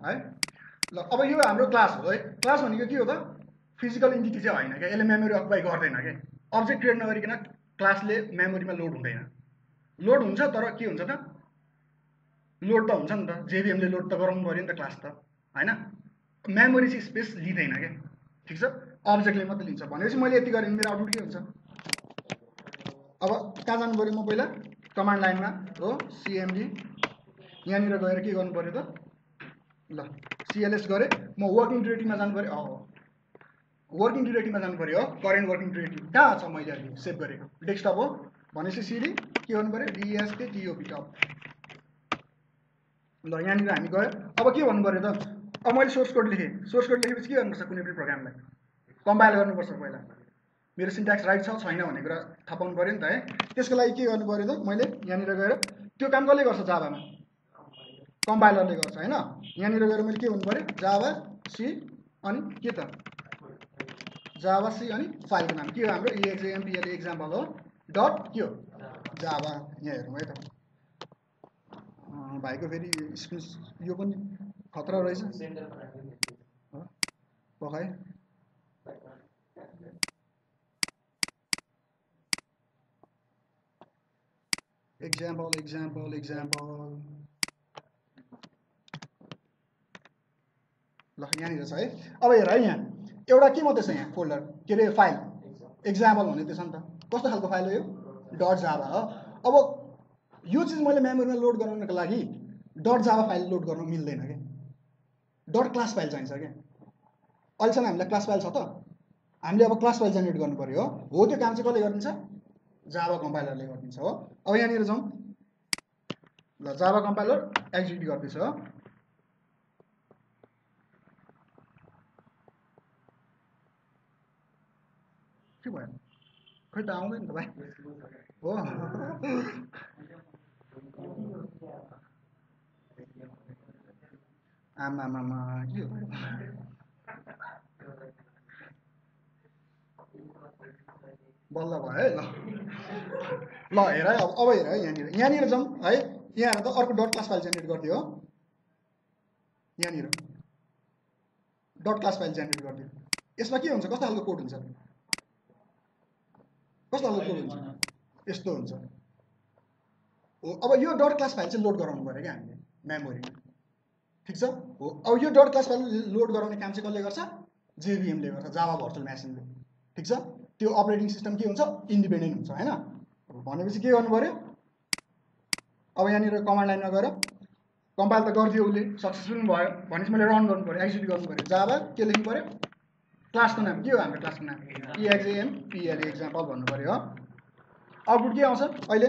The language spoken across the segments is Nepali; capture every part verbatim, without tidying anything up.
है ल अब यो हाम्रो क्लास हो है क्लास भनेको के हो त फिजिकल इन्टिटी चाहिँ होइन क्या यसले मेमोरी अकुपाई गर्दैन क्या अब्जेक्ट क्रिएट नगरिकन क्लासले मेमोरीमा लोड हुँदैन लोड हुन्छ तर के हुन्छ त लोड त हुन्छ नि त जेभिएमले लोड त गराउनु पर्यो नि त क्लास त होइन मेमोरी चाहिँ स्पेस लिँदैन क्या ठिक छ अब्जेक्टले मात्रै लिन्छ भनेपछि मैले यति गरेँ मेरो आउटपुट के हुन्छ अब कहाँ जानु पऱ्यो म पहिला कमान्ड लाइनमा हो सिएमडी यहाँनिर गएर के गर्नु पऱ्यो त ल सिएलएस गरेँ म वर्किङ डिरेक्टरीमा जानु पऱ्यो अँ वर्किङ डिरेक्टरीमा जानु पऱ्यो हो करेन्ट वर्किङ डिरेक्टरी कहाँ छ मैले अहिले सेभ गरेको डेस्कटप हो भनेपछि सिडी के गर्नु पऱ्यो डिएसके टिओपी टप ल यहाँनिर हामी गयो अब के भन्नु पऱ्यो त अब मैले सोर्स कोड लेखेँ सोर्स कोड लेखेपछि के गर्नुपर्छ कुनै पनि प्रोग्रामलाई कम्पाइल गर्नुपर्छ पहिला मेरो सिन्ट्याक्स राइट छ छैन भन्ने कुरा थाहा पाउनु पऱ्यो नि त है त्यसको लागि के गर्नु पऱ्यो त मैले यहाँनिर गएर त्यो काम कसले गर्छ जाभामा कम्पाइलरले गर्छ होइन यहाँनिर गएर मैले के भन्नु पऱ्यो जाभा सी अनि के त जाभा सी अनि फाइलको नाम के हो हाम्रो इएक्सएमपीएल एक्जाम्पल हो डट के हो जाभा यहाँ हेरौँ है त भाइको फेरि स्क्रिन यो पनि खतरा रहेछ पखाए एक्जाम्पल एक्जाम्पल एक्जाम्पल ल यहाँनिर छ है अब हेर है यहाँ एउटा के मात्रै छ यहाँ फोल्डर के अरे फाइल एक्जाम्पल भन्ने त्यो छ नि त कस्तो खालको फाइल हो यो डट जाभा हो अब यो चिज मैले मेमोरीमा लोड गराउनको लागि डट जाभा फाइल लोड गर्न मिल्दैन क्या डट क्लास फाइल चाहिन्छ क्या अहिलेसम्म हामीलाई क्लास फाइल छ त हामीले अब क्लास फाइल जेनेरेट गर्नु पर्यो हो त्यो काम चाहिँ कसले गरिदिन्छ जाभा कम्पाइलरले गरिदिन्छ हो अब यहाँनिर जाउँ ल जाभा कम्पाइलर एक्जिक्युट गर्दैछ हो के भयो खै त आउँदैन त भाइ हो आमा मामा के हो बल्ल भयो है ल ल हेर है अब अब हेर है यहाँनिर यहाँनिर जाउँ है यहाँ त अर्को डट क्लास फाइल जेनेरेट गरिदियो हो यहाँनिर डट क्लास फाइल जेनेरेट गरिदियो यसमा के हुन्छ कस्तो खालको कोड हुन्छ कस्तो खालको कोड हुन्छ यस्तो हुन्छ हो अब यो डट क्लास फाइल चाहिँ लोड गराउनु पऱ्यो क्या हामीले मेमोरीमा ठिक छ हो अब यो डट क्लास फाइल लोड गराउने काम चाहिँ कसले गर्छ जेभिएमले गर्छ जाभा भर्चुअल मेसिनले ठिक छ त्यो अपरेटिङ सिस्टम के हुन्छ इन्डिपेन्डेन्ट हुन्छ होइन भनेपछि के गर्नु पऱ्यो अब यहाँनिर कमान्ड लाइनमा गएर कम्पाइल त गरिदियो उसले सक्सेसफुल भयो भनेपछि मैले रन गर्नु पऱ्यो एक्जिक्युट गर्नु पऱ्यो जाभा के लेख्नु पऱ्यो क्लासको नाम के हो हाम्रो क्लासको नाम इएक्सएम पिएल एक्जाम्पल भन्नु पऱ्यो हो आउटपुट के आउँछ अहिले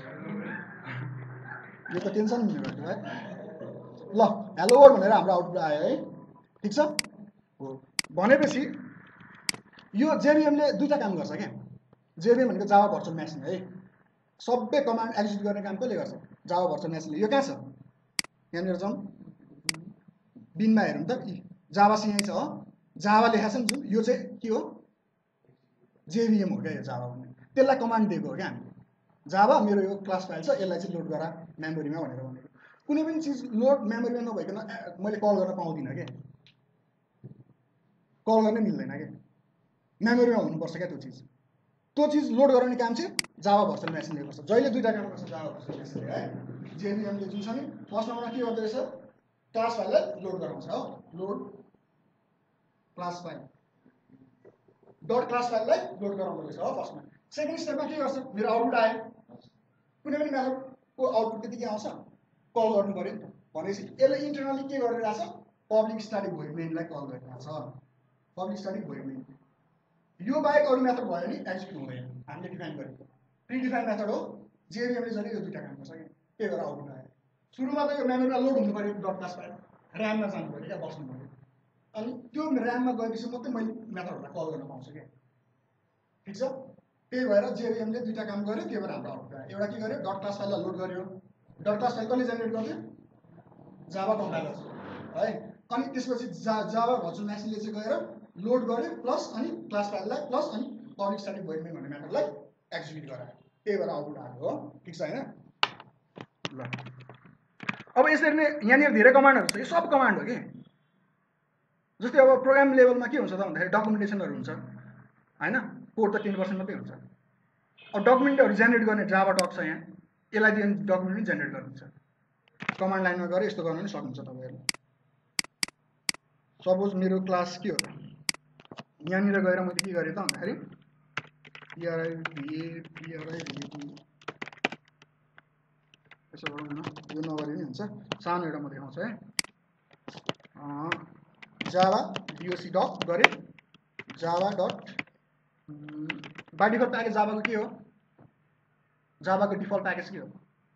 यो त टेन्सन दिनु भएको है ल हेलो वर्ल्ड भनेर हाम्रो आउटपुट आयो है ठिक छ हो भनेपछि यो जेभिएमले दुईवटा काम गर्छ क्या जेभिएम भनेको जाभा भर्चुअल मेसिन है सबै कमान्ड एक्जिक्युट गर्ने काम कसले गर्छ जाभा भर्चुअल मेसिनले यो कहाँ छ यहाँनिर जाउँ बिनमा हेरौँ त जाभा सी यहीँ छ हो जाभा लेखा छ नि जुन यो चाहिँ के हो जेभिएम हो क्या यो जाभा भन्ने त्यसलाई कमान्ड दिएको हो क्या हामीले जाभा मेरो यो क्लास फाइल छ यसलाई चाहिँ लोड गरा मेमोरीमा भनेर भनेको कुनै पनि चिज लोड मेमोरीमा नभइकन मैले कल गर्न पाउँदिनँ क्या कल गर्नै मिल्दैन क्या मेमोरीमा हुनुपर्छ क्या त्यो चिज त्यो चिज लोड गराउने काम चाहिँ जाभा भर्चुअल मेसिनले गर्छ जहिले दुईवटा काम गर्छ जाभा भर्चुअल मेसिनले है जेभिएमले जुन छ नि फर्स्ट नम्बरमा के गर्दो रहेछ क्लास फाइललाई लोड गराउँछ हो load class file dot class फाइललाई लोड गराउँदो रहेछ हो फर्स्टमा सेकेन्ड स्टेपमा के गर्छ मेरो आउटपुट आयो कुनै पनि मेथडको आउटपुट त्यतिकै आउँछ कल गर्नु पऱ्यो नि त भनेपछि यसले इन्टरनली के गरिरहेछ पब्लिक स्ट्याटिक भोइड मेनलाई कल गरिरहेछ पब्लिक स्ट्याटिक भोइड मेन यो बाहेक अरू मेथड भयो भने एक्जिक्युट हुँदैन हामीले डिफाइन गरेको प्रिडिफाइन मेथड हो जेभिएमले जहिले यो दुईवटा काम गर्छ क्या त्यही भएर आउटपुट आयो सुरुमा त यो मेमोरीमा लोड हुनु पऱ्यो डट क्लास फाइल ऱ्याममा जानु पऱ्यो क्या बस्नु पऱ्यो अनि त्यो ऱ्याममा गएपछि मात्रै मैले मेथडहरूलाई कल गर्न पाउँछु क्या ठिक छ त्यही भएर जेभिएमले दुईवटा काम गर्यो त्यही भएर हाम्रो आउटपुट आयो एउटा के गर्यो डट क्लास फाइललाई लोड गर्यो डट क्लास फाइल कसले जेनेरेट गर्थ्यो जाभा कम्पाइलर है अनि त्यसपछि जा जाभा भर्चुअल मेसिनले चाहिँ गएर लोड गर्यो प्लस अनि क्लास फाइललाई प्लस अनि पब्लिक स्ट्याटिक भोइड मेन भन्ने मेथडलाई एक्जिक्युट गरायो त्यही भएर आउटपुट आएको हो ठिक छ होइन ल अब यसरी नै यहाँनिर धेरै कमान्डहरू छ, यो सब कमान्ड हो कि। जस्तै अब प्रोग्राम लेभलमा के हुन्छ त भन्दाखेरि डकुमेन्टेसनहरू हुन्छ होइन, कोड त टेन पर्सेन्ट मात्रै हुन्छ। अब डकुमेन्टहरू जेनेरेट गर्ने जावा डक छ यहाँ, यसलाई दियो भने डकुमेन्ट पनि जेनेरेट गरिदिन्छ। कमान्ड लाइनमा गएर यस्तो गर्न पनि सक्नुहुन्छ तपाईँहरूले। सपोज मेरो क्लास के हो त, यहाँनिर गएर मैले के गरेँ त भन्दाखेरि पिआरआई भिए पिआरआई भिए यसो गरौँ न, यो नगरे पनि हुन्छ, सानो एउटा म देखाउँछु है। जावा डोसी डक गरेँ, Java dot by default package जावाको के हो, जावाको डिफल्ट प्याकेज के हो,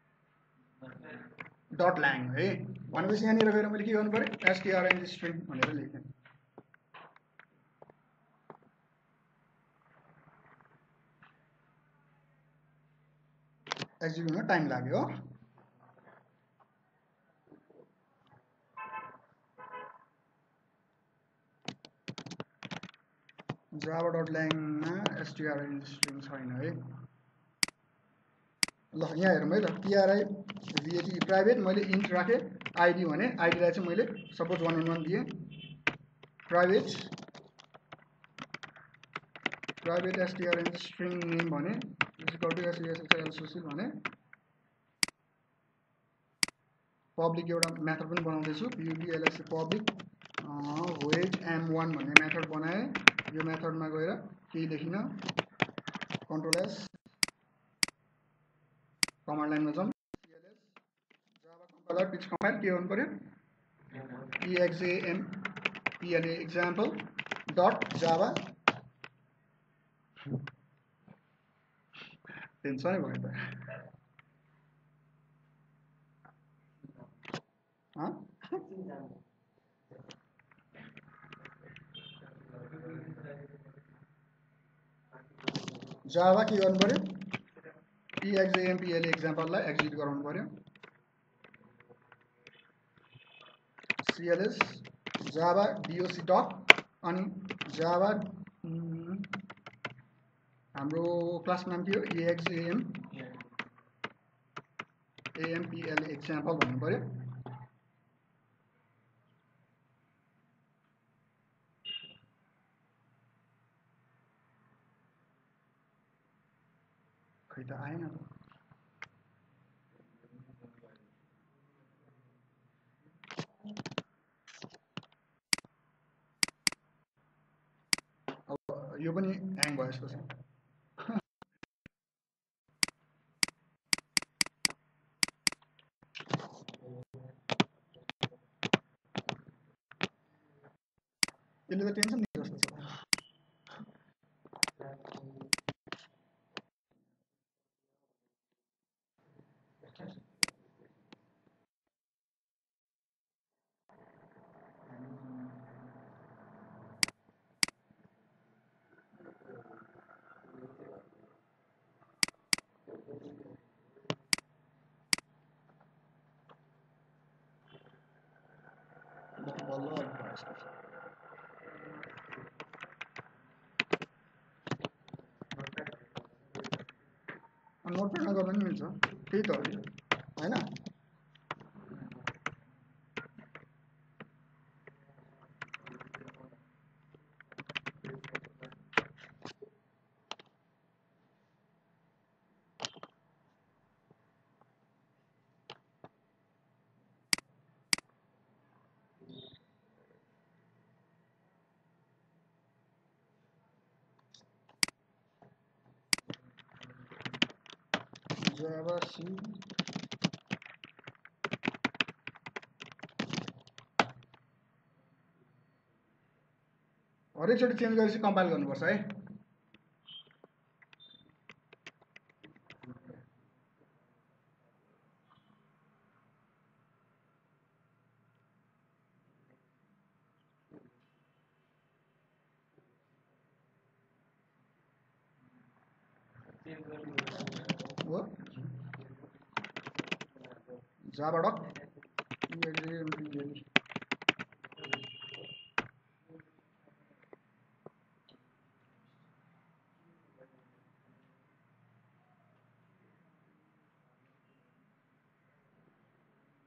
डट ल्याङ है। भनेपछि यहाँनिर गएर मैले के गर्नु पऱ्यो, एसटिआरएन स्ट्रिङ भनेर लेखेँ। एक्जिक्युट हुन टाइम लाग्यो। जावा डट ल्याङमा एसटिआरएन स्ट्रिङ छैन है। ल यहाँ हेरौँ है त, पिआरआई भिएटी प्राइभेट मैले इन्ट राखेँ, आइडी भने आइडीलाई चाहिँ मैले सपोज वान वान वान दिएँ, private private STRN string name भने इक्वल टु एसएसएल सुशील भने पब्लिक एउटा मेथड पनि बनाउँदैछु, PUBLSC public void M one भन्ने मेथड बनाएँ। यो मेथडमा गएर केही लेखिन, कन्ट्रोल एस, कमान्ड लाइनमा जाउँ, सिएलएस जावा कम्पाइलर पिच कम्पाइल के गर्नु पर्यो, EXAM PLA example dot Java, टेन्सनै भयो त। जावा के गर्नु पर्यो, इएक्सएएम पिएलए एक्जाम्पललाई एक्जिक्युट गराउनु पर्यो, सिएलएस जावा डोसी डक अनि जावा हाम्रो क्लासको नाम के हो, इएक्सएएम एएमपिएलए एक्जाम्पल भन्नु पर्यो। खै त आएन त, अब यो पनि ह्याङ भयो जस्तो छ। यसले त टेन्सन दिन्छ जस्तो छ। नोटप्याडमा गर्दा पनि मिल्छ, त्यही त हो होइन। जावा सी हरेकचोटि चेन्ज गरेपछि कम्पाइल गर्नुपर्छ है। हो जावा डक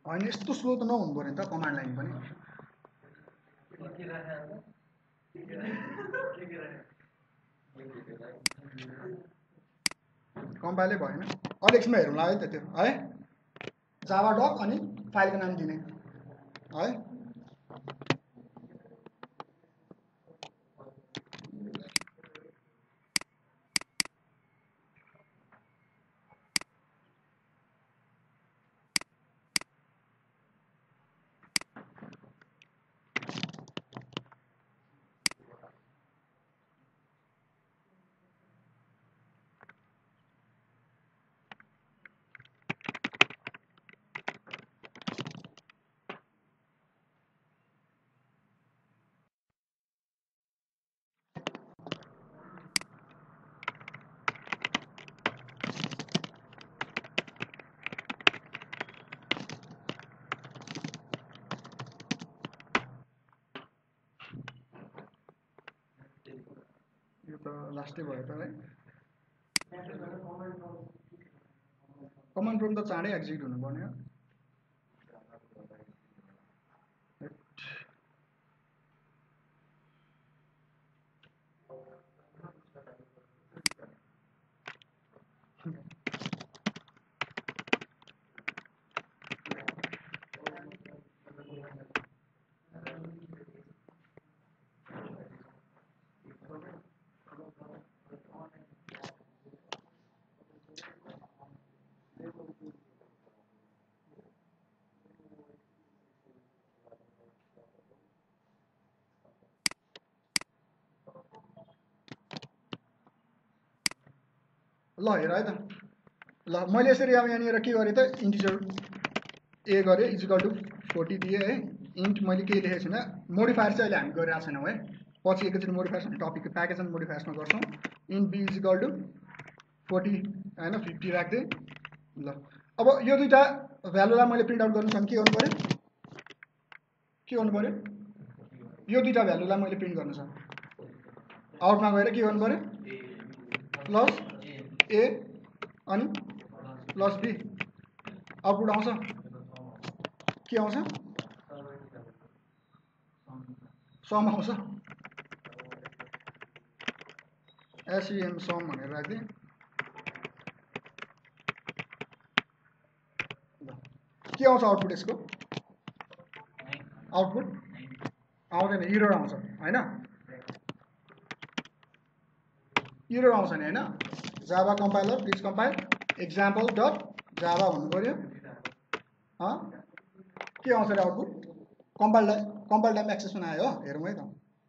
होइन यस्तो स्लो त नहुनु पऱ्यो नि त कमान्ड लाइन पनि कम्पाइलै भएन अलि एकछिनमा हेरौँला है त त्यो है जावा डक अनि फाइलको नाम दिने है यो त लास्टै भयो त है कमान्ड प्रम्प्ट त चाँडै एक्जिक्युट हुनुपर्ने हो ल हेर है त ल मैले यसरी अब यहाँनिर के गरेँ त इन्टिजर ए गरेँ इजिकल टु फोर्टी दिएँ है इन्ट मैले केही लेखेको छैन मोडिफायर चाहिँ अहिले हामी गरिरहेको छैनौँ है पछि एकैचोटि मोडिफायर्स हामी टपिकको प्याकेज एन्ड मोडिफायर्समा गर्छौँ int B equal to forty होइन फिफ्टी राख्दै ल अब यो दुईवटा भ्यालुलाई मैले प्रिन्ट आउट गर्नु छ भने के गर्नु पऱ्यो के गर्नु पऱ्यो यो दुईवटा भ्यालुलाई मैले प्रिन्ट गर्नु छ आउटमा गएर के गर्नु पऱ्यो प्लस ए अनि प्लस बी आउटपुट आउँछ के आउँछ सम आउँछ एसइएम सम भनेर राखिदिएँ के आउँछ आउटपुट यसको आउटपुट आउँदैन इरर आउँछ होइन इरर आउँछ नि होइन Java compiler please compile example dot Java भन्नु पऱ्यो के आउँछ अरे आउटपुट कम्पाइल कम्पाइल टाइम एक्सेसमा आयो हो हेरौँ है त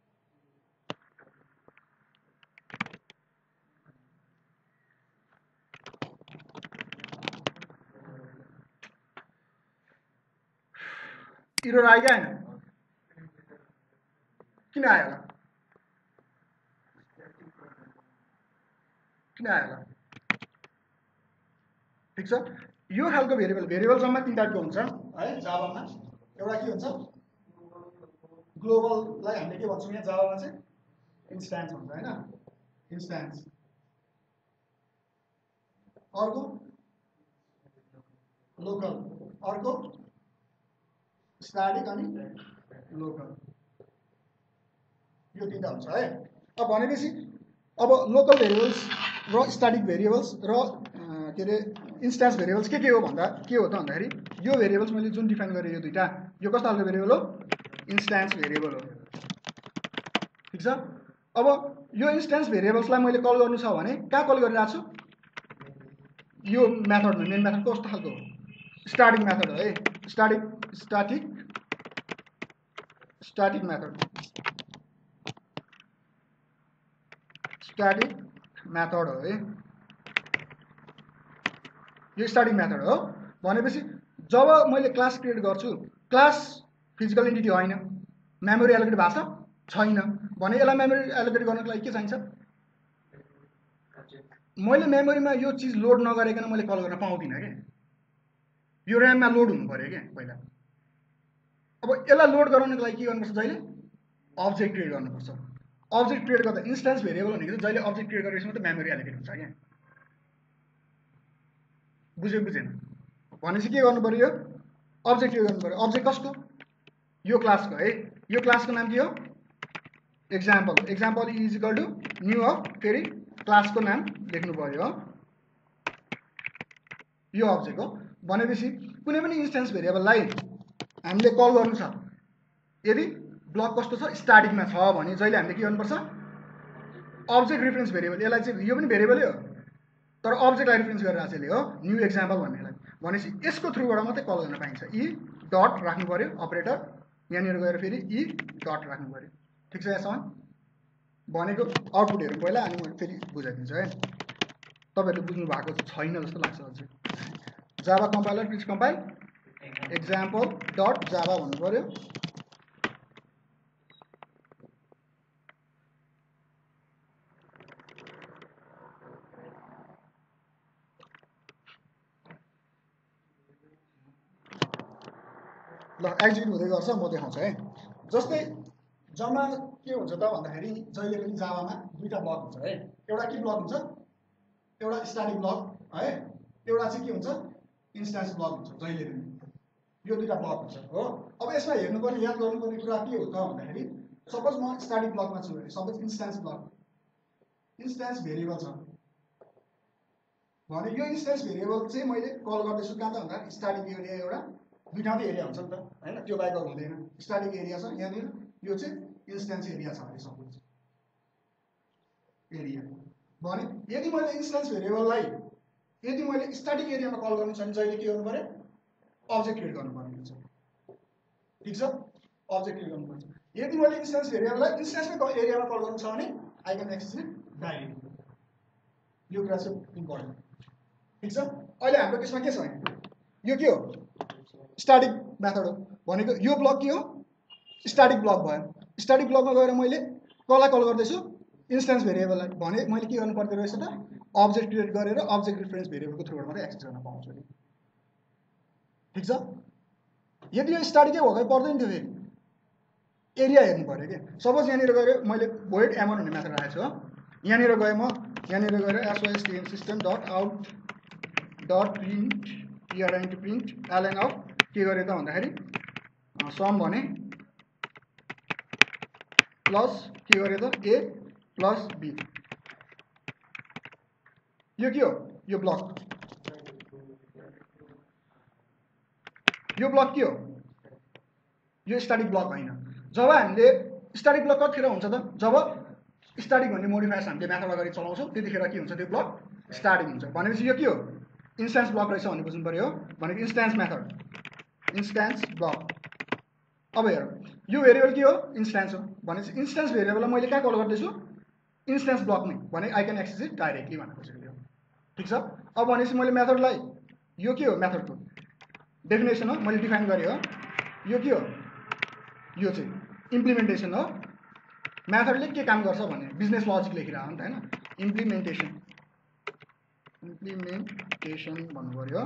इरर आयो क्या होइन किन आयो होला किन आयो होला ठिक छ यो खालको भेरिएबल भेरिएबल जम्मा तीन टाइपको हुन्छ है जावामा एउटा के हुन्छ ग्लोबललाई हामीले के भन्छौँ यहाँ जावामा चाहिँ इन्स्ट्यान्स भन्छ होइन इन्स्ट्यान्स अर्को लोकल अर्को स्ट्याटिक अनि लोकल यो तिनवटा हुन्छ है अब भनेपछि अब लोकल भेरिएबल्स र स्ट्याटिक भेरिएबल्स र के अरे इन्स्ट्यान्स भेरिएबल्स के के हो भन्दा के हो त भन्दाखेरि यो भेरिएबल्स मैले जुन डिफाइन गरेँ यो दुईवटा यो कस्तो खालको भेरिएबल हो इन्स्ट्यान्स भेरिएबल हो ठिक छ अब यो इन्स्ट्यान्स भेरिएबल्सलाई मैले कल गर्नु छ भने कहाँ कल गरिरहेको छु यो मेथडमा मेन मेथड कस्तो खालको हो स्ट्याटिक मेथड हो है static static static method static method हो है यो स्ट्याटिक मेथड हो भनेपछि जब मैले क्लास क्रिएट गर्छु क्लास फिजिकल एन्टिटी होइन मेमोरी एलोकेट भएको छ छैन भने यसलाई मेमोरी एलोकेट गर्नको लागि के चाहिन्छ मैले मेमोरीमा यो चिज लोड नगरिकन मैले कल गर्न पाउँदिनँ क्या यो ऱ्याममा लोड हुनु पऱ्यो क्या पहिला अब यसलाई लोड गराउनको लागि के गर्नुपर्छ जहिले अब्जेक्ट क्रिएट गर्नुपर्छ अब्जेक्ट क्रिएट गर्दा इन्स्ट्यान्स भेरिएबल भनेको चाहिँ जहिले अब्जेक्ट क्रिएट गरेपछि मात्रै मेमोरी एलोकेट हुन्छ क्या बुझ्यो बुझेन भनेपछि के गर्नु पर्यो अब्जेक्ट क्रिएट गर्नु पर्यो। अब्जेक्ट कसको? यो क्लासको है। यो क्लासको नाम के हो? Example. Example is equal to new of फेरि क्लासको नाम लेख्नु पर्यो। यो अब्जेक्ट हो भनेपछि कुनै पनि इन्स्टेन्स भेरिएबललाई हामीले कल गर्नु छ, यदि ब्लक कस्तो छ? स्ट्याटिकमा छ भने जहिले हामीले के गर्नुपर्छ? अब्जेक्ट रिफरेन्स भेरिएबल, यसलाई चाहिँ यो पनि भेरिएबलै हो तर अब्जेक्टलाई रिफरेन्स गरेर चाहिँ हो न्यू एक्जाम्पल भन्नेलाई। भनेपछि यसको थ्रुबाट मात्रै कल गर्न पाइन्छ। इ डट राख्नु पर्यो अपरेटर, यहाँनिर गएर फेरि इ डट राख्नु पर्यो। ठिक छ यहाँसम्म? भनेको आउटपुट हेरौँ पहिला अनि म फेरि बुझाइदिन्छु है। तपाईँहरूले बुझ्नु भएको छैन जस्तो लाग्छ अझै। Java compiler please compile example dot Java भन्नु पर्यो। ल एक्जिक्युट हुँदै गर्छ, म देखाउँछु है। जस्तै जम्मा के हुन्छ त भन्दाखेरि जहिले पनि जावामा दुईवटा ब्लक हुन्छ है। एउटा के ब्लक हुन्छ? एउटा स्ट्याटिक ब्लक है, एउटा चाहिँ के हुन्छ? इन्स्ट्यान्स ब्लक हुन्छ जहिले पनि। यो दुईवटा ब्लक हुन्छ हो। अब यसमा हेर्नुपर्ने याद गर्नुपर्ने कुरा के हो त भन्दाखेरि सपोज म स्ट्याटिक ब्लकमा छु भने suppose instance block, instance variable छ भने यो इन्स्ट्यान्स भेरिएबल चाहिँ मैले कल गर्दैछु कहाँ त भन्दा स्ट्याटिक एरिया एउटा दुईटा मात्रै एरिया हुन्छ नि त हैन, त्यो बाहेक अरू हुँदैन। स्ट्याटिक एरिया छ यहाँनिर, यो चाहिँ इन्स्ट्यान्स एरिया छ अरे सपोज एरिया भने यदि मैले इन्स्ट्यान्स भेरिएबललाई यदि मैले स्ट्याटिक एरियामा कल गर्नु छ भने जहिले के गर्नु पर्यो? अब्जेक्ट क्रिएट गर्नुपर्ने हुन्छ। ठिक छ? अब्जेक्ट क्रिएट गर्नुपर्छ। यदि मैले इन्स्ट्यान्स भेरिएबललाई इन्स्ट्यान्समै एरियामा कल गर्नु छ भने I can access it directly. यो कुरा चाहिँ इम्पोर्टेन्ट। ठिक छ? अहिले हाम्रो केसमा के छ भने यो के हो? स्ट्याटिक मेथड हो भनेको यो ब्लक के हो? स्ट्याटिक ब्लक भयो। स्ट्याटिक ब्लकमा गएर मैले कसलाई कल गर्दैछु? इन्स्ट्यान्स भेरिएबललाई भने मैले के गर्नु पर्दो रहेछ त? अब्जेक्ट क्रिएट गरेर अब्जेक्ट रिफरेन्स भेरिएबलको थ्रुबाट मात्रै एक्सेस गर्न पाउँछु नि। ठिक छ? यदि यो स्ट्याटिकै भएकै पर्दैन थियो फेरि एरिया हेर्नु पर्यो कि। सपोज यहाँनिर गएर मैले void एमन भन्ने मेथड राखेको छु हो, यहाँनिर गएँ म यहाँनिर गएर SYSTM system dot out dot print TRINT print LN out के गरेँ त भन्दाखेरि सम भने प्लस के गरेँ त ए प्लस बी। यो के हो? यो ब्लक, यो ब्लक के हो? यो स्ट्याटिक ब्लक होइन। जब हामीले स्ट्याटिक ब्लक कतिखेर हुन्छ त? जब स्ट्याटिक भन्ने मोडिफायर्स हामीले मेथड अगाडि चलाउँछौँ त्यतिखेर के हुन्छ? त्यो ब्लक स्ट्याटिक हुन्छ। भनेपछि यो के हो? इन्स्ट्यान्स ब्लक रहेछ भन्ने बुझ्नु पर्यो हो। भनेको इन्स्ट्यान्स मेथड, इन्स्ट्यान्स ब्लक। अब हेर यो भेरिएबल के हो? इन्स्ट्यान्स हो। भनेपछि इन्स्ट्यान्स भेरिएबललाई मैले कहाँ कल गर्दैछु? इन्स्ट्यान्स ब्लकमै भने I can access it directly भनेको चाहिँ यो। ठिक छ? अब भनेपछि मैले मेथडलाई यो के हो? मेथडको डेफिनेसन हो, मैले डिफाइन गरेँ हो। यो के हो? यो चाहिँ इम्प्लिमेन्टेसन हो। मेथडले के काम गर्छ भने बिजनेस लजिक लेखिरहेको हो नि त हैन। इम्प्लिमेन्टेसन इम्प्लिमेन्टेसन भन्नु पर्यो।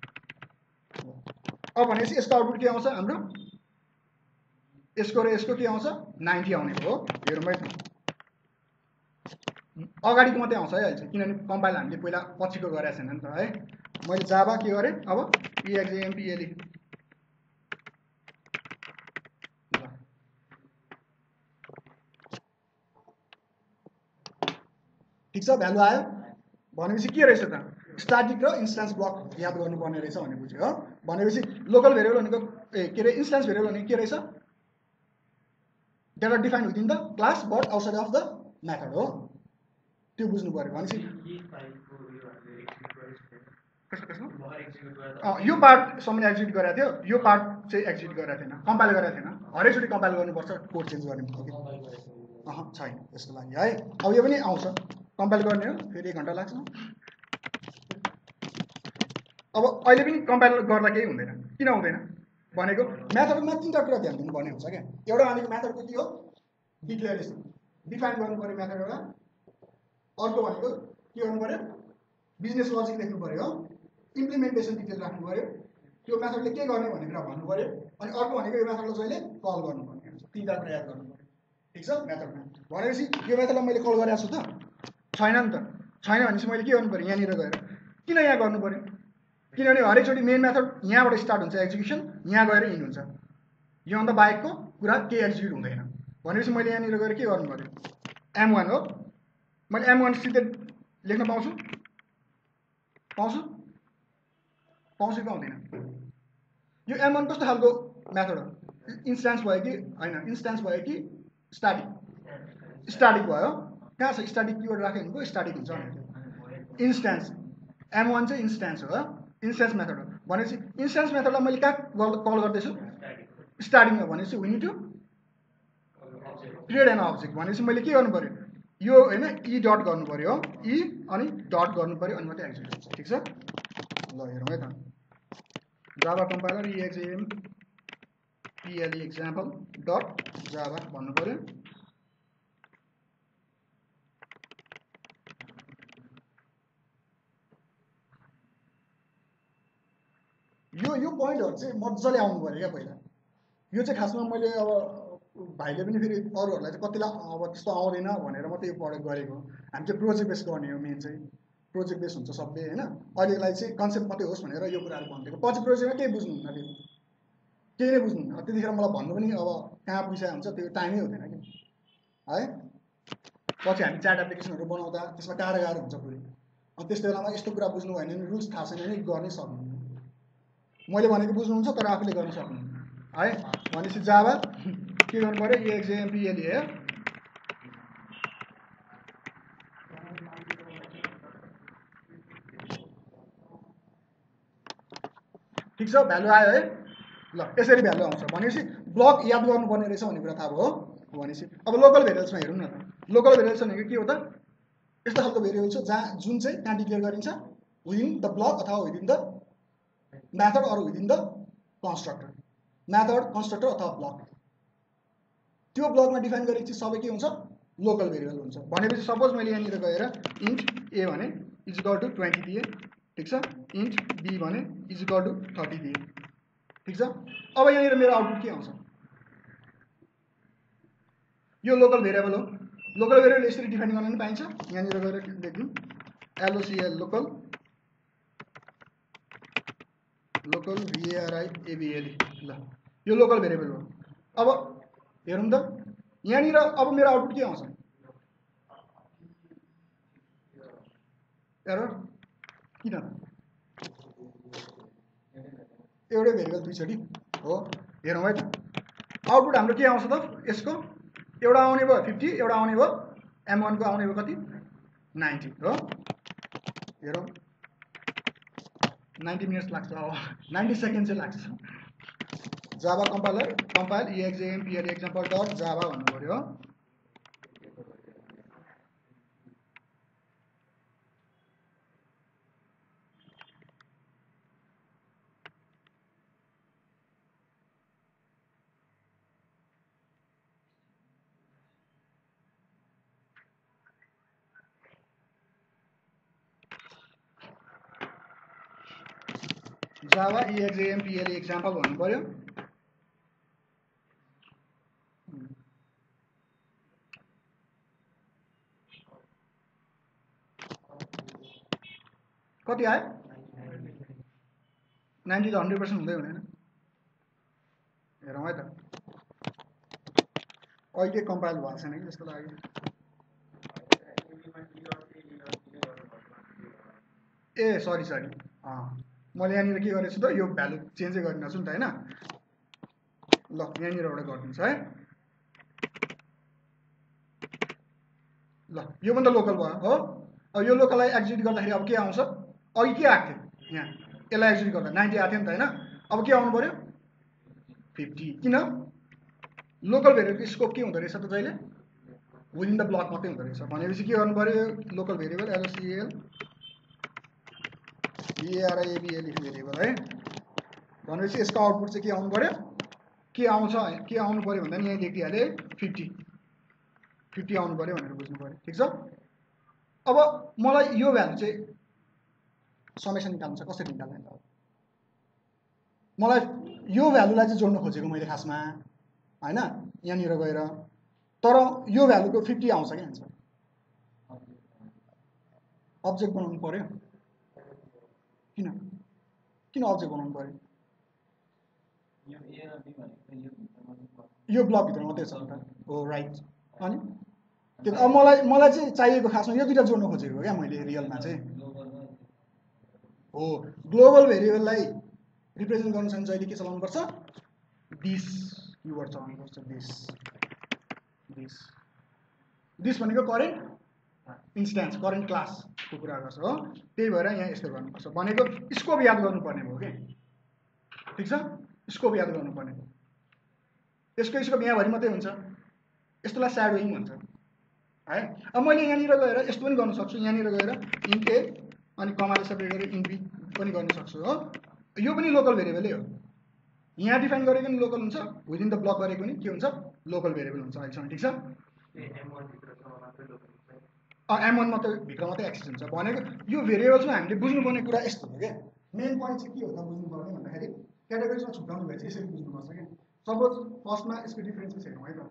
अब भनेपछि यसको आउटपुट के आउँछ हाम्रो? यसको र यसको के आउँछ? नाइन्टी आउने हो। हेरौँ है त, अगाडिको मात्रै आउँछ है अहिले चाहिँ, किनभने कम्पाइल हामीले पहिला पछिको गरेको छैन नि त है। मैले जावा के गरेँ अब इएक्सएमपीएलई ठिक छ, भ्यालु आयो भनेपछि के रहेछ त? स्ट्याटिक र इन्स्ट्यान्स ब्लक याद गर्नुपर्ने रहेछ भन्ने बुझ्यो हो। भनेपछि लोकल भेरिएबल भनेको ए के अरे इन्स्ट्यान्स भेरिएबल भनेको के रहेछ? Data define within the class but outside of the method हो। त्यो बुझ्नु पर्यो। भनेपछि यो पार्टसम्म एक्जिक्युट गरेको थियो, यो पार्ट चाहिँ एक्जिक्युट गरेको थिएन, कम्पाइल गरेको थिएन। हरेकचोटि कम्पाइल गर्नुपर्छ कोड चेन्ज गर्ने अह छैन यसको लागि है। अब यो पनि आउँछ, कम्पाइल गर्ने हो फेरि एक घन्टा लाग्छ। अब अहिले पनि कम्पाइल गर्दा केही हुँदैन। किन हुँदैन भनेको मेथडमा तीनवटा कुरा ध्यान दिनुपर्ने हुन्छ क्या। एउटा भनेको मेथडको के हो? डिक्लेरेसन, डिफाइन गर्नु पर्यो मेथड एउटा। अर्को भनेको के गर्नु पर्यो? बिजनेस लजिक लेख्नु पर्यो हो। इम्प्लिमेन्टेसन डिटेल राख्नु पर्यो, त्यो मेथडले के गर्ने भन्ने कुरा भन्नु पर्यो। अनि अर्को भनेको यो मेथडलाई जहिले कल गर्नुपर्ने हुन्छ। तीनवटा कुरा याद गर्नु पर्यो। ठिक छ? मेथडमा भनेपछि यो मेथडलाई मैले कल गरेको छु त? छैन नि त। छैन भनेपछि मैले के गर्नु पर्यो? यहाँनिर गएर किन यहाँ गर्नु पर्यो? किनभने हरेकचोटि मेन मेथड यहाँबाट स्टार्ट हुन्छ एक्जिक्युसन, यहाँ गएर इन हुन्छ। योभन्दा बाहेकको कुरा केही एक्जिक्युट हुँदैन। भनेपछि मैले यहाँनिर गएर के गर्नु पर्यो, एम वान हो, मैले एम वान सिधै लेख्न पाउँछु पाउँछु पाउँछु कि पाउँदैन? यो एम वान कस्तो खालको मेथड हो, इन्स्टान्स भयो कि होइन, इन्स्टान्स भयो कि स्ट्याटिक? स्ट्याटिक भयो। कहाँ छ स्ट्याटिक किवर्ड राख्यो भनेको स्ट्याटिक हुन्छ भनेको। इन्स्टान्स एम वान चाहिँ इन्स्टान्स हो, इन्स्टान्स मेथड हो। भनेपछि इन्स्टान्स मेथडलाई मैले कहाँ कल गर्दैछु, स्टार्टिङमा। भनेपछि we need to create an object. भनेपछि मैले के गर्नु पर्यो, यो होइन ई डट गर्नु पर्यो, ई अनि डट गर्नु पर्यो, अनि मात्रै एक्जिक्युट हुन्छ। ठिक छ, ल हेरौँ है त। Java compiler EXM PLE example dot Java भन्नु पर्यो। यो यो पोइन्टहरू चाहिँ मजाले आउनु पर्यो क्या पहिला। यो चाहिँ खासमा मैले अब भाइले पनि फेरि अरूहरूलाई चाहिँ कतिलाई अब त्यस्तो आउँदैन भनेर मात्रै यो पढेको गरेको। हामी चाहिँ प्रोजेक्ट बेस गर्ने हो, मेन चाहिँ प्रोजेक्ट बेस हुन्छ सबै होइन। अहिलेलाई चाहिँ कन्सेप्ट मात्रै होस् भनेर यो कुराहरू भनिदिएको। पछि प्रोजेक्टमा केही बुझ्नुहुन्न, फेरि केही नै बुझ्नुहुन्न। त्यतिखेर मलाई भन्नु पनि अब कहाँ पुगिसकेको हुन्छ, त्यो टाइमै हुँदैन कि है। पछि हामी च्याट एप्लिकेसनहरू बनाउँदा त्यसमा गाह्रो गाह्रो हुन्छ पुरै। अनि त्यस्तो बेलामा यस्तो कुरा बुझ्नु भएन भने, रुल्स थाहा छैन भने गर्नै सक्नुहुन्न। मैले भनेको बुझ्नुहुन्छ तर आफूले गर्न सक्नुहुन्न है। भनेपछि जावा के गर्नु पर्यो, इएक्सएम पिएलई है। ठिक छ, भ्यालु आयो है। ल यसरी भ्यालु आउँछ। भनेपछि ब्लक याद गर्नुपर्ने रहेछ भन्ने कुरा थाहा भयो। भनेपछि अब लोकल भेरिएबल्समा हेरौँ न त। लोकल भेरिएबल्स भनेको के हो त, यस्तो खालको भेरिएबल छ जहाँ जुन चाहिँ कहाँ डिक्लेयर गरिन्छ, विदिन द ब्लक अथवा within the method or within the constructor. Method, constructor अथवा ब्लक, त्यो ब्लकमा डिफाइन गरेको चिज सबै के हुन्छ, लोकल भेरिएबल हुन्छ। भनेपछि सपोज मैले यहाँनिर गएर इन्ट ए भने इज इक्वल टु ट्वेन्टी दिएँ। ठिक छ, इन्ट बी भने इज इक्वल टु थर्टी दिएँ। ठिक छ, अब यहाँनिर मेरो आउटपुट के आउँछ, यो लोकल भेरिएबल हो। लोकल भेरिएबल यसरी डिफाइन गर्न पनि पाइन्छ। यहाँनिर गएर लेख्नु एलओसिएल लोकल लोकल भिएआरआई एबिएलई। ल यो लोकल भेरिएबल हो। अब हेरौँ त यहाँनिर अब मेरो आउटपुट के आउँछ, एरर किन, एउटै भेरिएबल दुईचोटि हो। हेरौँ है त, आउटपुट हाम्रो के आउँछ त, यसको एउटा आउने भयो फिफ्टी, एउटा आउने भयो एम वानको आउने भयो कति, नाइन्टी हो। हेरौँ नाइन्टी मिनट्स लाग्छ, अब नाइन्टी सेकेन्ड चाहिँ लाग्छ। Java compiler compile EXM PLE example dot Java भन्नु पर्यो। जावा इएक्सएम पिएलई एक्जाम्पल भन्नु पर्यो। कति आयो, नाइन्टी त हन्ड्रेड पर्सेन्ट हुँदै हुँदैन। हेरौँ है त, अहिले कम्पाइल भएको छैन कि त्यसको लागि। ए सरी सरी मैले यहाँनिर के गरेछु त, यो भ्यालु चेन्जै गरिदिनु छु नि त होइन। ल यहाँनिरबाट गरिदिन्छ है। ल यो पनि त लोकल भयो हो। अब यो लोकललाई एक्जिक्युट गर्दाखेरि अब के आउँछ, अघि के आएको थियो यहाँ, यसलाई एक्जिक्युट गर्दा नाइन्टी आएको थियो नि त होइन। अब के आउनु पर्यो, फिफ्टी। किन, लोकल भेरिएबलको स्कोप के हुँदो रहेछ त, जहिले विदिन द ब्लक मात्रै हुँदो रहेछ। भनेपछि के गर्नु पर्यो, local variable LOCL VARIABLE variable है। भनेपछि यसको आउटपुट चाहिँ के आउनु पर्यो, के आउँछ, के आउनु पर्यो भन्दा नि यहाँ लेखिदिइहालेँ फिफ्टी फिफ्टी आउनु पर्यो भनेर बुझ्नु पर्यो। ठिक छ, अब मलाई यो भ्यालु चाहिँ समेसन निकाल्नु छ, कसरी निकाल्ने त, मलाई यो भ्यालुलाई चाहिँ जोड्न खोजेको मैले खासमा होइन यहाँनिर गएर। तर यो भ्यालुको फिफ्टी आउँछ क्या आन्सर। अब्जेक्ट बनाउनु पर्यो, किन किन अब्जेक्ट बनाउनु पर्यो यो ब्लकभित्र मात्रै छ त हो राइट अनि त्यो अब मलाई मलाई चाहिँ चाहिएको खासमा यो दुइटा जोड्नु खोजेको क्या मैले रियलमा चाहिँ हो ग्लोबल भेरिएबललाई रिप्रेजेन्ट गर्नु छ भने जहिले के चलाउनुपर्छ दिस किवर्ड चलाउनुपर्छ दिस दिस दिस भनेको करेन्ट इन्स्ट्यान्स करेन्ट क्लासको कुरा गर्छ हो त्यही भएर यहाँ यस्तो गर्नुपर्छ भनेको स्कोप याद गर्नुपर्ने भयो कि ठिक छ स्कोप याद गर्नुपर्ने भयो यसको स्कोप यहाँभरि मात्रै हुन्छ यस्तोलाई स्याडोइङ भन्छ है अब मैले यहाँनिर गएर यस्तो पनि गर्न सक्छु यहाँनिर गएर इन्ट ए अनि कमाले सेपरेट गरेर इन्ट बी पनि गर्न सक्छु हो यो पनि लोकल भेरिएबलै हो यहाँ डिफाइन गरेको पनि लोकल हुन्छ विदिन द ब्लक गरेको पनि के हुन्छ लोकल भेरिएबल हुन्छ अहिलेसम्म ठिक छ एम वान मात्रै भित्र मात्रै एक्सेस हुन्छ भनेको यो भेरिएबल्समा हामीले बुझ्नुपर्ने कुरा यस्तो हो क्या मेन पोइन्ट चाहिँ के हो त बुझ्नुपर्ने भन्दाखेरि क्याटेगोरिजमा छुट्याउनु भए चाहिँ यसरी बुझ्नुपर्छ क्या सपोज फर्स्टमा यसको डिफरेन्सेस हेरौँ है त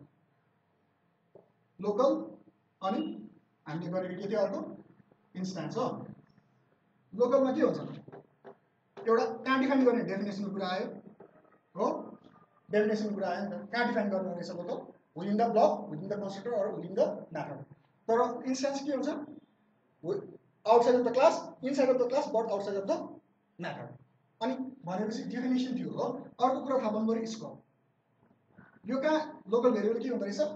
लोकल अनि हामीले गरेको के थियो अर्को इन्स्टान्स हो लोकलमा के हुन्छ एउटा कहाँ डिफाइन गर्ने डेफिनेसनको कुरा आयो हो डेफिनेसनको कुरा आयो नि त कहाँ डिफाइन गर्नु रहेछ local within the block within the constructor or within the method तर इन्स्टान्स के हुन्छ outside of the class inside of the class but outside of the method अनि भनेपछि डेफिनेसन थियो हो अर्को कुरा थाहा पाउनु पऱ्यो स्कोप यो कहाँ लोकल भेरिएबल के हुँदो रहेछ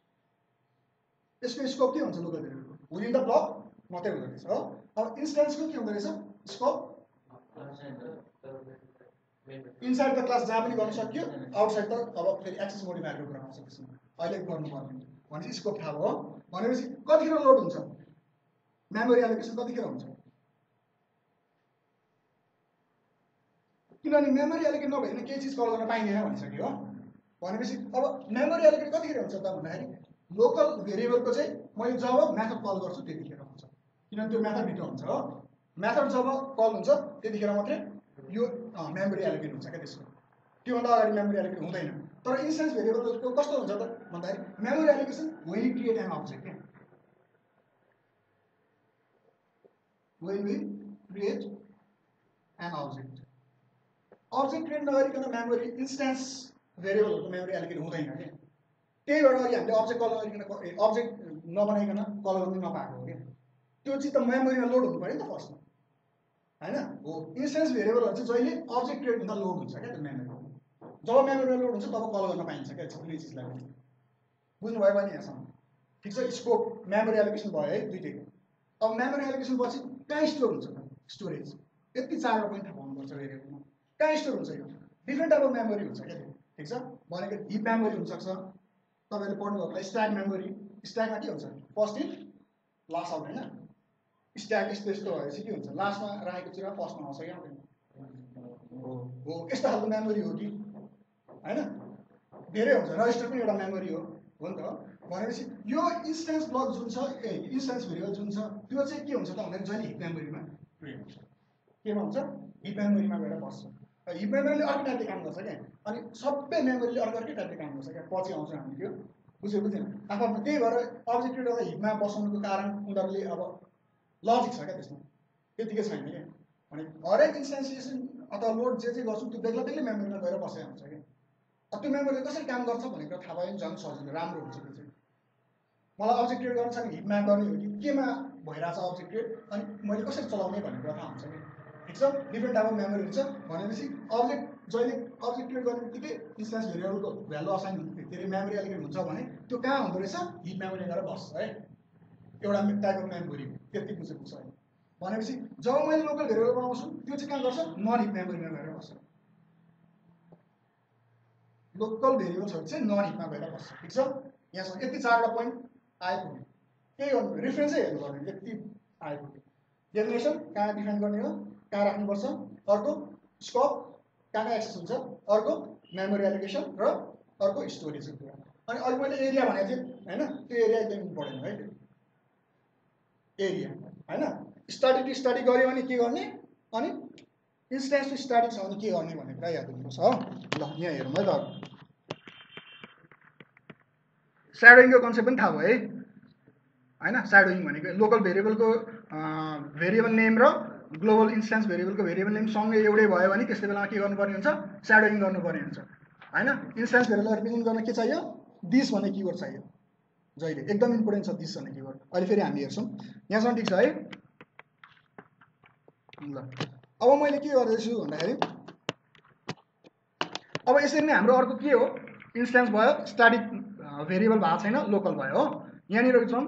यसको स्कोप के हुन्छ लोकल भेरिएबलको विदिन द ब्लक मात्रै हुँदो रहेछ हो अब इन्स्टान्सको के हुँदो रहेछ स्कोप इनसाइड द क्लास जहाँ पनि गर्न सक्यो आउटसाइड त अब फेरि एक्सेस मोडिफायरको कुरा आउँछ त्यसमा अहिले गर्नुपर्ने भनेपछि स्कोप थाहा भयो भनेपछि कतिखेर लोड हुन्छ मेमोरी एलोकेसन कतिखेर हुन्छ किनभने मेमोरी एलोकेट नभइकन केही चिज कल गर्न पाइँदैन भनिसक्यो हो भनेपछि अब मेमोरी एलोकेट कतिखेर हुन्छ त भन्दाखेरि लोकल भेरिएबलको चाहिँ मैले जब मेथड कल गर्छु त्यतिखेर हुन्छ किनभने त्यो मेथडभित्र हुन्छ हो मेथड जब कल हुन्छ त्यतिखेर मात्रै यो मेमोरी एलोकेट हुन्छ क्या त्यसको त्योभन्दा अगाडि मेमोरी एलोकेट हुँदैन तर इन्स्टेन्स भेरिएबलको कस्तो हुन्छ त भन्दाखेरि memory allocation when you create an object क्या when we create an object object create नगरिकन मेमोरी इन्स्टेन्स भेरिएबलहरूको मेमोरी एलोकेट हुँदैन क्या त्यही भएर अघि हामीले अब्जेक्ट कल गरिकन अब्जेक्ट नबनाइकन कल गर्नु नपाएको हो क्या त्यो चाहिँ त मेमोरीमा लोड हुनु पऱ्यो नि त फर्स्टमा होइन हो इन्स्टेन्स भेरिएबलहरू चाहिँ जहिले अब्जेक्ट क्रिएट हुँदा लोड हुन्छ क्या त्यो मेमोरीमा जब मेमोरीमा लोड हुन्छ तब कल गर्न पाइन्छ क्या कुनै चिजलाई बुझ्नुभयो भने यहाँसम्म ठिक छ स्कोप मेमोरी एलोकेसन भयो है दुइटैको अब मेमोरी एलोकेसन पछि कहाँ स्टोर हुन्छ त स्टोरेज यति चारवटा पोइन्ट थाहा पाउनुपर्छ भेरिएबलमा कहाँ स्टोर हुन्छ यो डिफ्रेन्ट टाइप अफ मेमोरी हुन्छ क्या त्यो ठिक छ भनेको हिप मेमोरी हुनसक्छ तपाईँले पढ्नुभएकोलाई स्ट्याक मेमोरी स्ट्याकमा के हुन्छ फर्स्ट इन लास्ट आउट होइन स्ट्याक यस्तो यस्तो भएपछि के हुन्छ लास्टमा राखेको चिरा फर्स्टमा आउँछ क्या आउँदैन हो हो यस्तो खालको मेमोरी हो कि होइन धेरै हुन्छ रजिस्टर पनि एउटा मेमोरी हो हो नि त भनेपछि यो इन्स्टेन्स ब्लक जुन छ ए इन्स्टेन्स भेरिएबल जुन छ त्यो चाहिँ के हुन्छ त भन्दाखेरि जहिले हिप मेमोरीमा क्रिएट हुन्छ केमा हुन्छ हिप मेमोरीमा गएर बस्छ हिप मेमोरीले अर्को टाइपले काम गर्छ क्या अनि सबै मेमोरीले अर्को अर्कै टाइपले काम गर्छ क्या पछि आउँछ हामी त्यो बुझ्यो बुझेन आफ्नो त्यही भएर अब्जेक्ट एउटा हिपमा बसाउनुको कारण उनीहरूले अब लजिक छ क्या त्यसमा त्यतिकै छैन क्या भने हरेक इन्स्टेन्सिएसन अथवा लोड जे जे गर्छौँ त्यो बेग्ला बेग्लै मेमोरीमा गएर बसेर हुन्छ क्या त्यो मेमोरीले कसरी काम गर्छ भनेर थाहा भयो भने झन् सजिलो राम्रो हुन्छ त्यो चाहिँ मलाई अब्जेक्ट क्रिएट गर्नु छ भने हिपमा गर्ने हो कि केमा भइरहेछ अब्जेक्ट क्रिएट अनि मैले कसरी चलाउने भन्ने कुरा थाहा हुन्छ कि ठिक छ डिफ्रेन्ट टाइप अफ मेमोरी हुन्छ भनेपछि अब्जेक्ट जहिले अब्जेक्ट क्रिएट गर्ने बित्तिकै इन्स्टेन्स भेरिएबलको भ्यालु असाइन हुन्छ के अरे मेमोरी एलोकेट हुन्छ भने त्यो कहाँ हुँदो रहेछ हिप मेमोरी गएर बस्छ है एउटा टाइप अफ मेमोरी त्यति बुझेको छ भनेपछि जब मैले लोकल भेरिएबल बनाउँछु त्यो चाहिँ कहाँ गर्छ नन हिप मेमोरीमा गएर बस्छ लोकल भेरिएबल्सहरू चाहिँ नन हिपमा गएर बस्छ ठिक छ यहाँसम्म यति चारवटा पोइन्ट आइपुग्यो केही गर्नु रेफरेन्सै हेर्नु पर्ने यति आइपुग्यो डेफिनेसन कहाँ डिफाइन गर्ने हो कहाँ राख्नुपर्छ अर्को स्कोप कहाँ कहाँ एक्सेस हुन्छ अर्को मेमोरी एलोकेसन र अर्को स्टोरेजको कुरा अनि अघि मैले एरिया भनेको थिएँ होइन त्यो एरिया एकदम इम्पोर्टेन्ट है त्यो एरिया होइन स्टडी टु स्टडी गऱ्यो भने के गर्ने अनि इन्स्टेन्स टु स्टडी छ भने के गर्ने भन्ने कुरा याद हुनुपर्छ हो ल यहाँ हेरौँ है त स्याडोइङको कन्सेप्ट पनि थाहा भयो है होइन स्याडोइङ भनेको लोकल भेरिएबलको भेरिएबल नेम र ग्लोबल इन्स्टेन्स भेरिएबलको भेरिएबल नेम सँगै एउटै भयो भने त्यस्तो बेलामा के गर्नुपर्ने हुन्छ स्याडोइङ गर्नुपर्ने हुन्छ हैन इन्स्टेन्स भेरिएबल रिप्रेजेन्ट गर्न के चाहियो दिस भन्ने किवर्ड चाहियो जहिले एकदम इम्पोर्टेन्ट छ दिस भन्ने किवर्ड अहिले फेरि हामी हेर्छौँ यहाँसम्म ठिक छ है ल अब मैले के गर्दैछु भन्दाखेरि अब यसरी नै हाम्रो अर्को के हो इन्स्टेन्स भयो स्ट्याटिक भेरिएबल भएको छैन लोकल भयो हो यहाँनिर छौँ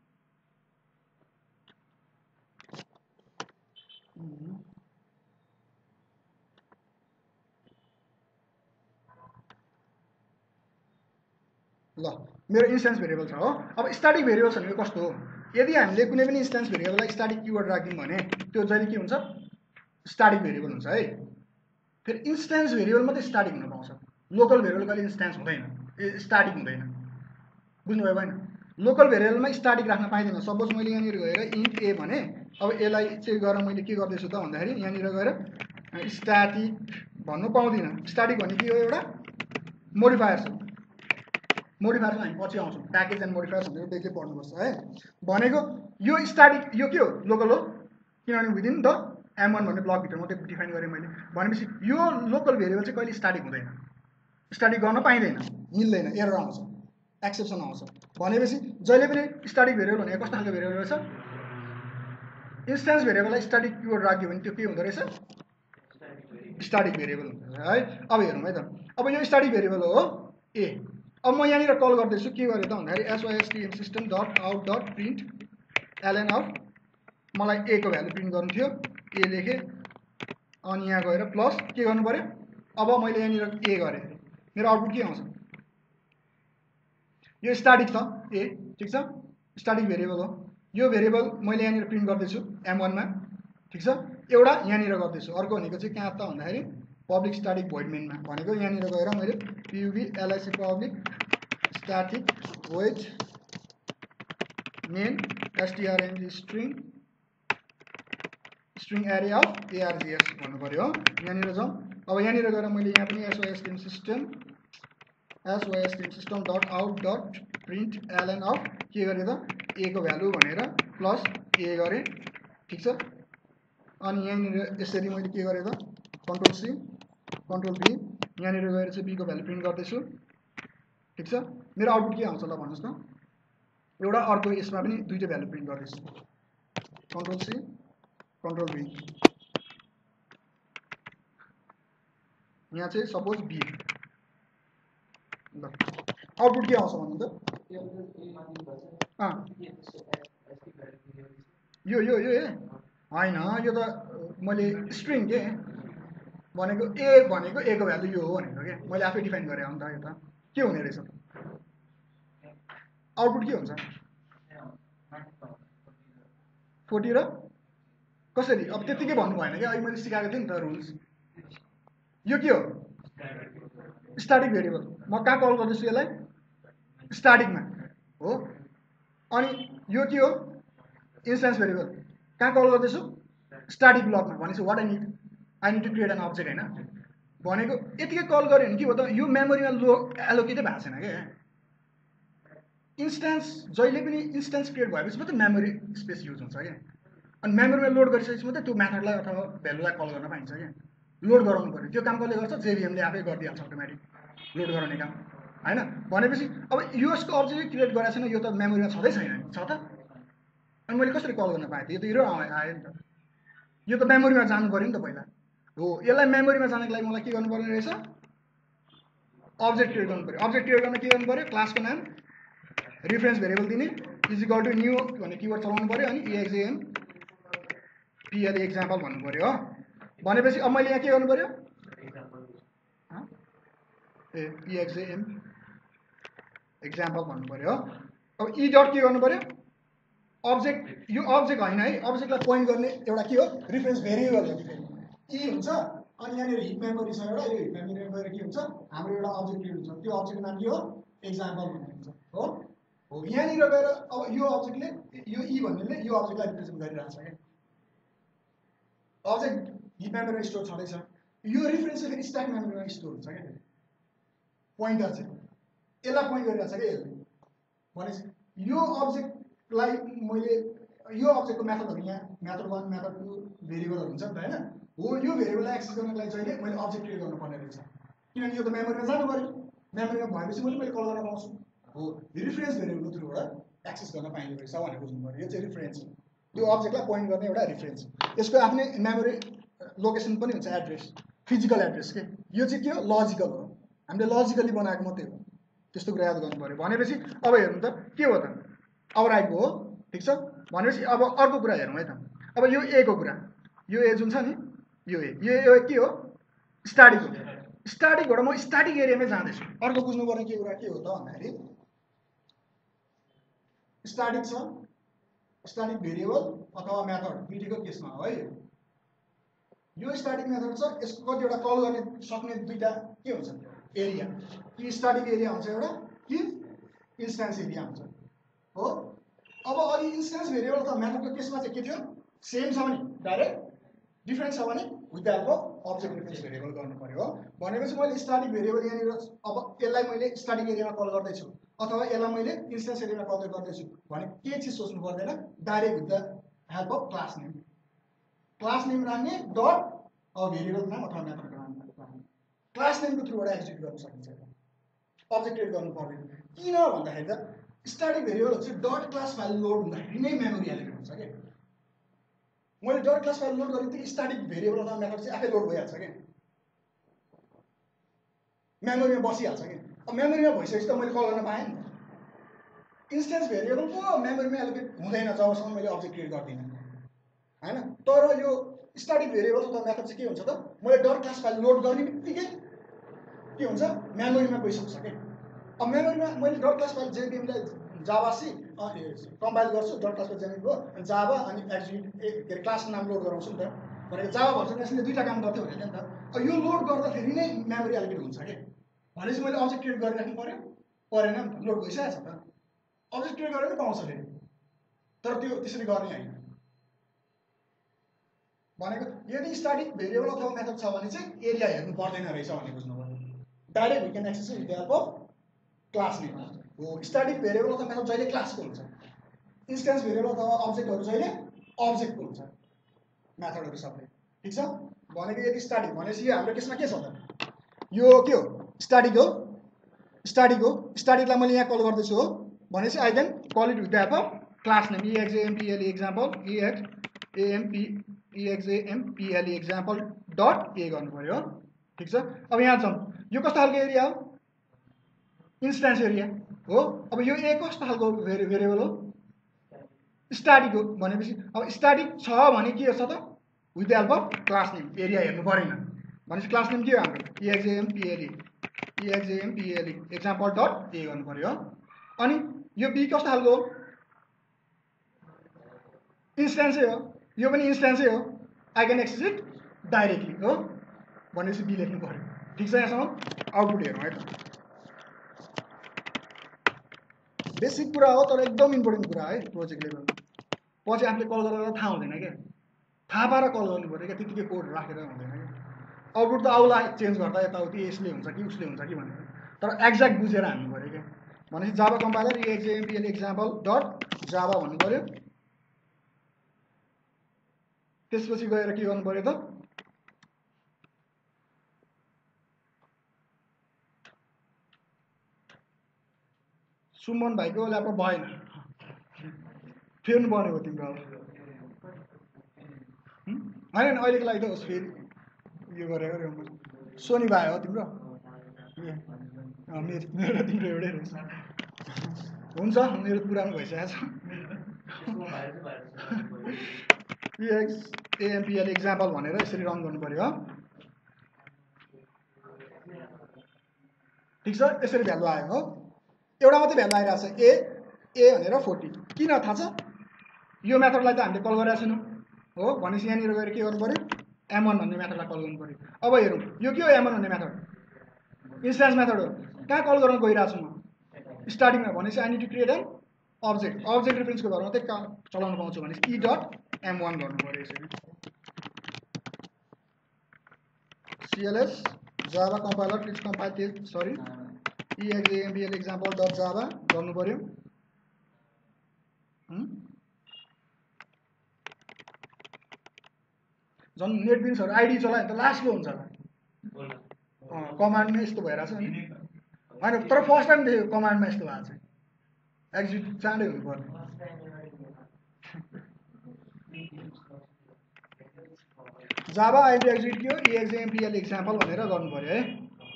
ल मेरो इन्स्टेन्स भेरिएबल छ हो अब स्ट्याटिक भेरिएबल भनेको कस्तो हो यदि हामीले कुनै पनि इन्स्टेन्स भेरिएबललाई स्ट्याटिक किवर्ड राख्यौँ भने त्यो जहिले के हुन्छ स्ट्याटिक भेरिएबल हुन्छ है फेरि इन्स्टेन्स भेरिएबल मात्रै स्ट्याटिक हुन पाउँछ लोकल भेरिएबल कहिले इन्स्टेन्स हुँदैन ए स्ट्याटिक हुँदैन बुझ्नुभयो भएन लोकल भेरिएबलमा स्ट्याटिक राख्न पाइँदैन सपोज मैले यहाँनिर गएर इन्ट ए भने अब यसलाई चाहिँ गरेर मैले के गर्दैछु त भन्दाखेरि यहाँनिर गएर स्ट्याटिक भन्नु पाउँदिनँ स्ट्याटिक भन्ने के हो एउटा मोडिफायर छ मोडिफायर्समा हामी पछि आउँछौँ प्याकेज एन्ड मोडिफायर्स भनेर बेग्लै पढ्नुपर्छ है भनेको यो स्ट्याटिक यो के हो लोकल हो किनभने विदिन द एम वान भन्ने ब्लकभित्र मात्रै डिफाइन गरेँ मैले भनेपछि यो लोकल भेरिएबल चाहिँ कहिले स्ट्याटिक हुँदैन स्ट्याटिक गर्न पाइँदैन मिल्दैन एरर आउँछ एक्सेप्सन आउँछ भनेपछि जहिले पनि स्ट्याटिक भेरिएबल भनेको कस्तो खालको भेरिएबल रहेछ इन्स्टेन्स भेरिएबललाई स्ट्याटिक किवर्ड राख्यो भने त्यो के हुँदो रहेछ स्ट्याटिक भेरिएबल हुन्छ है अब हेरौँ है त अब यो स्ट्याटिक भेरिएबल हो ए अब म यहाँनिर कल गर्दैछु के गरेँ त भन्दाखेरि SYSTM system dot out dot print LN of मलाई ए को भ्यालु प्रिन्ट गर्नु थियो ए लेखेँ अनि यहाँ गएर प्लस के गर्नु पऱ्यो अब मैले यहाँनिर ए गरेँ मेरो आउटपुट के आउँछ यो स्ट्याटिक छ ए ठिक छ स्ट्याटिक भेरिएबल हो यो भेरिएबल मैले यहाँनिर प्रिन्ट गर्दैछु एम वानमा ठिक छ एउटा यहाँनिर गर्दैछु अर्को भनेको चाहिँ कहाँ त भन्दाखेरि पब्लिक स्ट्याटिक भोइड मेनमा भनेको यहाँनिर गएर मैले PUB LIC public static void main STRNG string string array of ARGS भन्नु पऱ्यो हो यहाँनिर जाउँ अब यहाँनिर गएर मैले यहाँ पनि SYSTM system एसवाइएसटिएम system dot out dot print LN of के गरेँ त ए को भ्यालु भनेर प्लस ए गरेँ ठिक छ अनि यहाँनिर यसरी मैले के गरेँ त कन्ट्रोल सी कन्ट्रोल बी यहाँनिर गएर चाहिँ बीको भ्यालु प्रिन्ट गर्दैछु ठिक छ मेरो आउटपुट के आउँछ ल भन्नुहोस् त एउटा अर्को यसमा पनि दुईटै भ्यालु प्रिन्ट गर्दैछु कन्ट्रोल सी कन्ट्रोल बी यहाँ चाहिँ सपोज बी ल आउटपुट के आउँछ भन्नु त यो यो यो ए होइन यो त मैले स्ट्रिङ के भनेको ए भनेको ए को भ्यालु यो हो भनेको के मैले आफै डिफाइन गरेँ अन्त यो त के हुने रहेछ आउटपुट के हुन्छ फोर्टी र कसरी अब त्यतिकै भन्नु भएन क्या अहिले मैले सिकाएको थिएँ नि त रुल्स यो के हो स्ट्याटिक भेरिएबल म कहाँ कल गर्दैछु यसलाई स्ट्याटिकमा हो अनि यो के हो इन्स्टेन्स भेरिएबल कहाँ कल गर्दैछु स्ट्याटिक ब्लकमा भनेपछि what I need I need to create an object होइन भनेको यतिकै कल गऱ्यो भने के हो त यो मेमोरीमा लो एलोकेटै भएको छैन क्या इन्स्टेन्स जहिले पनि इन्स्टेन्स क्रिएट भएपछि मात्रै मेमोरी स्पेस युज हुन्छ क्या अनि मेमोरीमा लोड गरिसकेपछि मात्रै त्यो मेथडलाई अथवा भ्यालुलाई कल गर्न पाइन्छ क्या लोड गराउनु पऱ्यो त्यो काम कसले गर्छ जेभिएमले आफै गरिदिइहाल्छ अटोमेटिक लोड गराउने काम होइन भनेपछि अब युएसको अब्जेक्ट क्रिएट गरेको छैन यो त मेमोरीमा छँदै छैन छ त अनि मैले कसरी कल गर्न पाएँ त यो त हिरो आयो नि त यो त मेमोरीमा जानु पऱ्यो नि त पहिला हो यसलाई मेमोरीमा जानको लागि मलाई के गर्नुपर्ने रहेछ अब्जेक्ट क्रिएट गर्नु पऱ्यो अब्जेक्ट क्रिएट गर्न के गर्नु पऱ्यो क्लासको नाम रिफरेन्स भेरिएबल दिने इज इक्वल टु न्यू भन्ने किवर्ड चलाउनु पऱ्यो अनि इएक्सएएम पिएल एक्जाम्पल भन्नु पऱ्यो हो भनेपछि अब मैले यहाँ के गर्नु पऱ्यो ए इएक्सएएम एक्जाम्पल भन्नु पऱ्यो हो अब ई डट के गर्नु पऱ्यो अब्जेक्ट यो अब्जेक्ट होइन है अब्जेक्टलाई पोइन्ट गर्ने एउटा के हो रिफरेन्स भेरिएबल हो ई हुन्छ अनि यहाँनिर हिप मेमोरी छ एउटा यो हिप मेमोरीमा गएर के हुन्छ हाम्रो एउटा अब्जेक्ट क्रिएट हुन्छ त्यो अब्जेक्टको नाम के हो एक्जाम्पल भन्ने हुन्छ हो हो यहाँनिर गएर अब यो अब्जेक्टले यो ई भन्नेले यो अब्जेक्टलाई रिप्रेजेन्ट गरिरहेको छ क्या अब्जेक्ट हिप मेमोरीमा स्टोर छँदैछ यो रिफरेन्स चाहिँ फेरि स्ट्याक मेमोरीमा स्टोर हुन्छ क्या पोइन्टर चाहिँ यसलाई पोइन्ट गरिरहेको छ क्या यसले भनेपछि यो अब्जेक्टलाई मैले यो अब्जेक्टको मेथडहरु यहाँ मेथड one मेथड two भेरिएबलहरु हुन्छ नि त हैन हो यो भेरिएबललाई एक्सेस गर्नको लागि चाहिँ मैले अब्जेक्ट क्रिएट गर्नुपर्ने रहेछ किनभने यो त मेमोरीमा जानु पर्यो मेमोरीमा भएपछि मैले मैले कल गर्न पाउँछु हो रिफरेन्स भेरिएबलको थ्रुबाट एक्सेस गर्न पाइने रहेछ भनेर बुझ्नु पर्यो यो चाहिँ रिफरेन्स यो अब्जेक्टलाई पोइन्ट गर्ने एउटा रिफरेन्स यसको आफ्नै मेमोरी लोकेसन पनि हुन्छ एड्रेस फिजिकल एड्रेस के यो चाहिँ के हो लजिकल हो हामीले लजिकली बनाएको मात्रै हो त्यस्तो कुरा याद गर्नु पर्यो भनेपछि अब हेर्नु त के हो त अब राइटको हो ठीक छ भनेपछि अब अर्को कुरा हेरौँ है त अब यो ए को कुरा यो ए जुन छ नि यो ए यो ए के हो स्टार्टिङ हो स्टार्टिङबाट म स्टार्टिङ एरियामै जाँदैछु अर्को बुझ्नुपर्ने के कुरा के हो त भन्दाखेरि स्टार्टिङ छ स्टार्टिङ भेरिएबल अथवा मेथड दुईटैको केसमा हो है यो स्टार्टिङ मेथड छ यसको कतिवटा कल गर्ने सक्ने दुईटा के हुन्छ एरिया कि स्टार्टिङ एरिया हुन्छ एउटा कि इन्स्टान्स एरिया हुन्छ हो अब अघि इन्स्टान्स भेरिएबल अथवा मेथडको केसमा चाहिँ के थियो सेम छ भने डाइरेक्ट डिफरेन्ट छ भने with the help of object reference variable गर्नु पर्यो हो भनेपछि मैले स्टार्टिङ भेरिएबल यहाँनिर अब यसलाई मैले स्टार्टिङ एरियामा कल गर्दैछु अथवा यसलाई मैले इन्स्टान्स एरियामा कल गर्दैछु भने के चिज सोच्नु पर्दैन direct with the help of class name class name राख्ने डट अब भेरिएबलको नाम अथवा मेथडको नाम क्लास नेमको थ्रुबाट एक्जिक्युट गर्न सकिन्छ अब्जेक्ट क्रिएट गर्नु पर्दैन किन भन्दाखेरि त स्टार्टिङ भेरिएबल चाहिँ डट क्लास फाइल लोड हुँदाखेरि नै मेमोरी एलिमेन्ट हुन्छ के मैले डट क्लास फाइल लोड गरेँ त्यो स्टार्टिङ भेरिएबल अथवा मेथड चाहिँ आफै लोड भइहाल्छ के मेमोरीमा बसिहाल्छ के अब मेमोरीमा भइसकेपछि त मैले कल गर्न पाएँ नि त इन्स्टेन्स भेरिएबलको मेमोरीमा एलोकेट हुँदैन जबसम्म मैले अब्जेक्ट क्रिएट गर्दिनँ हैन तर यो स्टार्टिङ भेरिएबल अथवा मेथड चाहिँ के हुन्छ त मैले डट क्लास फाइल लोड गर्ने बित्तिकै के हुन्छ मेमोरीमा गइसक्छ के अब मेमोरीमा मैले डट क्लास फाइल जेभीएमलाई जावा सी कम्पाइल गर्छु डट क्लास फाइल जेभीएमको अनि जावा अनि एक्जिक्युट के अरे क्लासको नाम लोड गराउँछु नि त भनेको जावा भर्सन यसले दुईटा काम गर्थ्यो भने नि त अब यो लोड गर्दाखेरि नै मेमोरी एलोकेट हुन्छ के भनेपछि मैले अब्जेक्ट क्रिएट गरिराख्नु पर्यो परेन नि त लोड भइसकेको छ त अब्जेक्ट क्रिएट गरेर पाउँछ फेरि तर त्यो त्यसरी गर्ने होइन भनेको यदि स्टार्टिङ भेरिएबल अथवा मेथड छ भने चाहिँ एरिया हेर्नु पर्दैन रहेछ भन्ने बुझ्नु पर्यो direct we can access with the help of class name हो स्टार्टिङ भेरिएबल अथवा मेथड जहिले क्लासको हुन्छ इन्स्टेन्स भेरिएबल अथवा अब्जेक्टहरू जहिले अब्जेक्टको हुन्छ मेथडहरू सबै ठिक छ भनेको यदि स्टार्टिङ भनेपछि यो हाम्रो केसमा के छ त यो के हो स्टार्टिङ हो स्टार्टिङ हो स्टार्टिङलाई मैले यहाँ कल गर्दैछु हो भनेपछि I can call it with the help of class name इएक्सएएमपिएलई example इएक्सएएमपी इएक्सएएमपिएलई example dot ए गर्नु पर्यो हो ठिक छ अब यहाँ जाउँ यो कस्तो खालको एरिया हो इन्स्टान्स एरिया हो अब यो ए कस्तो खालको भेरि भेरिएबल हो स्टार्टिङ हो भनेपछि अब स्टार्टिङ छ भने के छ त with the help of class name area हेर्नु परेन भनेपछि क्लास नेम के हो हाम्रो इएक्सएएमपिएलई इएक्सएएमपिएलई एक्जाम्पल डट ए गर्नु पर्यो हो अनि यो बी कस्तो खालको हो इन्स्टान्सै हो यो पनि इन्स्टान्सै हो I can access it directly हो भनेपछि बी लेख्नु पर्यो ठिक छ यहाँसम्म आउटपुट हेरौँ है त बेसिक कुरा हो तर एकदम इम्पोर्टेन्ट कुरा है प्रोजेक्ट लेभल पछि आफूले कल गरेर थाहा हुँदैन क्या थाहा पाएर कल गर्नु पऱ्यो क्या त्यतिकै कोड राखेर हुँदैन क्या आउटपुट त आउला चेन्ज गर्दा यताउति यसले हुन्छ कि उसले हुन्छ कि भनेर तर एक्ज्याक्ट बुझेर हान्नु पऱ्यो क्या भनेपछि Java compiler इएक्सएएमपिएलई example dot Java भन्नु पऱ्यो त्यसपछि गएर के गर्नु पर्यो त सुमन भाइको ल्यापटप भएन फेर्नु पर्ने हो तिम्रो अब होइन अहिलेको लागि त होस् फेरि यो गरेको सोनी भाइ हो तिम्रो मेरो मेरो तिम्रो एउटै रहेछ हुन्छ मेरो पुरानो भइसकेको छ इएक्सएएमपिएल एक्जाम्पल भनेर यसरी रन गर्नु पर्यो ठिक छ यसरी भ्यालु आयो हो एउटा मात्रै भ्यालु आइरहेको छ ए ए भनेर फोर्टी किन थाहा छ यो मेथडलाई त हामीले कल गरेका छैनौँ हो भनेपछि यहाँनिर गएर के गर्नु पर्यो एम वान भन्ने मेथडलाई कल गर्नु पर्यो अब हेरौँ यो के हो एम वान भन्ने मेथड इन्स्टान्स मेथड हो कहाँ कल गर्न गइरहेको छु म स्टार्टिङमा भनेपछि I need to create an object object रिफरेन्सको भरमा मात्रै काम चलाउन पाउँछु भनेपछि ई डट एम वान गर्नु पर्यो यसरी C L S Java compiler please compile test sorry E X A M P L example dot Java गर्नु पर्यो झन् नेटबिन्सहरू आइडी चलायो भने त लास्टको हुन्छ त कमान्डमा यस्तो भइरहेछ नि होइन तर फर्स्ट टाइम देखेको कमान्डमा यस्तो भएको छ एक्जिट चाँडै हुनुपर्ने जावा आइडी एक्जिट के हो इएक्जाम्पल एक्जाम्पल भनेर गर्नु पर्यो है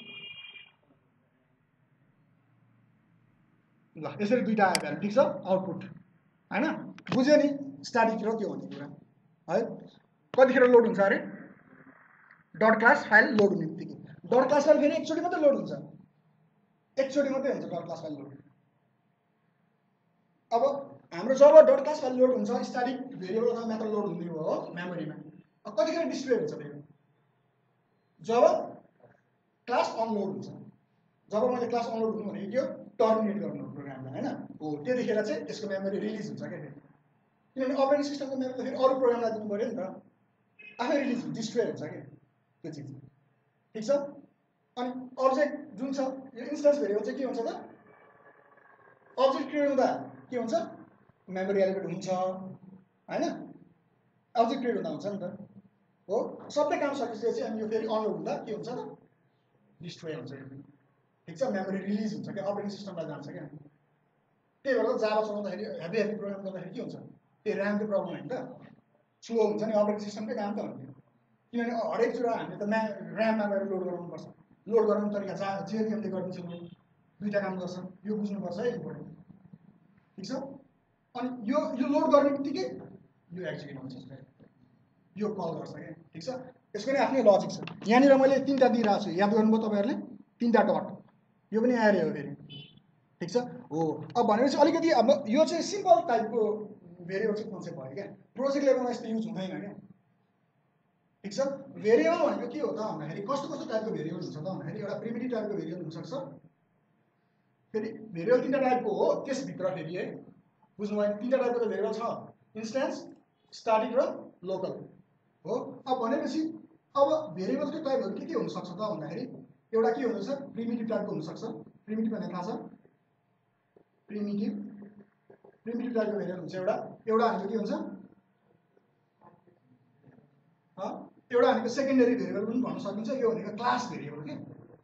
ल यसरी दुईटा आयो भ्यालु ठिक छ आउटपुट होइन बुझ्यो नि स्ट्याटिक र त्यो भन्ने कुरा है कतिखेर लोड हुन्छ अरे डट क्लास फाइल लोड हुने बित्तिकै डट क्लास फाइल फेरि एकचोटि मात्रै लोड हुन्छ एकचोटि मात्रै हुन्छ डट क्लास फाइल लोड अब हाम्रो जब डट क्लास फाइल लोड हुन्छ स्ट्याटिक भेरिएबल अथवा मेथड लोड हुने हो मेमोरीमा अब कतिखेर डिस्प्ले हुन्छ फेरि जब क्लास अनलोड हुन्छ जब मैले क्लास अनलोड हुनु भनेको के हो टर्मिनेट गर्नु प्रोग्रामलाई होइन हो त्यतिखेर चाहिँ यसको मेमोरी रिलिज हुन्छ क्या फेरि किनभने अपरेटिङ सिस्टमको मेमोरी फेरि अरू प्रोग्रामलाई दिनु पऱ्यो नि त आफै रिलिज हुन्छ डिस्ट्रोय हुन्छ क्या त्यो चिज ठिक छ अनि अब्जेक्ट जुन छ यो इन्स्टेन्स भेरिएबल चाहिँ के हुन्छ त अब्जेक्ट क्रिएट हुँदा के हुन्छ मेमोरी एलोकेट हुन्छ होइन अब्जेक्ट क्रिएट हुँदा हुन्छ नि त हो सबै काम सकिसकेपछि अनि यो फेरि अनलोड हुँदा के हुन्छ त डिस्ट्रोय हुन्छ ठिक छ मेमोरी रिलिज हुन्छ क्या अपरेटिङ सिस्टमलाई जान्छ क्या त्यही भएर जावा चलाउँदाखेरि हेभी हेभी प्रोग्राम गर्दाखेरि के हुन्छ त्यो ऱ्यामको प्रब्लम होइन त स्लो हुन्छ नि अपरेटिङ सिस्टमकै काम त हो नि किनभने हरेक कुरा हामीले त म्या ऱ्याममा गएर लोड गराउनुपर्छ लोड गराउने तरिका जा जेएनएमले गरिदिन्छ लोड दुईवटा काम गर्छ यो बुझ्नुपर्छ है इम्पोर्टेन्ट ठिक छ अनि यो यो लोड गर्ने बित्तिकै यो एक्जिक्युट हुन्छ यो कल गर्छ क्या ठिक छ यसको नि आफ्नै लजिक छ यहाँनिर मैले तिनवटा दिइरहेको छु याद गर्नुभयो तपाईँहरूले तिनवटा डट यो पनि एरे हो फेरि ठिक छ हो अब भनेपछि अलिकति अब यो चाहिँ सिम्पल टाइपको भेरिएबल चाहिँ कन्सेप्ट भयो क्या प्रोजेक्ट लेभलमा यस्तो युज हुँदैन क्या ठिक छ भेरिएबल भनेको के हो त भन्दाखेरि कस्तो कस्तो टाइपको भेरिएबल हुन्छ त भन्दाखेरि एउटा प्रिमिटिभ टाइपको भेरिएबल हुनसक्छ फेरि भेरिएबल तिनवटा टाइपको हो त्यसभित्र फेरि है बुझ्नुभयो तिनवटा टाइपको त भेरिएबल छ इन्स्टेन्स स्ट्याटिक र लोकल हो अब भनेपछि अब भेरिएबलको टाइपहरू के के हुनसक्छ त भन्दाखेरि एउटा के हुनसक्छ प्रिमिटिभ टाइपको हुनसक्छ प्रिमिटिभ भनेर थाहा छ प्रिमिटिभ प्रिमिटिभ टाइपको भेरिएबल हुन्छ एउटा एउटा भनेको के हुन्छ एउटा भनेको सेकेन्डरी भेरिएबल पनि भन्न सकिन्छ यो भनेको क्लास भेरिएबल के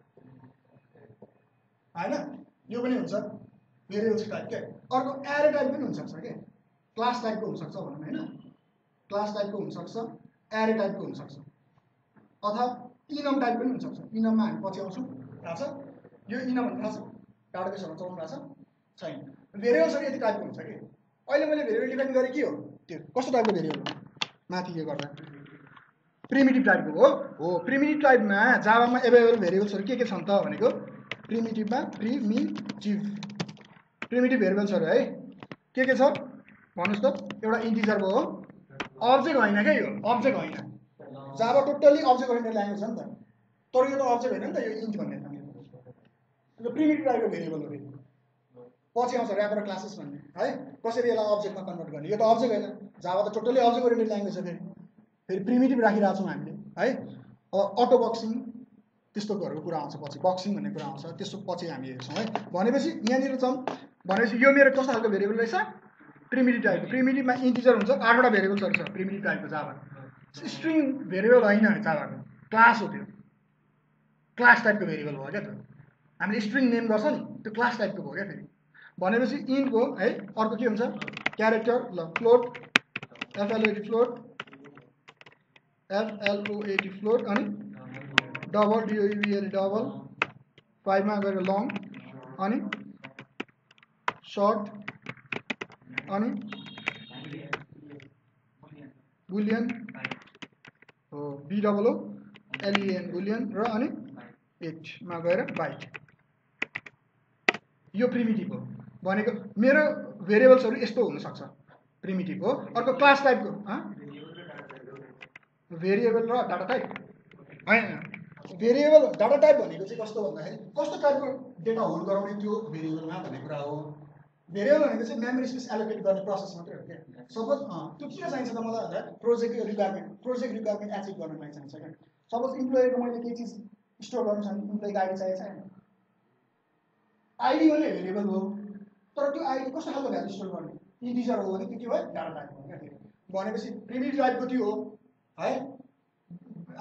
होइन यो पनि हुन्छ भेरिएबल टाइप के अर्को एरे टाइप पनि हुनसक्छ के क्लास टाइपको हुनसक्छ भनौँ होइन क्लास टाइपको हुनसक्छ एरे टाइपको हुनसक्छ अथवा इनम टाइप पनि हुनसक्छ इनममा हामी पछि आउँछौँ थाहा छ यो इनम भन्ने थाहा छ डाटाबेसहरूमा चलाउनु थाहा छ छैन भेरिएबल्सहरू यति टाइपको हुन्छ कि अहिले मैले भेरिएबल डिफाइन गरेँ के हो त्यो कस्तो टाइपको भेरिएबल हो माथि के गर्दा प्रिमिटिभ टाइपको हो हो प्रिमिटिभ टाइपमा जावामा एभाइलेबल भेरिएबल्सहरू के के छन् त भनेको प्रिमिटिभमा प्रिमिटिभ प्रिमिटिभ भेरिएबल्सहरू है के के छ भन्नुहोस् त एउटा इन्टिजर भयो अब्जेक्ट होइन क्या यो अब्जेक्ट होइन Java totally object oriented language हो नि त तर यो त अब्जेक्ट होइन नि त यो इन्ट भन्ने यो प्रिमिटिभ टाइपको भेरिएबल हो पछि आउँछ ऱ्यापर क्लासेस भन्ने है कसरी यसलाई अब्जेक्टमा कन्भर्ट गर्ने यो त अब्जेक्ट होइन जावा त टोटल्ली अब्जेक्ट ओरिएन्टेड ल्याङ्ग्वेज हो फेरि फेरि प्रिमिटिभ राखिरहेको छौँ हामीले है अटो बक्सिङ त्यस्तोहरूको कुरा आउँछ पछि बक्सिङ भन्ने कुरा आउँछ त्यसको पछि हामी हेर्छौँ है भनेपछि यहाँनिर छौँ भनेपछि यो मेरो कस्तो खालको भेरिएबल रहेछ प्रिमिटिभ टाइपको प्रिमिटिभमा इन्टिजर हुन्छ आठवटा भेरिएबल्सहरू छ प्रिमिटिभ टाइपको जावा स्ट्रिङ भेरिएबल होइन जावाको क्लास हो त्यो क्लास टाइपको भेरिएबल भयो क्या त्यो हामीले स्ट्रिङ नेम गर्छ नि त्यो क्लास टाइपको भयो क्या फेरि भनेपछि इन्टको है अर्को के हुन्छ क्यारेक्टर ल float F L O A T float F L O A T float अनि डबल डिओइबिएल डबल फाइभमा गएर लङ अनि सर्ट अनि बुलियन हो B double O L E N boolean र अनि एटमा गएर बाइट यो प्रिमिटिभ हो भनेको मेरो भेरिएबल्सहरू यस्तो हुनसक्छ प्रिमिटिभ हो अर्को क्लास टाइपको भेरिएबल र डाटा टाइप होइन भेरिएबल डाटा टाइप भनेको चाहिँ कस्तो भन्दाखेरि कस्तो टाइपको डेटा होल्ड गराउने त्यो भेरिएबलमा भन्ने कुरा हो भेरिएबल भनेको चाहिँ मेमोरी स्पेस एलोकेट गर्ने प्रोसेस मात्रै हो क्या सपोज त्यो किन चाहिन्छ त मलाई भन्दा project requirement project requirement achieve गर्नलाई चाहिन्छ क्या सपोज इम्प्लोइको मैले केही चिज स्टोर गर्नु छ भने इम्प्लोइको आइडी चाहिएको छैन आइडी भने भेरिएबल हो तर त्यो आइडी कस्तो खालको भ्यालु स्टोर गर्ने इन्टिजर हो भने त्यो के भयो डाटा टाइप हो क्या भनेपछि प्रिमिटिभ टाइपको त्यो हो है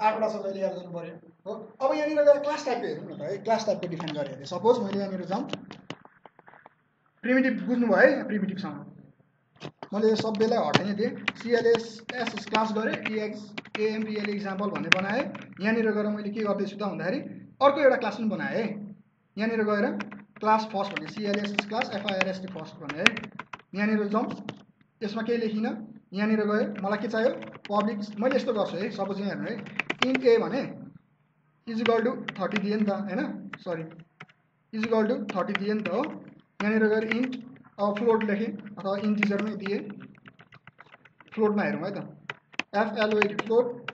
आठवटा छ जहिले याद गर्नु पऱ्यो हो। अब यहाँनिर गएर क्लास टाइपको हेरौँ न त है, क्लास टाइपको डिफाइन गरेँ अरे सपोज मैले यहाँनिर जाउँ प्रिमिटिभ बुझ्नुभयो है, प्रिमिटिभसँग मैले सबैलाई हटाइने दिएँ, सिएलएस एस क्लास गरेँ, इएक्स एएमपिएल इक्जाम्पल भन्ने बनाएँ। यहाँनिर गएर मैले के गर्दैछु त भन्दाखेरि अर्को एउटा क्लास पनि बनाएँ है। यहाँनिर गएर क्लास फर्स्ट भने सिएलएस क्लास एफआइआरएसटी फर्स्ट भने है। यहाँनिर जाउँ, यसमा केही लेखिनँ, यहाँनिर गयो मलाई के चाहियो पब्लिक, मैले यस्तो गर्छु है, सपोज यहाँ हेर्नु है, इन्ट ए भने इजिकल टु थर्टी दिएँ नि त होइन, सरी इजिकल टु थर्टी दिएँ नि त हो। यहाँनिर गएर इन्ट अब फ्लोट लेखेँ अथवा इन्टिजरमै दिएँ, फ्लोटमा हेरौँ है त, F L O A T float,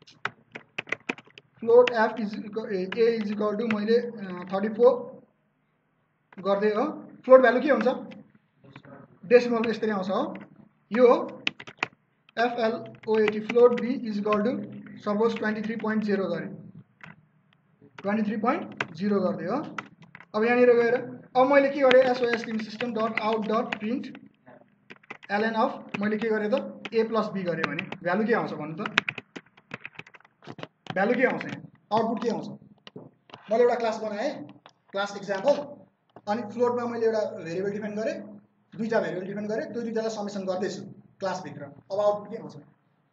float F is a equal to मैले थर्टी फोर गर्दै हो। फ्लोट भ्यालु के हुन्छ डेसिमल यसरी आउँछ हो, यो हो F L O A T float B equal to suppose twenty three point zero गरेँ, ट्वेन्टी थ्री पोइन्ट जिरो गर्दै हो। अब यहाँनिर गएर अब मैले के गरेँ S O S T M system dot out dot print LN of मैले के गरेँ त ए प्लस बी गरेँ भने भ्यालु के आउँछ भन्नु त, भ्यालु के आउँछ यहाँ आउटपुट के आउँछ। मैले एउटा क्लास बनाएँ क्लास इक्जाम्पल, अनि फ्लोटमा मैले एउटा भेरिएबल डिफाइन गरेँ, दुईवटा भेरिएबल डिफाइन गरेँ, त्यो दुईवटालाई समेसन गर्दैछु क्लासभित्र। अब आउटपुट के आउँछ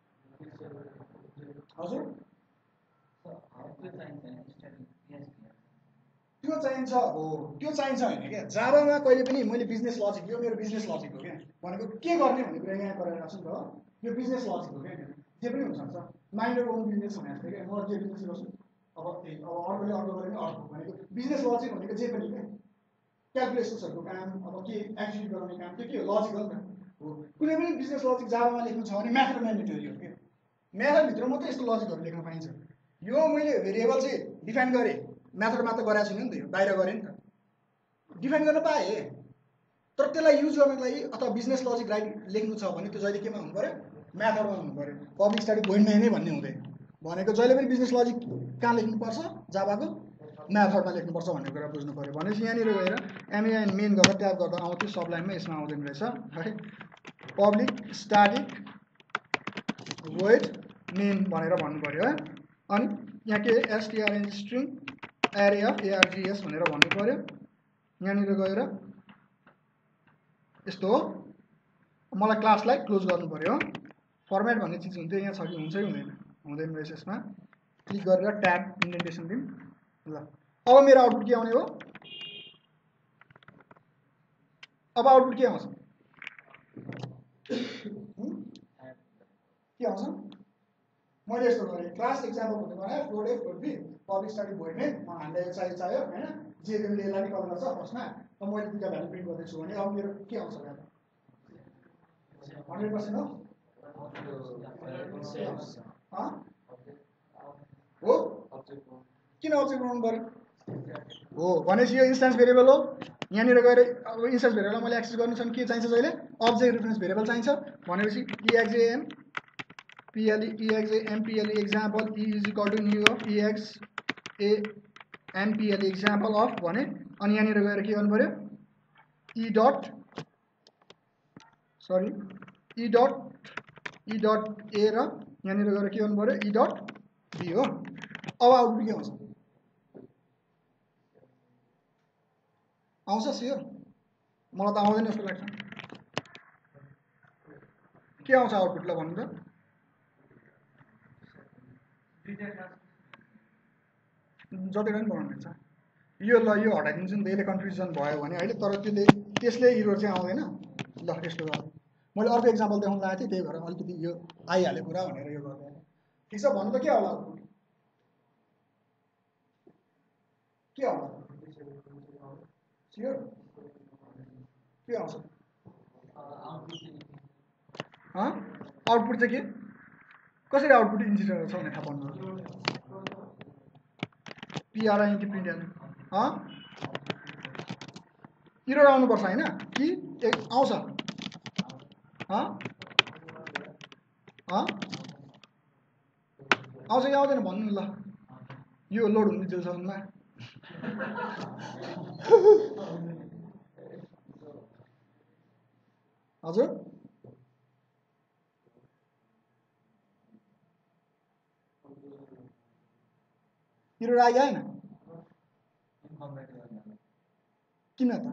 हजुर, त्यो चाहिन्छ हो, त्यो चाहिन्छ होइन क्या। जाभामा कहिले पनि मैले बिजनेस लजिक, यो मेरो बिजनेस लजिक हो क्या, भनेको के गर्ने भन्ने कुरा यहाँ गरेर राख्छु नि त, यो बिजनेस लजिक हो क्या, जे पनि हुनसक्छ। माइन्ड ओन बिजनेस भने जस्तै क्या, म जे बिजनेस गर्छु अब त्यही, अब अर्कोले अर्को गऱ्यो भने अर्को, भनेको बिजनेस लजिक भनेको जे पनि क्या, क्यालकुलेसन्सहरूको काम, अब के एक्जिक्युट गराउने काम, त्यो के हो लजिक हो नि त हो। कुनै पनि बिजनेस लजिक जाभामा लेख्नु छ भने म्याथड म्यान्डेटरी हो क्या, म्याथडभित्र मात्रै यस्तो लजिकहरू लेख्न पाइन्छ। यो मैले भेरिएबल चाहिँ डिफाइन गरेँ, म्याथडमा त गरेको छैन नि त, यो बाहिर गरेँ नि त, डिफाइन गर्न पाएँ, तर त्यसलाई युज गर्नको लागि अथवा बिजनेस लजिक राइट लेख्नु छ भने त्यो जहिले केमा हुनु पऱ्यो म्याथडमा हुनु पऱ्यो, पब्लिक स्ट्याटिक भोइडमा नै भन्ने हुँदैन। भनेको जहिले पनि बिजनेस लजिक कहाँ लेख्नुपर्छ जाभाको म्याथडमा लेख्नुपर्छ भन्ने कुरा बुझ्नु पऱ्यो। भनेपछि यहाँनिर गएर एमएएन मेन गरेर ट्याब गर्दा आउँथ्यो, सब लाइनमा यसमा आउँदैन रहेछ है, पब्लिक स्ट्याटिक भोइड मेन भनेर भन्नु पऱ्यो है। अनि यहाँ के एसटिआरएन स्ट्रिङ एरे अफ एआरजिएस भनेर भन्नु पऱ्यो। यहाँनिर गएर यस्तो हो, मलाई क्लासलाई क्लोज गर्नु पऱ्यो। फर्मेट भन्ने चिज हुन्थ्यो, यहाँ छ कि हुन्छ कि हुँदैन, हुँदैन रहेछ। यसमा क्लिक गरेर ट्याब इन्डेन्टेसन दिउँ ल। अब मेरो आउटपुट के आउने हो, अब आउटपुट के आउँछ के आउँछ, मैले यस्तो गरेँ क्लास इक्जाम्पल भन्ने बनाएँ, float A float B public static void main, हामीलाई यो चाहियो चाहियो होइन, जे पनि यसलाई नि कल गर्छ फर्स्टमा, अब मैले दुईवटा भ्यालु प्रिन्ट गर्दैछु भने अब मेरो के आउँछ भ्यालु हन्ड्रेड पर्सेन्ट हो हो, किन अब्जेक्ट बनाउनु पऱ्यो हो, भनेपछि यो इन्स्टान्स भेरिएबल हो। यहाँनिर गएर अब इन्स्टान्स भेरिएबललाई मैले एक्सेस गर्नु छ भने के चाहिन्छ, जहिले अब्जेक्ट रेफरेन्स भेरिएबल चाहिन्छ। भनेपछि E X A M P L E E X A M P L E example E is equal to new of E X A M P L E example of भने, अनि यहाँनिर गएर के गर्नु पऱ्यो E dot sorry E dot E dot A र यहाँनिर गएर के गर्नु पऱ्यो इ डट बी हो। अब आउटपुट के आउँछ आउँछ सियर, मलाई त आउँदैन जस्तो लाग्छ। के आउँछ आउटपुटलाई भन्नु त, जतिवटा पनि बनाउनु हुन्छ यो ल, यो हटाइदिन्छु नि त, यसले कन्फ्युजन भयो भने अहिले, तर त्यसले त्यसले इरोर चाहिँ आउँदैन। ल यस्तो गर, मैले अर्को इक्जाम्पल देखाउनु लागेको थिएँ, त्यही भएर अलिकति यो आइहाल्यो कुरा भनेर यो गर्दैन। ठिक छ, भन्नु त के होला आउटपुट के होला सियर के आउँछ आउटपुट चाहिँ के, कसरी आउटपुट इन्जिनियर छ भने थाहा पाउनु पिआरआइएनटी प्रिन्ट इरोर आउनुपर्छ होइन कि आउँछ आउँछ कि आउँदैन भन्नु ल, यो लोड हुने जेलसम्ममा हजुर एरर आयो हैन किन त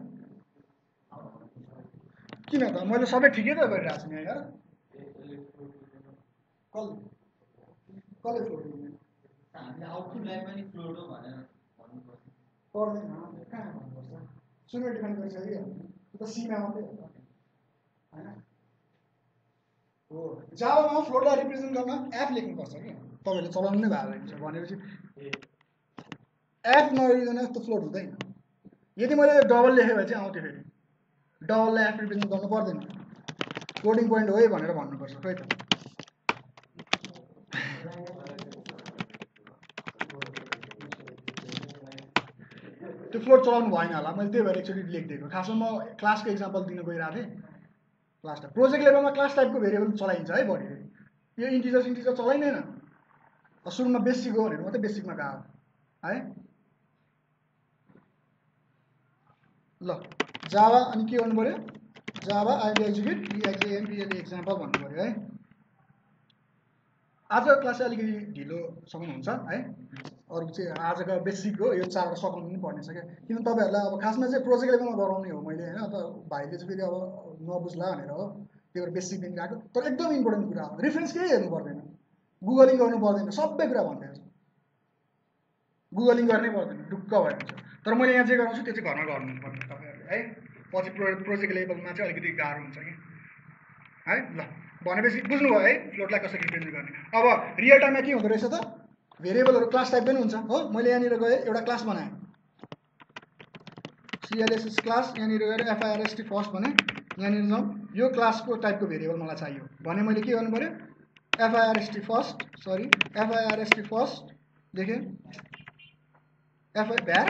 किन त मैले सबै ठिकै त गरिरहेको छु नि यार कल कसले फ्लोट दिने हामीले आउटपुटलाई पनि फ्लोट हो भनेर भन्नुपर्छ पर्दैन कहाँ भन्नुपर्छ सुरुमा डिफाइन गरिसक्यो त्यो त सीमा मात्रै हो हैन हो जावामा फ्लोटलाई रिप्रेजेन्ट गर्न एप लेख्नुपर्छ कि तपाईँले चलाउनु नै भएको हुन्छ भनेपछि एप नलेखिकन यस्तो फ्लोट हुँदैन यदि मैले डबल लेखेँ भने चाहिँ आउँथ्यो फेरि डबललाई एप रिप्रेजेन्ट गर्नु पर्दैन कोडिङ पोइन्ट हो है भनेर भन्नुपर्छ खै त त्यो फ्लोट चलाउनु भएन होला मैले त्यही भएर एकचोटि लेखिदिएको खासमा म क्लासको इक्जाम्पल दिन गइरहेको थिएँ क्लास टाइप प्रोजेक्ट लेभलमा क्लास टाइपको भेरिएबल चलाइन्छ है बढी यो इन्टिजर इन्टिजर चलाइँदैन सुरुमा बेसिक हो भनेर मात्रै बेसिकमा गयो है ल जावा अनि के गर्नु पर्यो Java ID execute E X A M P L example भन्नु पर्यो है आजको क्लास चाहिँ अलिकति ढिलो सक्नुहुन्छ है अरू चाहिँ आजको बेसिक हो यो चारवटा सकाउनु पनि पर्नेछ क्या किन तपाईँहरूलाई अब खासमा चाहिँ प्रोजेक्ट लेभलमा गराउने हो मैले होइन त भाइले चाहिँ फेरि अब नबुझ्ला भनेर हो त्यही भएर बेसिक दिन गएको तर एकदम इम्पोर्टेन्ट कुरा हो रेफरेन्स केही हेर्नु पर्दैन गुगलिङ गर्नु पर्दैन सबै कुरा भनिदिएको छ गुगलिङ गर्नै पर्दैन ढुक्क भयो हुन्छ तर मैले यहाँ जे गराउँछु त्यो चाहिँ घरमा गर्नुपर्ने तपाईँहरूले है पछि प्रो प्रोजेक्ट लेभलमा चाहिँ अलिकति गाह्रो हुन्छ कि है ल भनेपछि बुझ्नुभयो है फ्लोटलाई कसरी रिप्रेजेन्ट गर्ने अब रियल टाइममा के हुँदो रहेछ त भेरिएबलहरू क्लास टाइप पनि हुन्छ हो मैले यहाँनिर गएँ एउटा क्लास बनाएँ सिएलएसएस क्लास यहाँनिर गएर एफआइआरएसटी फर्स्ट भने यहाँनिर जाउँ यो क्लासको टाइपको भेरिएबल मलाई चाहियो भने मैले के गर्नु पऱ्यो F I R S T first sorry F I R S T first लेखेँ एफआई भ्यार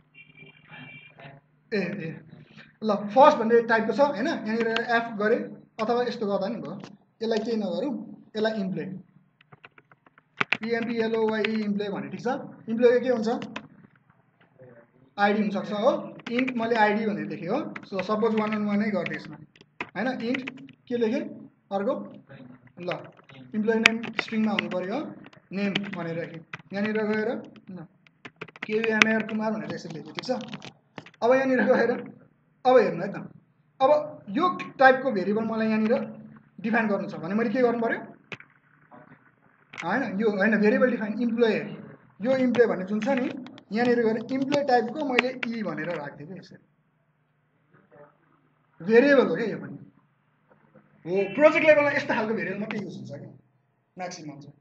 ए ए ल फर्स्ट भन्ने टाइपको छ होइन यहाँनिर एफ गरेँ अथवा यस्तो गर्दा नि भयो यसलाई केही नगरौँ यसलाई इम्प्लोइ इएमपिएलओवाई इम्प्लोइ भने ठिक छ इम्प्लोइको के हुन्छ आइडी हुनसक्छ हो इन्ट मैले आइडी भनेर लेखेँ हो सो सपोज वान वान वानै गर्दै यसमा होइन इन्ट के लेखेँ अर्को ल इम्प्लोइ नेम स्ट्रिङमा हुनु पऱ्यो हो नेम भनेर राखेँ यहाँनिर गएर ल केयुएमआर कुमार भनेर यसरी लेखेँ ठिक छ अब यहाँनिर गएर अब हेर्नु है त अब यो टाइपको भेरिएबल मलाई यहाँनिर डिफाइन गर्नु छ भने मैले के गर्नु पऱ्यो होइन यो होइन भेरिएबल डिफाइन इम्प्लोइ यो इम्प्लोइ भन्ने जुन छ नि यहाँनिर गएर इम्प्लोइ टाइपको मैले इ भनेर राख्थेँ कि यसरी भेरिएबल हो क्या यो पनि हो प्रोजेक्ट लेभलमा यस्तो खालको भेरिएबल मात्रै युज हुन्छ क्या म्याक्सिमम चाहिँ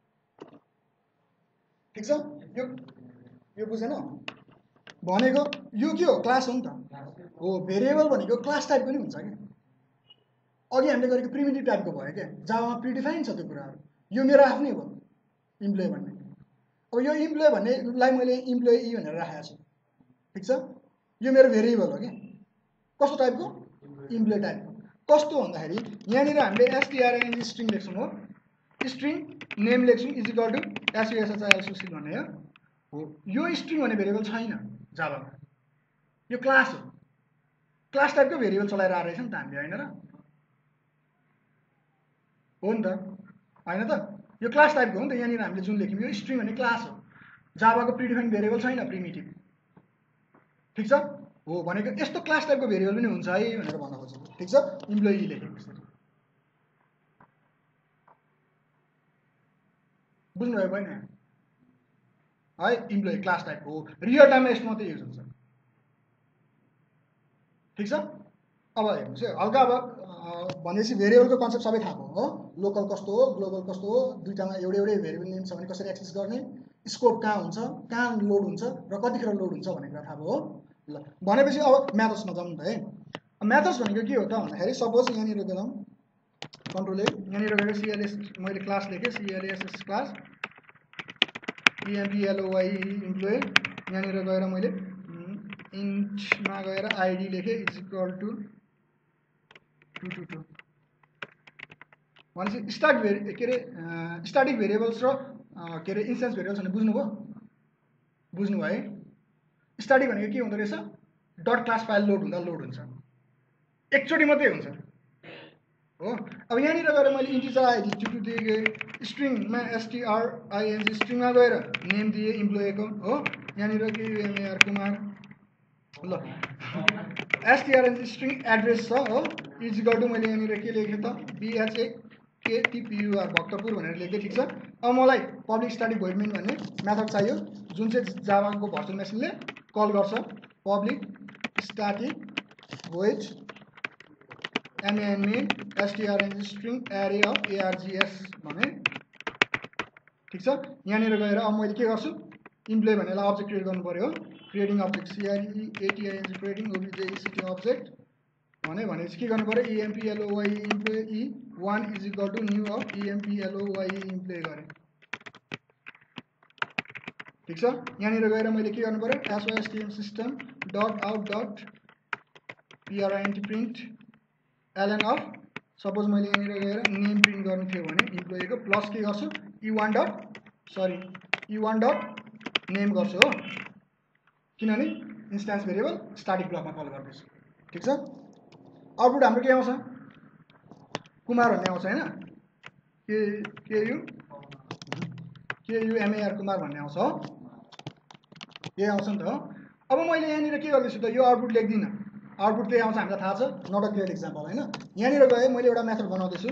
ठिक छ यो यो बुझेन भनेको यो के हो क्लास हो नि त हो भेरिएबल भनेको क्लास टाइप पनि हुन्छ क्या अघि हामीले गरेको प्रिमिटिभ टाइपको भयो क्या जावामा प्रिडिफाइन छ त्यो कुराहरू यो मेरो आफ्नै हो इम्प्लोइ भन्ने अब यो इम्प्लोइ भन्नेलाई मैले इम्प्लोइ इ भनेर राखेको छु ठिक छ यो मेरो भेरिएबल हो क्या कस्तो टाइपको इम्प्लोइ टाइपको कस्तो भन्दाखेरि यहाँनिर हामीले एसटिआरएन स्ट्रिङ लेख्छौँ हो स्ट्रिङ नेम लेख्छौँ इज इक्वल टु एसयुएसएचआइएलसुसी भन्ने हो यो स्ट्रिङ भन्ने भेरिएबल छैन जावामा यो क्लास हो क्लास टाइपको भेरिएबल चलाएर आएको रहेछ नि त हामीले होइन र हो नि त होइन त यो क्लास टाइपको हो नि त यहाँनिर हामीले जुन लेख्यौँ यो स्ट्रिङ भन्ने क्लास हो जावाको प्रिडिफाइन भेरिएबल छैन प्रिमिटिभ ठिक छ हो भनेको यस्तो क्लास टाइपको भेरिएबल पनि हुन्छ है भनेर भन्न खोजेको ठिक छ इम्प्लोइ लेखेको बुझ्नुभयो भएन है इम्प्लोइ क्लास टाइपको हो रियल टाइममा यस्तो मात्रै युज हुन्छ ठिक छ अब हेर्नुहोस् है हल्का अब भनेपछि भेरिएबलको कन्सेप्ट सबै थाहा भयो हो लोकल कस्तो हो ग्लोबल कस्तो हो दुईटामा एउटै एउटै भेरिएबल नेम छ भने कसरी एक्सेस गर्ने स्कोप कहाँ हुन्छ कहाँ लोड हुन्छ र कतिखेर लोड हुन्छ भन्ने कुरा थाहा भयो हो ल भनेपछि अब म्याथड्समा जाउँ त है म्याथड्स भनेको के हो त भन्दाखेरि सपोज यहाँनिर गरौँ कन्ट्रोल ए यहाँनिर गएर सिएलएस मैले क्लास लेखेँ सिएलएसएस क्लास इएमपिएलओवाई इम्प्लोइ यहाँनिर गएर मैले इन्टमा गएर आइडी लेखेँ is equal to two two two भनेपछि स्टार्ट भेरि के अरे स्टार्टिक भेरिएबल्स र के अरे इन्स्टेन्स भेरिएबल्स भने बुझ्नुभयो बुझ्नुभयो है स्टार्टिक भनेको के हुँदो रहेछ डट क्लास फाइल लोड हुँदा लोड हुन्छ एकचोटि मात्रै हुन्छ हो। अब यहाँनिर गएर मैले इन्टिजर आइडी टु दिएँ, स्ट्रिङमा एसटिआरआइएनजी स्ट्रिङमा गएर नेम दिएँ इम्प्लोइको हो। यहाँनिर के एमएआर कुमार ल एसटिआरएनजी स्ट्रिङ एड्रेस छ हो, इज इक्वल टु मैले यहाँनिर के लेखेँ त बिएचए केटिपियुआर भक्तपुर भनेर लेखेँ, ठिक छ। अब मलाई पब्लिक स्ट्याटिक भोइड मेन भन्ने मेथड चाहियो जुन चाहिँ जाभाको भर्चुअल मेसिनले कल गर्छ। Public static void M N A S T R N G string array of A R G S भने, ठिक छ। यहाँनिर गएर अब मैले के गर्छु, इम्प्लोइ भन्नेलाई अब्जेक्ट क्रिएट गर्नु पर्यो हो। Creating object C R E A T I N G creating O B J citing object भने भनेपछि के गर्नु पर्यो, E M P L O Y employee one is equal to new of E M P L O Y employee गरेँ, ठिक छ। यहाँनिर गएर मैले के गर्नु पर्यो, S O S T M system dot out dot P R I N T print LN of, suppose मैले यहाँनिर गएर नेम प्रिन्ट गर्नु थियो भने इम्प्लोइको प्लस के गर्छु E one dot sorry E one dot name गर्छु हो, किनभने इन्स्टान्स भेरिएबल स्ट्याटिक ब्लकमा कल गर्दैछु, ठिक छ। आउटपुट हाम्रो के आउँछ, कुमार भन्ने आउँछ होइन, के केयु केयुएमएआर कुमार भन्ने आउँछ हो, यही आउँछ नि त हो। अब मैले यहाँनिर के गर्दैछु त, यो आउटपुट लेख्दिनँ, आउटपुट त्यही आउँछ, हामीलाई थाहा छ, नट अ क्लियर एक्जाम्पल होइन। यहाँनिर गएँ मैले एउटा मेथड बनाउँदैछु,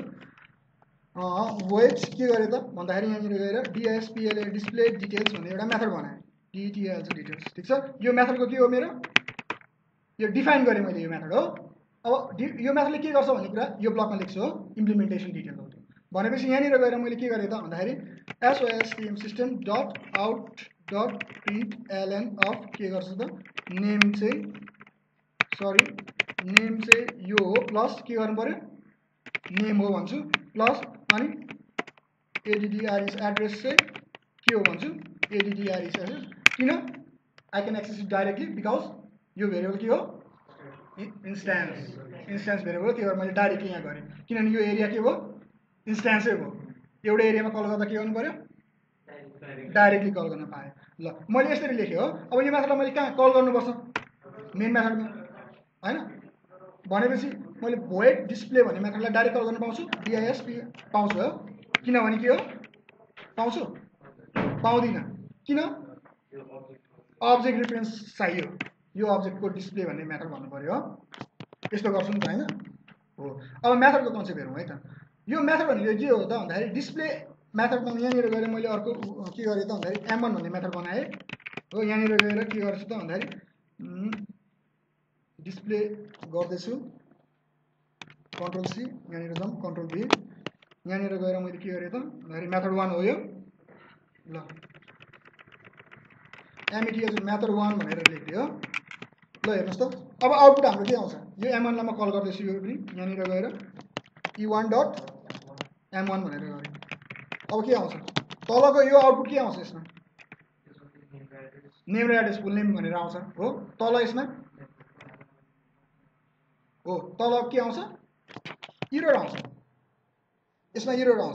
वेट के गरेँ त भन्दाखेरि यहाँनिर गएर डिएसपिएलए डिस्प्ले डिटेल्स भन्ने एउटा मेथड बनाएँ, डिटिएल्स डिटेल्स, ठिक छ। यो मेथडको के हो मेरो, यो डिफाइन गरेँ मैले यो मेथड हो। अब डि यो मेथडले के गर्छ भन्ने कुरा यो ब्लकमा लेख्छु हो, इम्प्लिमेन्टेसन डिटेल हो भनेपछि यहाँनिर गएर मैले के गरेँ त भन्दाखेरि S O S T M system dot out dot print LN of के गर्छु त नेम चाहिँ सरी नेम चाहिँ यो हो प्लस के गर्नु पर्यो नेम हो भन्छु प्लस अनि एडिडिआरइस एड्रेस चाहिँ के हो भन्छु एडिडिआरइस एड्रेस, किन I can access it directly because यो भेरिएबल के हो इन्स्टान्स इन्स्टान्स भेरिएबल, त्यही भएर मैले डाइरेक्टली यहाँ गरेँ किनभने यो एरिया के हो इन्स्टान्सै हो। एउटै एरियामा कल गर्दा के गर्नु पर्यो डाइरेक्टली कल गर्न पाएँ। ल मैले यसरी लेखेँ हो। अब यो मेथडलाई मैले कहाँ कल गर्नुपर्छ, मेन मेथडमा होइन भनेपछि मैले भोइड डिस्प्ले भन्ने मेथडलाई डाइरेक्ट कल गर्न पाउँछु, डिआइएसपी पाउँछु हो, किनभने के हो पाउँछु पाउँदिनँ, किन अब्जेक्ट रिफरेन्स चाहियो, यो अब्जेक्टको डिस्प्ले भन्ने मेथड भन्नु पर्यो हो, यस्तो गर्छु नि त होइन हो। अब मेथडको कन्सेप्ट हेरौँ है त, यो मेथड भनेको के हो त भन्दाखेरि डिस्प्ले मेथडमा यहाँनिर गएर मैले अर्को के गरेँ त भन्दाखेरि एम वान भन्ने मेथड बनाएँ हो। यहाँनिर गएर के गर्छु त भन्दाखेरि डिस्प्ले गर्दैछु कन्ट्रोल सी, यहाँनिर जाउँ कन्ट्रोल भी, यहाँनिर गएर मैले के गरेँ त भन्दाखेरि मेथड वान हो यो, ल एमइटिएस मेथड वान भनेर लेख्थेँ हो। ल हेर्नुहोस् त अब आउटपुट हाम्रो के आउँछ, यो एम वानलाई म कल गर्दैछु, यो पनि यहाँनिर गएर E one dot M one भनेर गरेँ। अब के आउँछ तलको यो आउटपुट के आउँछ, यसमा नेम र एड्रेस फुल नेम भनेर आउँछ हो। तल यसमा हो तल के आउँछ इरर आउँछ, यसमा इरर आउँछ।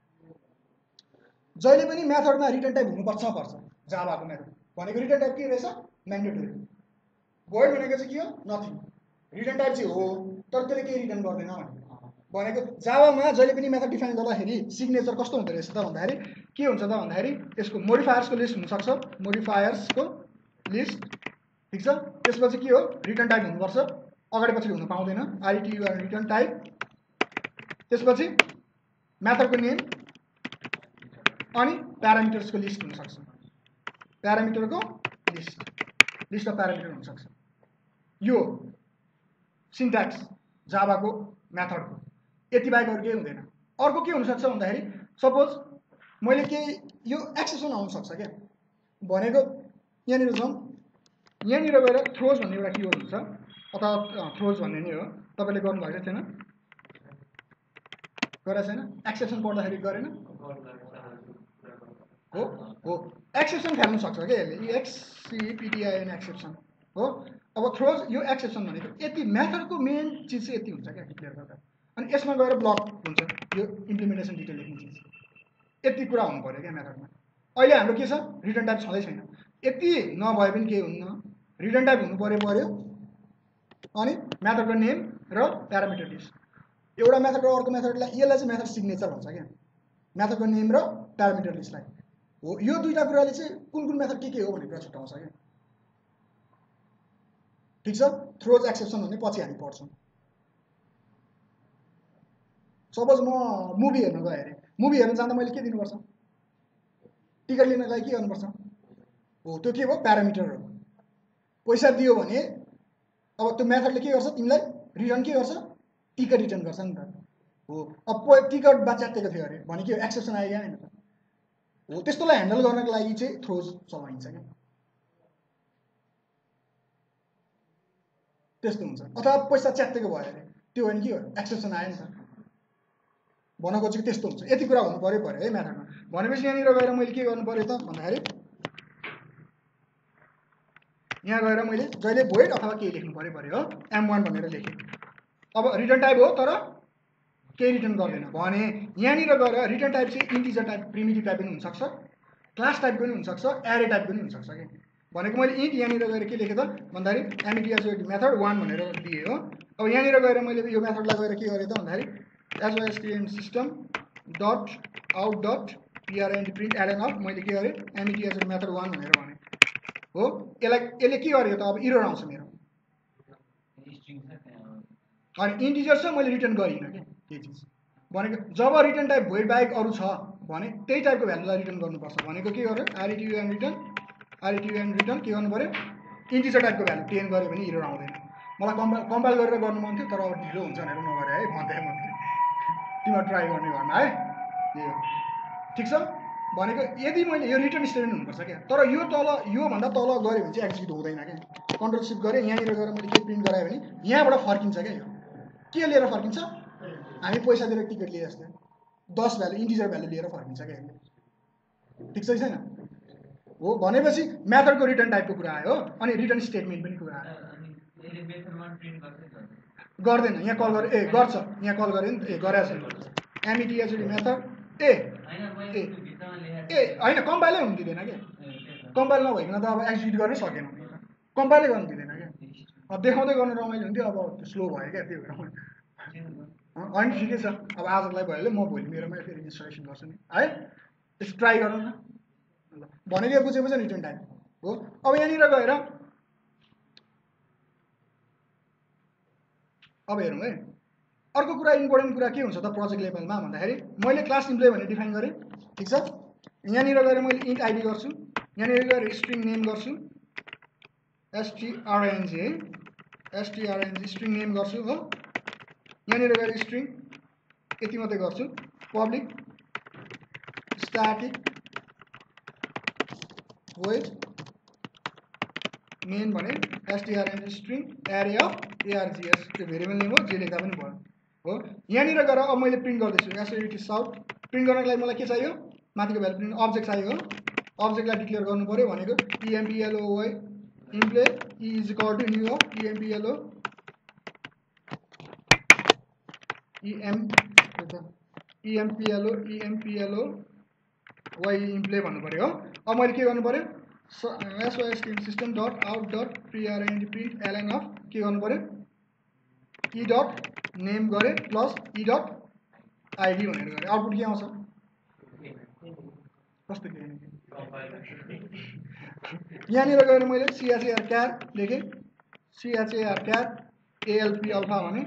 जहिले पनि मेथडमा रिटर्न टाइप हुनुपर्छ पर्छ, जाभाको मेथड भनेको रिटर्न टाइप के रहेछ म्यान्डेटरी, भोइड भनेको चाहिँ के हो नथिङ, रिटर्न टाइप चाहिँ हो तर त्यसले केही रिटर्न गर्दैन भनेको। जाभामा जहिले पनि मेथड डिफाइन गर्दाखेरि सिग्नेचर कस्तो हुँदो रहेछ त भन्दाखेरि के हुन्छ त भन्दाखेरि यसको मोडिफायर्सको लिस्ट हुनसक्छ, मोडिफायर्सको लिस्ट, ठिक छ। त्यसपछि के हो रिटर्न टाइप हुनुपर्छ, अगाडि पछि हुन पाउँदैन, आरइटियुआर रिटर्न टाइप, त्यसपछि मेथडको नेम अनि प्यारामिटर्सको लिस्ट हुनसक्छ, प्यारामिटरको लिस्ट लिस्ट अफ प्यारामिटर हुनसक्छ। यो सिन्ट्याक्स जाभाको मेथडको यति बाहेक अरू केही हुँदैन। अर्को के हुनसक्छ भन्दाखेरि सपोज मैले केही यो एक्सेप्सन आउनसक्छ क्या भनेको, यहाँनिर जाउँ यहाँनिर गएर थ्रोज भन्ने एउटा किवर्ड हुन्छ अथवा थ्रोज भन्ने नै हो, तपाईँले गर्नुभएको छैन गरेको छैन, एक्सेप्सन पढ्दाखेरि गरेन हो हो एक्सेप्सन फ्याल्नु सक्छ क्या यसले, एक्ससिपिडिआइएन एक्सेप्सन हो। अब थ्रोज यो एक्सेप्सन भनेको यति मेथडको मेन चिज चाहिँ यति हुन्छ क्या डिक्लेयर गर्दा, अनि यसमा गएर ब्लक हुन्छ यो इम्प्लिमेन्टेसन डिटेल लेख्ने चिज, यति कुरा हुनु पऱ्यो क्या मेथडमा। अहिले हाम्रो के छ रिटर्न टाइप छँदै छैन, यति नभए पनि केही हुन्न, रिटर्न टाइप हुनु पऱ्यो पऱ्यो अनि मेथडको नेम र प्यारामिटर लिस्ट, एउटा मेथड र अर्को मेथडलाई यसलाई चाहिँ मेथड सिग्नेचर भन्छ क्या, मेथडको नेम र प्यारामिटर लिस्टलाई हो। यो दुईटा कुराले चाहिँ कुन कुन मेथड के के हो भन्ने कुरा छुट्याउँछ क्या। ठिक छ, थ्रोज एक्सेप्सन भन्ने पछि हामी पढ्छौँ। सपोज म मुभी हेर्न गएँ अरे, मुभी हेर्न जाँदा मैले के दिनुपर्छ, टिकट लिनको लागि के गर्नुपर्छ हो, त्यो के भयो प्यारामिटर हो। पैसा दियो भने अब त्यो मेथडले के गर्छ, तिमीलाई रिटर्न के गर्छ, टिकट रिटर्न गर्छ नि त हो। अब टिकट बाच्यात्तेको थियो अरे भने के हो, एक्सेप्सन आयो क्या होइन त हो। त्यस्तोलाई ह्यान्डल गर्नको लागि चाहिँ थ्रोज चलाइन्छ क्या, त्यस्तो हुन्छ। अथवा पैसा च्यात्तेको भयो अरे त्यो भने के हो, एक्सेप्सन आयो नि त भन्न खोजेको त्यस्तो हुन्छ। यति कुरा हुनु पऱ्यो पऱ्यो है म्याथरमा। भनेपछि यहाँनिर गएर मैले के गर्नु पऱ्यो त भन्दाखेरि यहाँ गएर मैले जहिले भोइड अथवा केही लेख्नु पऱ्यो पऱ्यो हो, एम वान भनेर लेखेँ। अब रिटर्न टाइप हो तर केही रिटर्न गर्दैन भने यहाँनिर गएर रिटर्न टाइप चाहिँ इन्टिजर टाइप प्रिमिटिभ टाइप पनि हुनसक्छ, क्लास टाइप पनि हुनसक्छ, एरे टाइप पनि हुनसक्छ कि भनेको मैले इन्ट यहाँनिर गएर के लेखेँ त भन्दाखेरि एमइटिएस मेथड वान भनेर दिएँ हो। अब यहाँनिर गएर मैले यो मेथडलाई गएर के गरेँ त भन्दाखेरि S O S T M system dot out dot P R N D print LN of मैले के गरेँ एमइटिएस मेथड वान भनेर भने हो। यसलाई यसले के गर्यो त अब इरर आउँछ मेरो, अनि इन्टिजर छ मैले रिटर्न गरिनँ कि केही चिज भनेको। जब रिटर्न टाइप भोइड बाहेक अरू छ भने त्यही टाइपको भ्यालुलाई रिटर्न गर्नुपर्छ भनेको के गर्यो, आरइटियुएन रिटर्न आरइटियुएन रिटर्न के गर्नु पऱ्यो, इन्टिजर टाइपको भ्यालु टेन गऱ्यो भने इरर आउँदैन। मलाई कम्पाइल कम्पाइल गरेर गर्नु मन थियो तर अब ढिलो हुन्छ भनेर नगरेँ है, भन्दै भन्दै तिमीहरू ट्राई गर्ने घरमा है, त्यही हो। ठिक छ, भनेको यदि मैले यो रिटर्न स्टेटमेन्ट हुनुपर्छ क्या, तर यो तल योभन्दा तल गऱ्यो भने चाहिँ एक्जिक्युट हुँदैन क्या। कन्ट्रोल सिफ्ट गरेँ, यहाँनिर गएर मैले के प्रिन्ट गराएँ भने यहाँबाट फर्किन्छ क्या। यो के लिएर फर्किन्छ, हामी पैसा दिएर टिकट लिए जस्तै दस भ्यालु इन्टिजर भ्यालु लिएर फर्किन्छ क्या यसले। ठिक छ छैन हो। भनेपछि मेथडको रिटर्न टाइपको कुरा आयो अनि रिटर्न स्टेटमेन्ट पनि कुरा आयो, गर्दैन। यहाँ कल गरेँ ए गर्छ, यहाँ कल गरेँ नि त, ए गरेछ एमइटिएस मेथड ए ए ए होइन कम्पाइलै हुनु दिँदैन क्या। कम्पाइल नभइकन त अब एक्जिक्युट गर्नै सकेन, कम्पाइलै गर्नु दिँदैन क्या। अब देखाउँदै गर्नु रमाइलो हुन्थ्यो, अब स्लो भयो क्या त्यो भएर होइन। ठिकै छ, अब आजलाई भइहाल्यो, म भोलि मेरोमा फेरि इन्स्टलेसन गर्छु नि है, त्यसो ट्राई गरौँ न ल। भनेको बुझेपछि रिटर्न टाइप हो। अब यहाँनिर गएर अब हेरौँ है, अर्को कुरा इम्पोर्टेन्ट कुरा के हुन्छ त प्रोजेक्ट लेभलमा भन्दाखेरि मैले क्लास इम्प्लोइ भनेर डिफाइन गरेँ। ठिक छ, यहाँनिर गएर मैले इन्ट आइडी गर्छु, यहाँनिर गएर स्ट्रिङ नेम गर्छु एसटिआरएनजी है, एसटिआरएनजी स्ट्रिङ नेम गर्छु हो। यहाँनिर गएर स्ट्रिङ यति मात्रै गर्छु, पब्लिक स्ट्याटिक void मेन भने एसटिआरएनजी स्ट्रिङ एरे अफ एआरजिएस, त्यो भेरिएबल नेम हो, जे लेख्दा पनि भयो हो। यहाँनिर गएर अब मैले प्रिन्ट गर्दैछु एसओइटी साउथ। प्रिन्ट गर्नको लागि मलाई के चाहियो, माथिको भ्यालु प्रिन्ट अब्जेक्ट चाहियो हो। अब्जेक्टलाई डिक्लेयर गर्नु पऱ्यो भनेको E M P L O Y employee E is equal to new of E M P L O E M E M P L O E M P L O Y employee भन्नु पऱ्यो हो। अब मैले के गर्नु पऱ्यो, S O S T M system dot out dot P R N D print LN of के गर्नु पऱ्यो, इ डट नेम गरेँ प्लस इ डट आइडी भनेर गरेँ। आउटपुट के आउँछ, कस्तो के यहाँनिर गएर मैले सिएचएआर क्यार लेखेँ, सिएचएआर क्यार एएलपी अल्फा भने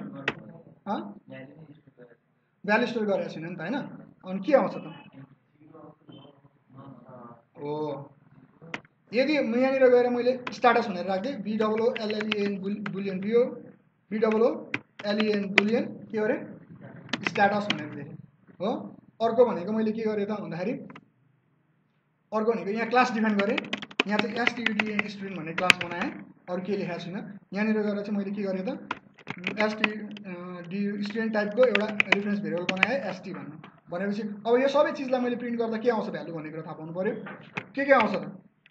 भ्यालु स्टोर गरेको छैन नि त होइन। अनि के आउँछ त हो, यदि यहाँनिर गएर मैले स्ट्याटस भनेर राख्दै B W L L E N boolean B O B W L E N boolean के गरेँ स्ट्याटस भनेर लेखेँ हो। अर्को भनेको मैले के गरेँ त भन्दाखेरि अर्को भनेको यहाँ क्लास डिफाइन गरेँ, यहाँ चाहिँ एसटियुडिएन स्ट्रिङ भन्ने क्लास बनाएँ, अरू के लेखाएको छैन। यहाँनिर गएर चाहिँ मैले के गरेँ त एसटी डी स्टुडेन्ट टाइपको एउटा रेफरेन्स भेरिएबल बनाएँ एसटी भन्नु। भनेपछि अब यो सबै चिजलाई मैले प्रिन्ट गर्दा के आउँछ भ्यालु भन्ने कुरा थाहा पाउनु पऱ्यो। के के आउँछ त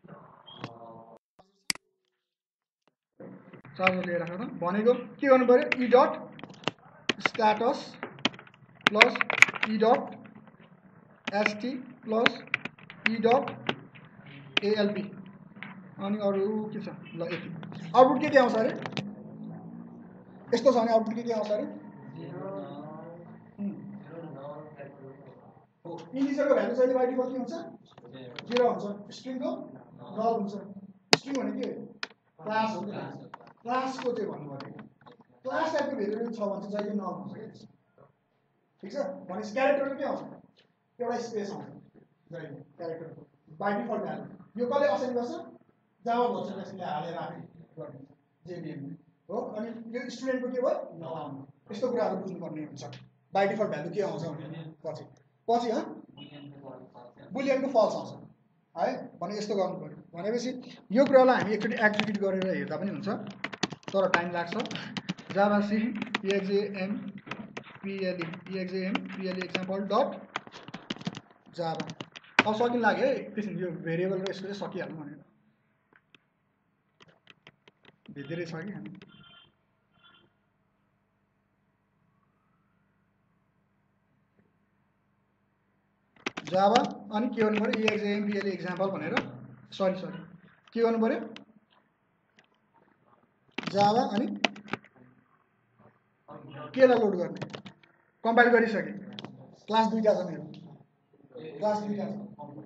चार्जर लिएर राख्नु त भनेको के गर्नु पऱ्यो, E dot status plus E dot S T plus E dot A L P अनि अरू के छ ल यति। आउटपुट के के आउँछ अरे, यस्तो छ भने आउटपुट के के आउँछ अरे हो इन्टिजरको भ्यालु चाहिँ बाइ डिफल्ट के हुन्छ जीरो हुन्छ स्ट्रिङको नल हुन्छ स्ट्रिङ भने के क्लास हो नि क्लासको चाहिँ भन्नु पर्यो क्लास टाइपको भेरिएबल छ भने चाहिँ जहिले नल हुन्छ के ठीक छ भनेपछि क्यारेक्टरको के आउँछ एउटा स्पेस आउँछ जहिले क्यारेक्टरको बाइ डिफल्ट भ्यालु यो कसले असाइन गर्छ जावा भर्चुअल मेसिनले हालेर आफै गर्ने जेबिएम हो अनि यो स्टुडेन्टको के भयो नआउनु यस्तो कुराहरू बुझ्नुपर्ने हुन्छ बाइ डिफल्ट भ्यालु के आउँछ भने पछि पछि ह बुलियनको फल्स आउँछ है भने यस्तो गर्नु पर्यो भनेपछि यो कुरालाई हामी एकचोटि एक्जिक्युट गरेर हेर्दा पनि हुन्छ तर टाइम लाग्छ Java C X A M P L E X A M P L E example dot Java अब सकिन लाग्यो है एकैछिन यो भेरिएबल र यसको चाहिँ सकिहाल्नु भनेर धेरै छ कि हामी जावा अनि के गर्नु पर्यो एक्जेएम पिएलई एक्जाम्पल भनेर सरी सरी के गर्नु पर्यो जावा अनि केलाई लोड गर्ने कम्पाइल गरिसके क्लास दुईटा छ मेरो क्लास दुईटा छ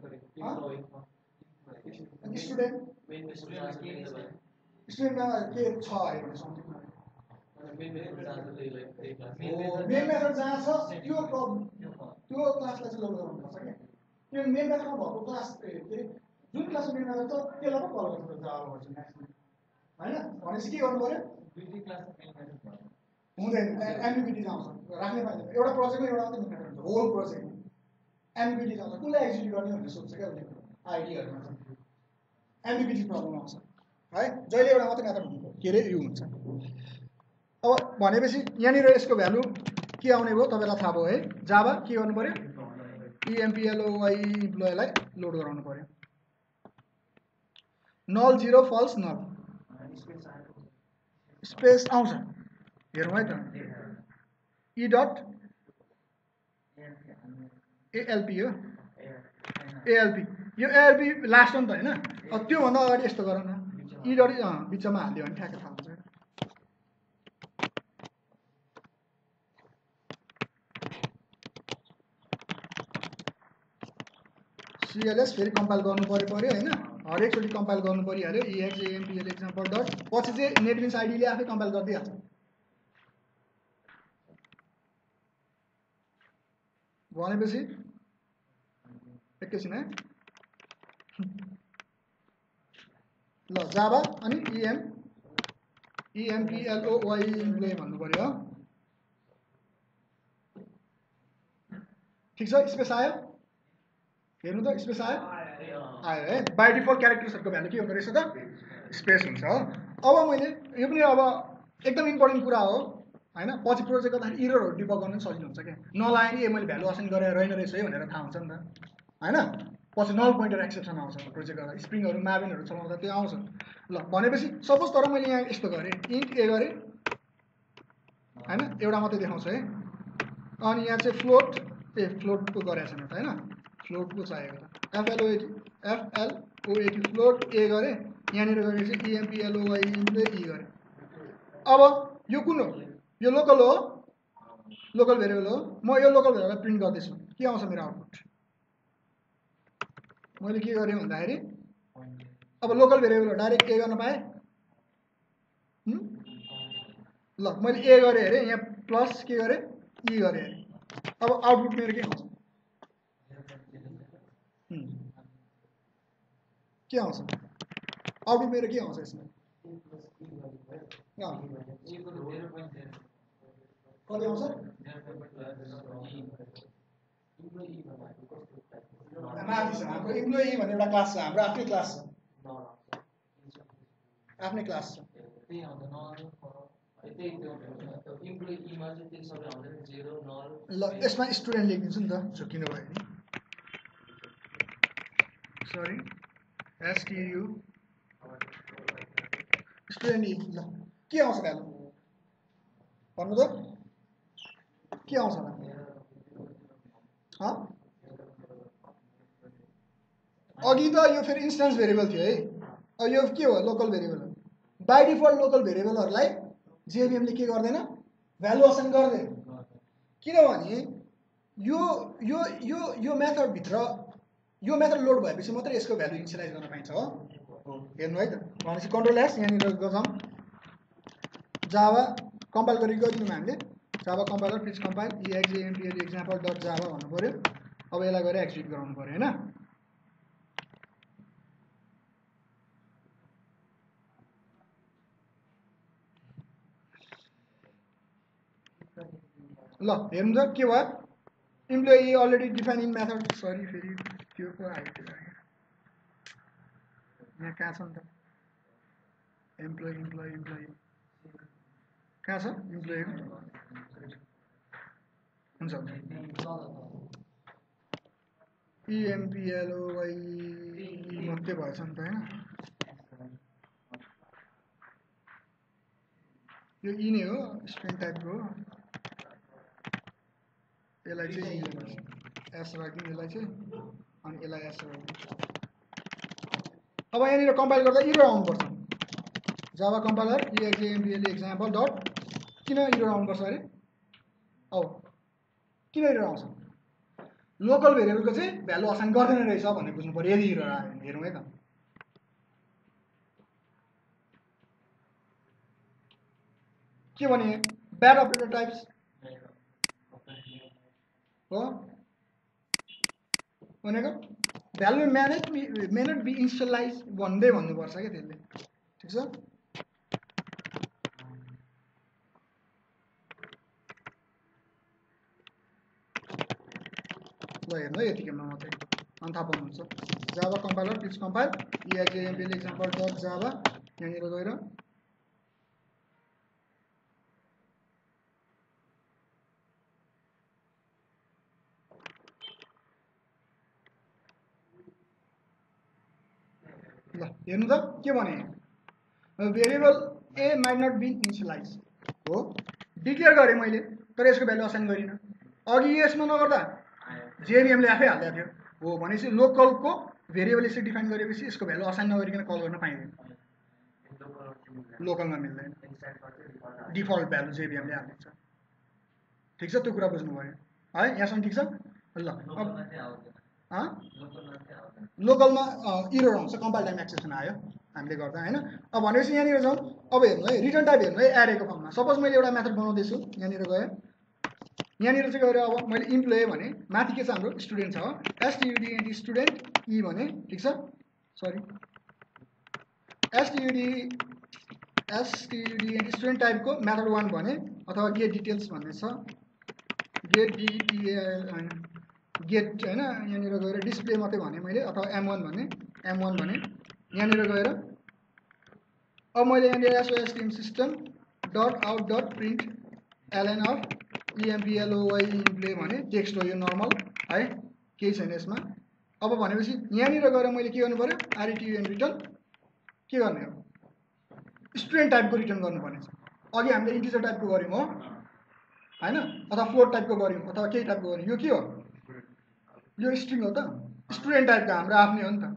स्टुडेन्ट स्टुडेन्टमा के छ आयो भने समथिङ मेन मेथड जहाँ छ त्यो त्यो क्लासलाई चाहिँ लोड गर्नुपर्छ क्या त्यो मेन मेथडमा भएको क्लास के अरे जुन क्लासको मेन मेथड छ त्यसलाई पो कल गर्छ जावा भन्छ म्याक्सिमम होइन भनेपछि के गर्नु पर्यो हुँदैन एमबिबिटी आउँछ राख्नै पाइँदैन एउटा प्रोजेक्टमा एउटा मात्रै मेथड हुन्छ होल प्रोजेक्ट एमबिबिटी आउँछ कुनलाई एक्जिक्युट गर्ने भनेर सोध्छ क्या उसले आइडियाहरूमा एमबिबिटी प्रब्लम आउँछ है जहिले एउटा मात्रै मेथड हुन्छ के अरे यो हुन्छ अब भनेपछि यहाँनिर यसको भ्यालु के आउने भयो तपाईँलाई थाहा भयो है जावा के गर्नु पर्यो इएमपिएलओवाई इम्प्लोइलाई लोड गराउनु पर्यो null zero false null space आउँछ हेरौँ है त ई डट एएलपी हो एएलपी यो एएलपी लास्ट हो नि त होइन अब त्योभन्दा अगाडि यस्तो गर न ई डट बिचमा हालिदियो भने ठ्याक्कै थाहा हुन्छ सिएलएस फेरि कम्पाइल गर्नु पर्यो पर्यो होइन हरेकचोटि कम्पाइल गर्नु परिहाल्यो इएक्सएमपिएल एक्जाम्पल डट पछि चाहिँ नेटबिन्स आइडीले आफै कम्पाइल गरिदिइहाल्छ भनेपछि एकैछिन है ल जावा अनि इएम इएमपिएलओवाई इम्प्लोइ भन्नु पर्यो ठिक छ स्पेस आयो हेर्नु त स्पेस आयो आयो है बाई डिफल्ट क्यारेक्टर्सहरूको भ्यालु के हुँदो रहेछ त स्पेस हुन्छ हो अब मैले यो पनि अब एकदम इम्पोर्टेन्ट कुरा हो होइन पछि प्रोजेक्ट गर्दाखेरि इररहरू डिबग गर्नु पनि सजिलो हुन्छ क्या नलाए नि मैले भ्यालु असाइन गरेर रहेन रहेछ है भनेर थाहा हुन्छ नि त होइन पछि नल पोइन्टर एक्सेप्सन आउँछ प्रोजेक्ट गर्दा स्प्रिङहरू म्याबिनहरू चलाउँदा त्यो आउँछ ल भनेपछि सपोज तर मैले यहाँ यस्तो गरेँ इन्ट ए गरेँ होइन एउटा मात्रै देखाउँछ है अनि यहाँ चाहिँ फ्लोट ए फ्लोटको गरेको छैन त होइन फ्लोटको चाहिएको त एफएलओएटी एफएलओएटी फ्लोट ए गरेँ यहाँनिर गरेर चाहिँ इएमपिएलओवाई इम्प्लोइ ई गरेँ अब यो कुन हो यो लोकल हो लोकल भेरिएबल हो म यो लोकल भेरिएबललाई प्रिन्ट गर्दैछु के आउँछ मेरो आउटपुट मैले के गरेँ भन्दाखेरि अब लोकल भेरिएबल हो डाइरेक्ट ए गर्न पाएँ ल मैले ए गरेँ अरे यहाँ प्लस के गरेँ ई गरेँ अरे अब आउटपुट मेरो के आउँछ के आउँछ आउटपुट मेरो के आउँछ यसमा कति आउँछ माथि छ हाम्रो इम्प्लोइ भन्ने एउटा क्लास छ हाम्रो आफ्नै क्लास छ आफ्नै क्लास छ ल यसमा स्टुडेन्ट लेखिदिन्छु नि त झुक्किनु भयो नि सरी एसटियु स्टुडेन्ट ल के आउँछ भ्यालु भन्नु त के आउँछ होला अघि त यो फेरि इन्स्टान्स भेरिएबल थियो है अब यो के हो लोकल भेरिएबल हो बाई डिफल्ट लोकल भेरिएबलहरूलाई जेबिएमले के गर्दैन भ्यालु असाइन गर्दैन किनभने यो यो यो यो मेथडभित्र यो मेथड लोड भएपछि मात्रै यसको भ्यालु इनिसियलाइज गर्न पाइन्छ हो हेर्नु है त भनेपछि कन्ट्रोल एस यहाँनिर गर्छौँ जावा कम्पाइल गरी गरिदिउँ हामीले Java compiler please compile E X M P L example dot Java भन्नु पऱ्यो अब यसलाई गएर एक्जिक्युट गराउनु पऱ्यो होइन ल हेर्नु त के भयो employee already define in method sorry फेरि त्यो पो आइदियो यहाँ कहाँ छ नि त इम्प्लोइ इम्प्लोइ इम्प्लोइ कहाँ छ इम्प्लोइ हुन्छ इएमपिएलओवाई मात्रै भएछ नि त होइन यो इ नै हो स्ट्रिङ टाइपको हो यसलाई चाहिँ एस राखिदिउँ यसलाई चाहिँ अनि यसलाई एस राखिदिउँ अब यहाँनिर कम्पाइल गर्दा इरर आउनुपर्छ Java compiler E X M P L example dot किन इरर आउनुपर्छ अरे औ किन इरर आउँछ लोकल भेरिएबलको चाहिँ भ्यालु असाइन गर्दैन रहेछ भन्ने बुझ्नु पर्यो यदि इरर आयो भने हेरौँ है त के भने ब्याड अपरेटर टाइप्स हो भनेको value manage may not be initialize भन्दै भन्नुपर्छ क्या त्यसले ठिक छ ल हेर्नु है यतिकैमा मात्रै अनि थाहा पाउनुहुन्छ Java compiler please compile E X M P L example dot Java यहाँनिर गएर ल हेर्नु त के भने variable A might not be initialize हो डिक्लेयर गरेँ मैले तर यसको भ्यालु असाइन गरिनँ अघि यसमा नगर्दा जेभिएमले आफै हालिदिएको थियो हो भनेपछि लोकलको भेरिएबल यसरी डिफाइन गरेपछि यसको भ्यालु असाइन नगरिकन कल गर्न पाइँदैन लोकलमा मिल्दैन डिफल्ट भ्यालु जेभिएमले हालिदिन्छ ठिक छ त्यो कुरा बुझ्नु भयो है यहाँसम्म ठिक छ ल लोकलमा इरर आउँछ कम्पाइल टाइम एक्सेप्सन आयो हामीले गर्दा होइन अब भनेपछि यहाँनिर जाउँ अब हेर्नु है रिटर्न टाइप हेर्नु है एरेको फर्ममा सपोज मैले एउटा मेथड बनाउँदैछु यहाँनिर गएँ यहाँनिर चाहिँ गएर अब मैले इम्प्लोइ भने माथि के छ हाम्रो स्टुडेन्ट छ हो एसटियुडी स्टुडेन्ट इ भने ठिक छ सरी एसटियुडी एसटियुडी स्टुडेन्ट टाइपको मेथड वान भने अथवा गेट डिटेल्स भन्ने छ गेट डिटिए होइन गेट होइन यहाँनिर गएर डिस्प्ले मात्रै भने मैले अथवा एम वान भने एम वान भने यहाँनिर गएर अब मैले यहाँनिर S O S T M system dot out dot print LN of E M P L O Y employee भने टेक्स्ट हो यो नर्मल है केही छैन यसमा अब भनेपछि यहाँनिर गएर मैले के गर्नु पऱ्यो आरइटियुएन रिटर्न के गर्ने हो स्टुडेन्ट टाइपको रिटर्न गर्नुपर्ने छ अघि हामीले इन्टिजर टाइपको गऱ्यौँ हो होइन अथवा फ्लोट टाइपको गऱ्यौँ अथवा केही टाइपको गऱ्यौँ यो के हो यो स्ट्रिङ हो त स्टुडेन्ट टाइपको हाम्रो आफ्नै हो नि त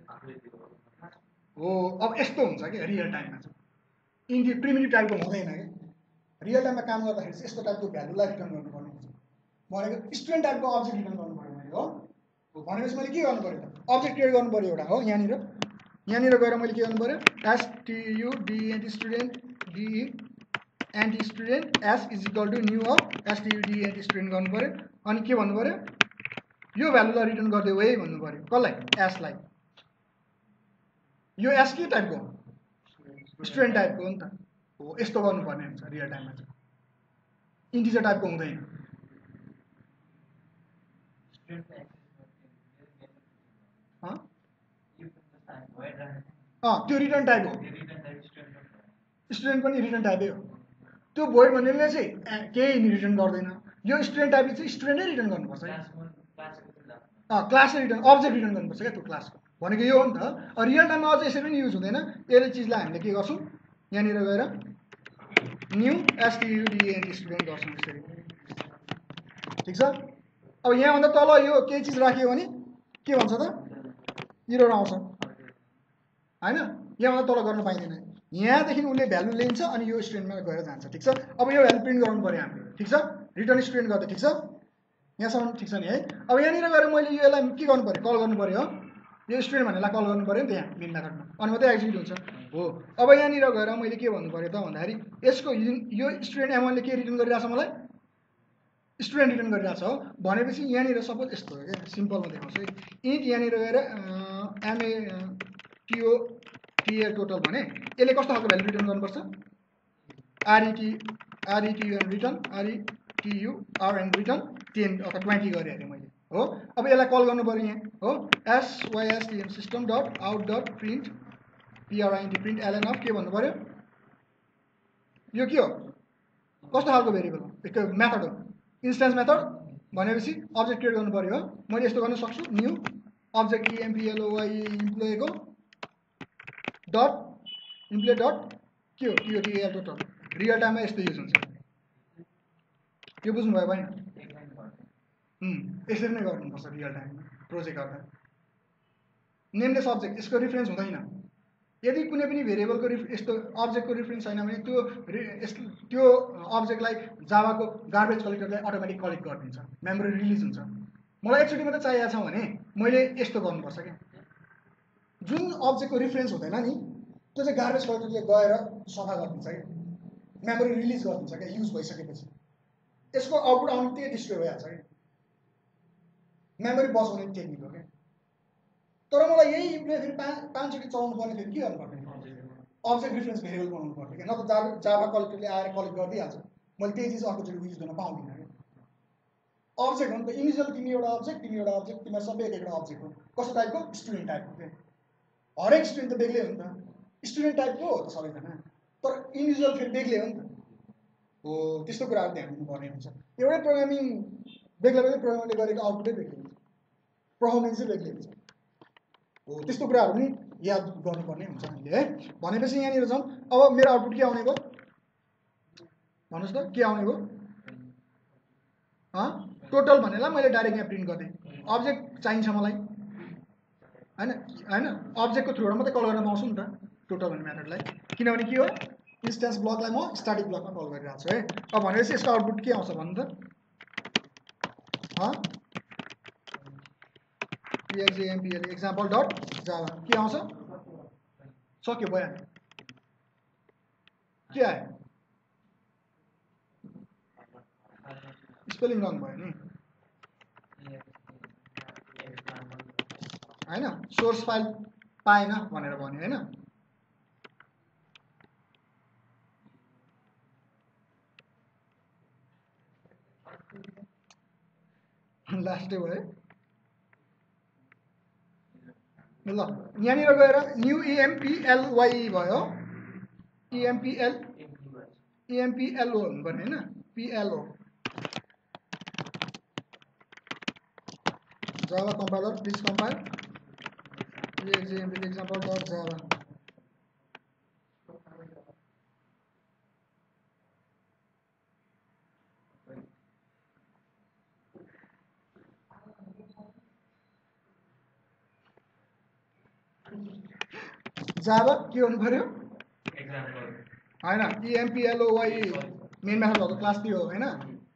हो अब यस्तो हुन्छ कि रियल टाइममा चाहिँ इन्टि प्रिमिटिभ टाइपको हुँदैन क्या रियल टाइममा काम गर्दाखेरि चाहिँ यस्तो टाइपको भ्यालुलाई रिटर्न गर्नुपर्ने हुन्छ भनेको स्टुडेन्ट टाइपको अब्जेक्ट रिटर्न गर्नु पऱ्यो मैले हो भनेपछि मैले के गर्नु पऱ्यो त अब्जेक्ट क्रिएट गर्नु पऱ्यो एउटा हो यहाँनिर यहाँनिर गएर मैले के गर्नु पऱ्यो एसटियुडिएनटी student डिई anti student S is equal to new of एसटियुडिएनटी student गर्नु पऱ्यो अनि के भन्नु पऱ्यो यो भ्यालुलाई रिटर्न गरिदियो है भन्नु पऱ्यो कसलाई एसलाई यो एस के टाइपको स्टुडेन्ट टाइपको हो नि त हो यस्तो गर्नुपर्ने हुन्छ रियल टाइममा चाहिँ इन्टिजर टाइपको हुँदैन अँ त्यो रिटर्न टाइप हो स्टुडेन्ट पनि रिटर्न टाइपै हो त्यो भोइड भन्नेले चाहिँ केही रिटर्न गर्दैन यो स्टुडेन्ट टाइपले चाहिँ स्टुडेन्टै रिटर्न गर्नुपर्छ अँ क्लास रिटर्न अब्जेक्ट रिटर्न गर्नुपर्छ क्या त्यो क्लासको भनेको यो हो नि त रियल टाइममा अझ यसरी पनि युज हुँदैन यसले चिजलाई हामीले के गर्छौँ यहाँनिर गएर न्यू एसटियुडिएनटी स्टुडेन्ट गर्छौँ यसरी ठिक छ अब यहाँभन्दा तल यो केही चिज राख्यो भने के भन्छ त इरर आउँछ होइन यहाँभन्दा तल गर्न पाइँदैन यहाँदेखि उसले भ्यालु लिन्छ अनि यो स्टुडेन्टमा गएर जान्छ ठिक छ अब यो भ्यालु प्रिन्ट गर्नु पऱ्यो हामीले ठिक छ रिटर्न स्टुडेन्ट गर्दा ठिक छ यहाँसम्म ठिक छ नि है। अब यहाँनिर गएर मैले यो यसलाई के गर्नु पऱ्यो, कल गर्नु पऱ्यो, यो स्टुडेन्ट भन्नेलाई कल गर्नु पऱ्यो नि त यहाँ मेन मेथडमा, अनि मात्रै एक्जिक्युट हुन्छ हो। अब यहाँनिर गएर मैले के भन्नु पऱ्यो त भन्दाखेरि यसको यो स्टुडेन्ट एम वानले के रिटर्न गरिरहेछ मलाई, स्टुडेन्ट रिटर्न गरिरहेछ हो भनेपछि यहाँनिर सपोज यस्तो हो क्या, सिम्पलमा देखाउँछु है। इन्ट यहाँनिर गएर एमए टिओ टिए टोटल भने यसले कस्तो खालको भ्यालु रिटर्न गर्नुपर्छ, R E T R E T U return R E T U R N return ten अथवा ट्वेन्टी गरेँ अरे मैले हो। अब यसलाई कल गर्नु पऱ्यो यहाँ हो, S Y S T M system dot out dot print P R I N T print LN of के भन्नु पऱ्यो, यो के हो कस्तो खालको भेरिएबल हो, एक मेथड हो, इन्स्टेन्स मेथड भनेपछि अब्जेक्ट क्रिएट गर्नु पऱ्यो हो। मैले यस्तो गर्न सक्छु, न्यू अब्जेक्ट इएमपिएलओवाई इम्प्लोइको डट इम्प्लोइ डट के हो टिओटिएल टोटल, रियल टाइममा यस्तो युज हुन्छ, यो बुझ्नुभयो भने यसरी नै गर्नुपर्छ रियल टाइममा प्रोजेक्ट गर्दा। नेमलेस अब्जेक्ट यसको रिफरेन्स हुँदैन, यदि कुनै पनि भेरिएबलको रिफ यस्तो अब्जेक्टको रिफरेन्स छैन भने त्यो त्यो अब्जेक्टलाई जावाको गार्बेज कलेक्टरले अटोमेटिक कलेक्ट गरिदिन्छ, मेमोरी रिलिज हुन्छ। मलाई एकचोटि मात्रै चाहिएको छ भने मैले यस्तो गर्नुपर्छ क्या, जुन अब्जेक्टको रिफरेन्स हुँदैन नि त्यो चाहिँ गार्बेज कलेक्टरले गएर सफा गरिदिन्छ क्या, मेमोरी रिलिज गरिदिन्छ क्या युज भइसकेपछि, यसको आउटपुट आउनु त्यही डिस्ट्रोय भइहाल्छ क्या, मेमोरी बचाउने टेक्निक हो क्या। तर मलाई यही इम्प्लोइ फेरि पाँच पाँचचोटि चलाउनु पर्ने फेरि के गर्नु पर्ने, अब्जेक्ट रिफरेन्स भेरिएबल बनाउनु पर्ने क्या, न त जावा जावा कलेक्टरले आएर कलेक्ट गरिदिइहाल्छ, मैले त्यही चिज अर्कोचोटि युज गर्न पाउँदिनँ क्या। अब्जेक्ट हो नि त, इनिसियल तिमी एउटा अब्जेक्ट तिमी एउटा अब्जेक्ट तिमीहरू सबै एक एउटा अब्जेक्ट हो, कस्तो टाइपको स्टुडेन्ट टाइपको क्या, हरेक स्टुडेन्ट त बेग्लै हो नि त, स्टुडेन्ट टाइपको हो त सबैजना, तर इन्डिभिजुअल फेरि बेग्लै हो नि त हो। त्यस्तो कुराहरू ध्यान दिनुपर्ने हुन्छ, एउटै प्रोग्रामिङ बेग्ला बेग्लै प्रोग्रामले गरेको आउटपुटै बेग्लै हुन्छ, पर्फर्मेन्सै बेग्लै हुन्छ हो। त्यस्तो कुराहरू पनि याद गर्नुपर्ने हुन्छ हामीले है। भनेपछि यहाँनिर जाउँ, अब मेरो आउटपुट के आउने भयो भन्नुहोस् त, के आउने भयो, टोटल भनेलाई मैले डाइरेक्ट यहाँ प्रिन्ट गरिदिएँ, अब्जेक्ट चाहिन्छ मलाई होइन होइन, अब्जेक्टको थ्रुबाट मात्रै कल गर्न पाउँछु नि त टोटल भन्ने मेथडलाई, किनभने के हो इन्स्टेन्स ब्लकलाई म स्ट्याटिक ब्लकमा कल गरिरहेको छु है। अब भनेपछि यसको आउटपुट के आउँछ भन्नु त, पिएक्सएमपिएल एक्जाम्पल डट जावा के आउँछ, सक्यो भयो, के आयो स्पेलिङ रङ भयो नि होइन, सोर्स फाइल पाएन भनेर भन्यो होइन, लास्टै भयो ल। यहाँनिर गएर न्यू इएमपिएलवाई भयो, इएमपिएल इएमपिएलओ हुनुपर्ने होइन, P L O Java compiler please compile example dot Java, Java के गर्नु पर्यो होइन, इएमपिएलओवाई मेन मेथड भएको क्लास त्यो हो होइन।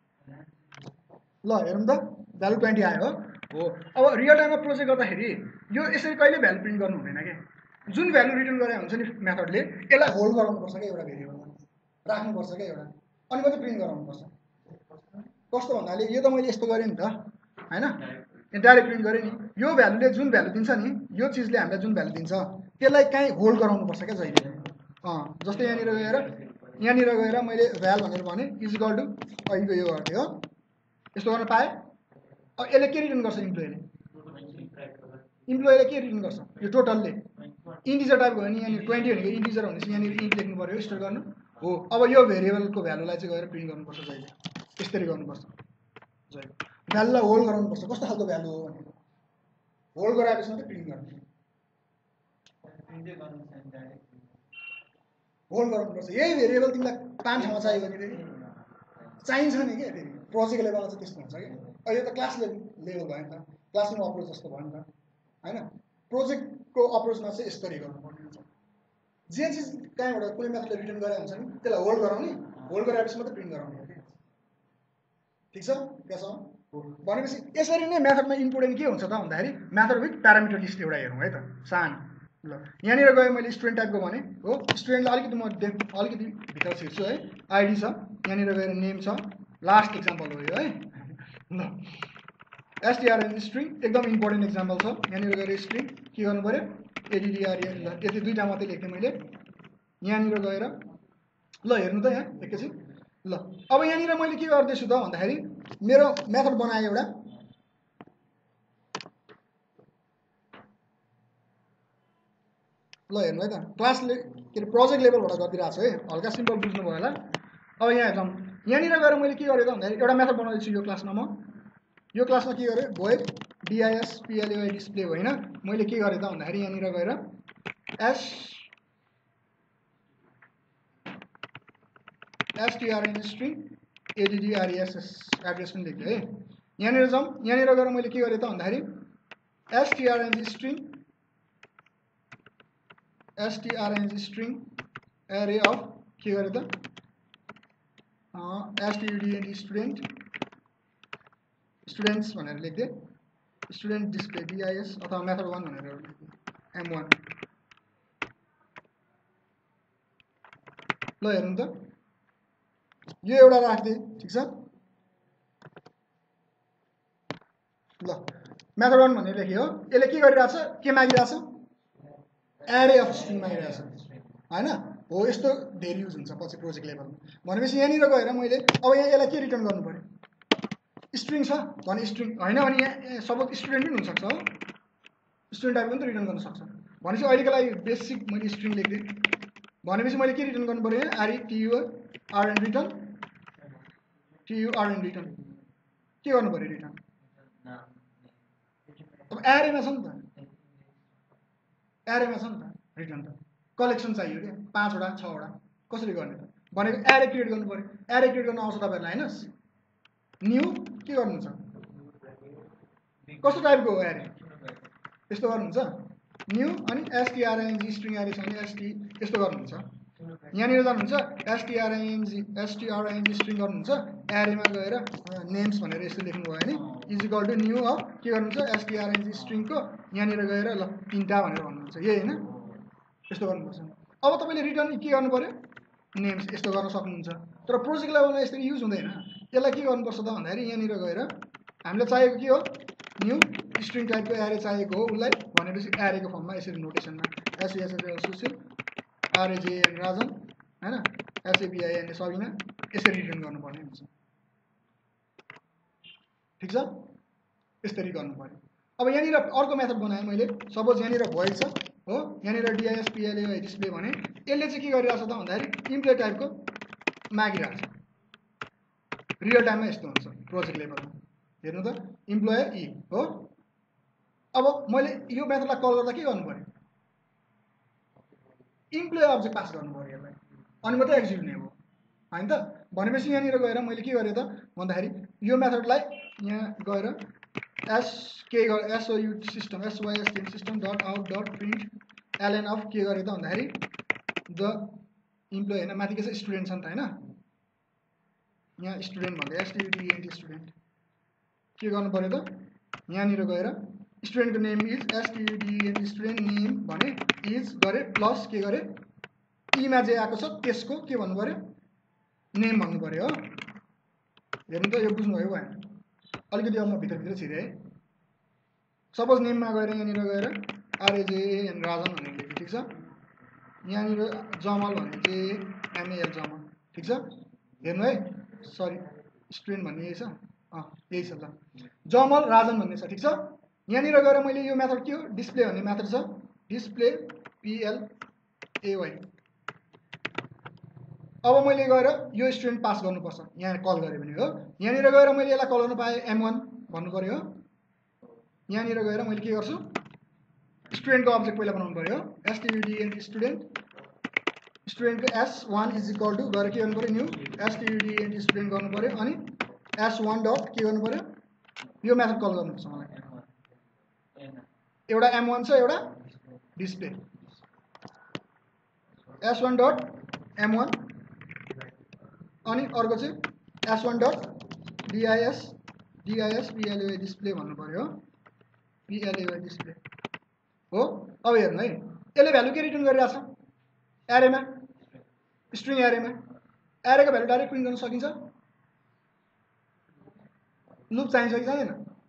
ल हेरौँ त, भ्यालु ट्वेन्टी आयो हो। अब रियल टाइममा प्रोजेक्ट गर्दाखेरि यो यसरी कहिले भ्यालु प्रिन्ट गर्नु हुँदैन क्या, जुन भ्यालु रिटर्न गरे हुन्छ नि मेथडले यसलाई होल्ड गराउनुपर्छ क्या, एउटा भेरिएबलमा राख्नुपर्छ क्या एउटा, अनि मात्रै प्रिन्ट गराउनुपर्छ। कस्तो भन्नाले यो त मैले यस्तो गरेँ नि त होइन, डाइरेक्ट प्रिन्ट गरेँ नि, यो भ्यालुले जुन भ्यालु दिन्छ नि, यो चिजले हामीलाई जुन भ्यालु दिन्छ त्यसलाई काहीँ होल्ड गराउनुपर्छ क्या जहिले। अँ जस्तै यहाँनिर गएर यहाँनिर गएर मैले भ्याल भनेर भने इजिकल टु अहिलेको यो गर्थेँ हो, यस्तो गर्न पाएँ। अब यसले के रिटर्न गर्छ, इम्प्लोइले इम्प्लोइले के रिटर्न गर्छ, यो टोटलले इन्टिजर टाइपको हो नि, यहाँनिर ट्वेन्टी भनेको इन्टिजर भनेपछि यहाँनिर इन्ट लेख्नु पऱ्यो स्टोर गर्नु हो। अब यो भेरिएबलको भ्यालुलाई चाहिँ गएर प्रिन्ट गर्नुपर्छ जहिले, यसरी गर्नुपर्छ जहिले, भ्यालुलाई होल्ड गराउनुपर्छ, कस्तो खालको भ्यालु हो भनेर होल्ड गराएपछि मात्रै प्रिन्ट गर्नु, होल्ड गराउनुपर्छ। यही भेरिएबल तिमीलाई पाँच ठाउँमा चाहियो भने फेरि चाहिन्छ नि क्या, फेरि प्रोजेक्ट लेभलमा चाहिँ त्यस्तो हुन्छ क्या। अहिले त क्लास लेभल लेभल भयो नि त, क्लासरुम अप्रोच जस्तो भयो नि त होइन, प्रोजेक्टको अप्रोचमा चाहिँ यसरी गर्नुपर्ने हुन्छ। जे चिज कहाँबाट कुनै मेथडले रिटर्न गरेर हुन्छ नि त्यसलाई होल्ड गराउने, होल्ड गराएपछि मात्रै प्रिन्ट गराउने हो कि। ठिक छ, त्यसमा भनेपछि यसरी नै मेथडमा इम्पोर्टेन्ट के हुन्छ त भन्दाखेरि मेथड विथ प्यारामिटर लिस्ट एउटा हेरौँ है त सानो ल यहाँनिर गयो मैले स्टुडेन्ट टाइपको भने हो स्टुडेन्टलाई अलिकति म अलिकति भित्र छिर्छु है आइडी छ यहाँनिर गएर नेम छ लास्ट इक्जाम्पल हो यो है ल एसटीआरएन स्ट्रिङ एकदम इम्पोर्टेन्ट इक्जाम्पल छ यहाँनिर गएर स्ट्रिङ के गर्नु पऱ्यो एडिडिआरएन ल यति दुईवटा मात्रै लेख्थेँ मैले यहाँनिर गएर ल हेर्नु त यहाँ एकैछिन ल अब यहाँनिर मैले के गर्दैछु त भन्दाखेरि मेरो मेथड बनाएँ एउटा ल हेर्नु है त क्लासले के अरे प्रोजेक्ट लेभलबाट गरिदिरहेको छु है हल्का सिम्पल बुझ्नुभयो होला अब यहाँ हेर्छौँ यहाँनिर गएर मैले के गरेँ त भन्दाखेरि एउटा मेथड बनाउँदैछु यो क्लासमा म यो क्लासमा के गरेँ भोइड डिआइएस पिएलएवाई डिस्प्ले होइन मैले के गरेँ त भन्दाखेरि यहाँनिर गएर S S T R N string A D D R S S address पनि लेख्थेँ है यहाँनिर जाउँ यहाँनिर गएर मैले के गरेँ त भन्दाखेरि S T R N string S T R N string array of के गरेँ त एसटीयुडिएन स्टुडेन्ट स्टुडेन्ट्स भनेर लेख्थेँ स्टुडेन्ट डिस्प्ले डिआइएस अथवा मेथड वान भनेर लेख्थेँ एम वान ल हेर्नु त यो एउटा राख्दिएँ ठिक छ ल मेथड वान भनेर लेखेँ हो यसले के गरिरहेछ के मागिरहेछ एरे अफ स्ट्रिङ मागिरहेछ होइन हो यस्तो धेरै युज हुन्छ पछि प्रोजेक्ट लेभलमा भनेपछि यहाँनिर गएर मैले अब यहाँ यसलाई के रिटर्न गर्नु पऱ्यो स्ट्रिङ छ भने स्ट्रिङ होइन भने यहाँ सपोज स्टुडेन्ट पनि हुनसक्छ हो स्टुडेन्ट टाइप पनि त रिटर्न गर्न सक्छ भनेपछि अहिलेको लागि बेसिक मैले स्ट्रिङ लेख्दिएँ भनेपछि मैले के रिटर्न गर्नु पऱ्यो यहाँ R E T U R R N return T U R N return के गर्नु पऱ्यो रिटर्न अब एरेमा छ नि त एरेमा छ नि त रिटर्न त कलेक्सन चाहियो क्या पाँचवटा छवटा कसरी गर्ने त भनेको एरे क्रिएट गर्नु पऱ्यो एरे क्रिएट गर्नु आउँछ तपाईँहरूलाई होइन न्यू के गर्नुहुन्छ कस्तो टाइपको हो एरे यस्तो गर्नुहुन्छ न्यू अनि एसटीआरएनजी स्ट्रिङ एरे छ भने एसटी यस्तो गर्नुहुन्छ यहाँनिर जानुहुन्छ एसटीआरएनजी एसटीआरएनजी स्ट्रिङ गर्नुहुन्छ एरेमा गएर नेम्स भनेर यस्तो लेख्नुभयो भने इजिकल टु न्यू अफ के गर्नुहुन्छ एसटीआरएनजी स्ट्रिङको यहाँनिर गएर ल तिनवटा भनेर भन्नुहुन्छ यही होइन यस्तो गर्नुपर्छ अब तपाईँले रिटर्न के गर्नु पऱ्यो नेम्स यस्तो गर्न सक्नुहुन्छ तर प्रोजेक्ट लेभलमा यसरी युज हुँदैन यसलाई के गर्नुपर्छ त भन्दाखेरि यहाँनिर गएर हामीलाई चाहिएको के हो न्यू स्ट्रिङ टाइपको एरे चाहिएको हो उसलाई भनेपछि एरेको फर्ममा यसरी नोटेसनमा एसएसएस सुशील आरएजेएन राजन होइन एसएबिआइएन सबिना यसरी रिटर्न गर्नुपर्ने हुन्छ ठिक छ यसरी गर्नु पर्यो अब यहाँनिर अर्को मेथड बनाएँ मैले सपोज यहाँनिर भोइड छ हो यहाँनिर डिआइएस पिएलएवाई डिस्प्ले भने यसले चाहिँ के गरिरहेछ त भन्दाखेरि इम्प्लोइ टाइपको मागिरहेछ रियल टाइममा यस्तो हुन्छ प्रोजेक्ट लेभलमा हेर्नु त इम्प्लोयर इ हो अब मैले यो मेथडलाई कल गर्दा के गर्नु पर्यो इम्प्लोय अब्जेक्ट पास गर्नु पर्यो यसलाई अनि मात्रै एक्जिक्युट हुने हो होइन त भनेपछि यहाँनिर गएर मैले के गरेँ त भन्दाखेरि यो मेथडलाई यहाँ गएर एस के S O U system एसवाइएसटिएम system dot out dot print LN of के गरेँ त भन्दाखेरि द इम्प्लोय होइन माथि के छ स्टुडेन्ट छ नि त होइन यहाँ स्टुडेन्ट भन्दै एसटियुडिएनटी स्टुडेन्ट के गर्नु पऱ्यो त यहाँनिर गएर स्टुडेन्टको नेम इज एसटियुडिएनटी स्टुडेन्ट नेम भने इज गरे प्लस के गरे ईमा जे आएको छ त्यसको के भन्नु पऱ्यो नेम भन्नु पऱ्यो हो हेर्नु त यो बुझ्नुभयो भएन अलिकति अब म भित्रभित्र छिरेँ है सपोज नेममा गएर यहाँनिर गएर आरएजेएन राजन भनेर लेख्यो ठिक छ यहाँनिर जमल भने चाहिँ एमएल जमल ठिक छ हेर्नु है सरी स्टुडेन्ट भन्ने यही छ अँ यही छ ल जमल राजन भन्ने छ ठिक छ यहाँनिर गएर मैले यो मेथड के हो डिस्प्ले भन्ने मेथड छ डिस्प्ले पिएलएवाई अब मैले गएर यो स्टुडेन्ट पास गर्नुपर्छ यहाँ कल गरेँ भने हो यहाँनिर गएर मैले यसलाई कल गर्नु पाएँ एम वान भन्नु पऱ्यो हो यहाँनिर गएर मैले के गर्छु स्टुडेन्टको अब्जेक्ट पहिला बनाउनु पऱ्यो एसटियुडिएनटी student स्टुडेन्टको S one is equal to गएर के गर्नु पऱ्यो न्यू एसटियुडिएनटी स्टुडेन्ट गर्नु पऱ्यो अनि एस वान डट के गर्नु पऱ्यो यो मेथड कल गर्नुपर्छ मलाई एउटा एम वान छ एउटा display S one dot M one अनि अर्को चाहिँ S one dot D I S D I S P L A display भन्नु पर्यो पिएलए डिस्प्ले हो। अब हेर्नु है यसले भ्यालु के रिटर्न गरिरहेछ एरेमा स्ट्रिङ एरेमा एरेको भ्यालु डाइरेक्ट प्रिन्ट गर्न सकिन्छ लुप चाहिन्छ कि चाहिएन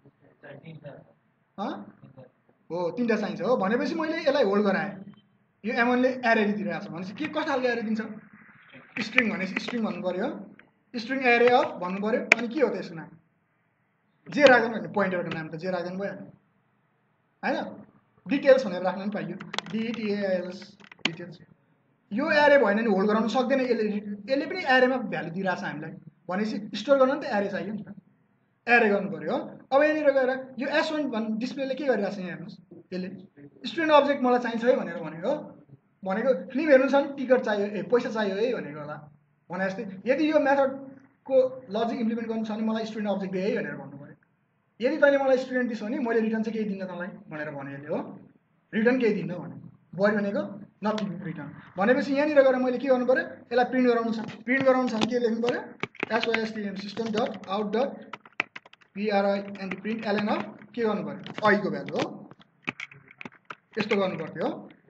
हो तिनवटा चाहिन्छ हो भनेपछि मैले यसलाई होल्ड गराएँ यो एम वन ले एरे दिइरहेको छ भनेपछि के कस्तो खालको एरे दिन्छ स्ट्रिङ भनेपछि स्ट्रिङ भन्नु पर्यो स्ट्रिङ एरे अफ भन्नु पर्यो अनि के हो त यसको नाम जे राख्दैन भने पोइन्टरको नाम त जे राख्दैन भइहाल्यो होइन डिटेल्स भनेर राख्न पनि पाइयो डिटिएल्स डिटेल्स यो एरे भएन नि होल्ड गराउन सक्दैन यसले यसले पनि एरेमा भ्यालु दिइरहेछ हामीलाई भनेपछि स्टोर गर्न नि त एरे चाहियो नि त एरे गर्नु पर्यो हो। अब यहाँनिर गएर यो एस वान भन्ने डिस्प्लेले के गरिरहेछ यहाँ हेर्नुहोस् यसले स्टुडेन्ट अब्जेक्ट मलाई चाहिन्छ है भनेर भनेको हो भनेको फिल्म हेर्नु छ नि टिकट चाहियो ए पैसा चाहियो है भनेको होला भने जस्तै यदि यो मेथडको लजिक इम्प्लिमेन्ट गर्नु छ भने मलाई स्टुडेन्ट अब्जेक्ट दे है भनेर भन्नु पर्यो यदि तैँले मलाई स्टुडेन्ट दिस् भने मैले रिटर्न चाहिँ केही दिन्न तँलाई भनेर भने यसले हो रिटर्न केही दिन्न भने बढी भनेको नथिङ रिटर्न भनेपछि यहाँनिर गएर मैले के गर्नु पर्यो यसलाई प्रिन्ट गराउनु छ प्रिन्ट गराउनु छ भने के लेख्नु पर्यो S O S T M system dot out dot P R I N print LN of के गर्नु पर्यो आईको भ्यालु हो यस्तो गर्नु पर्थ्यो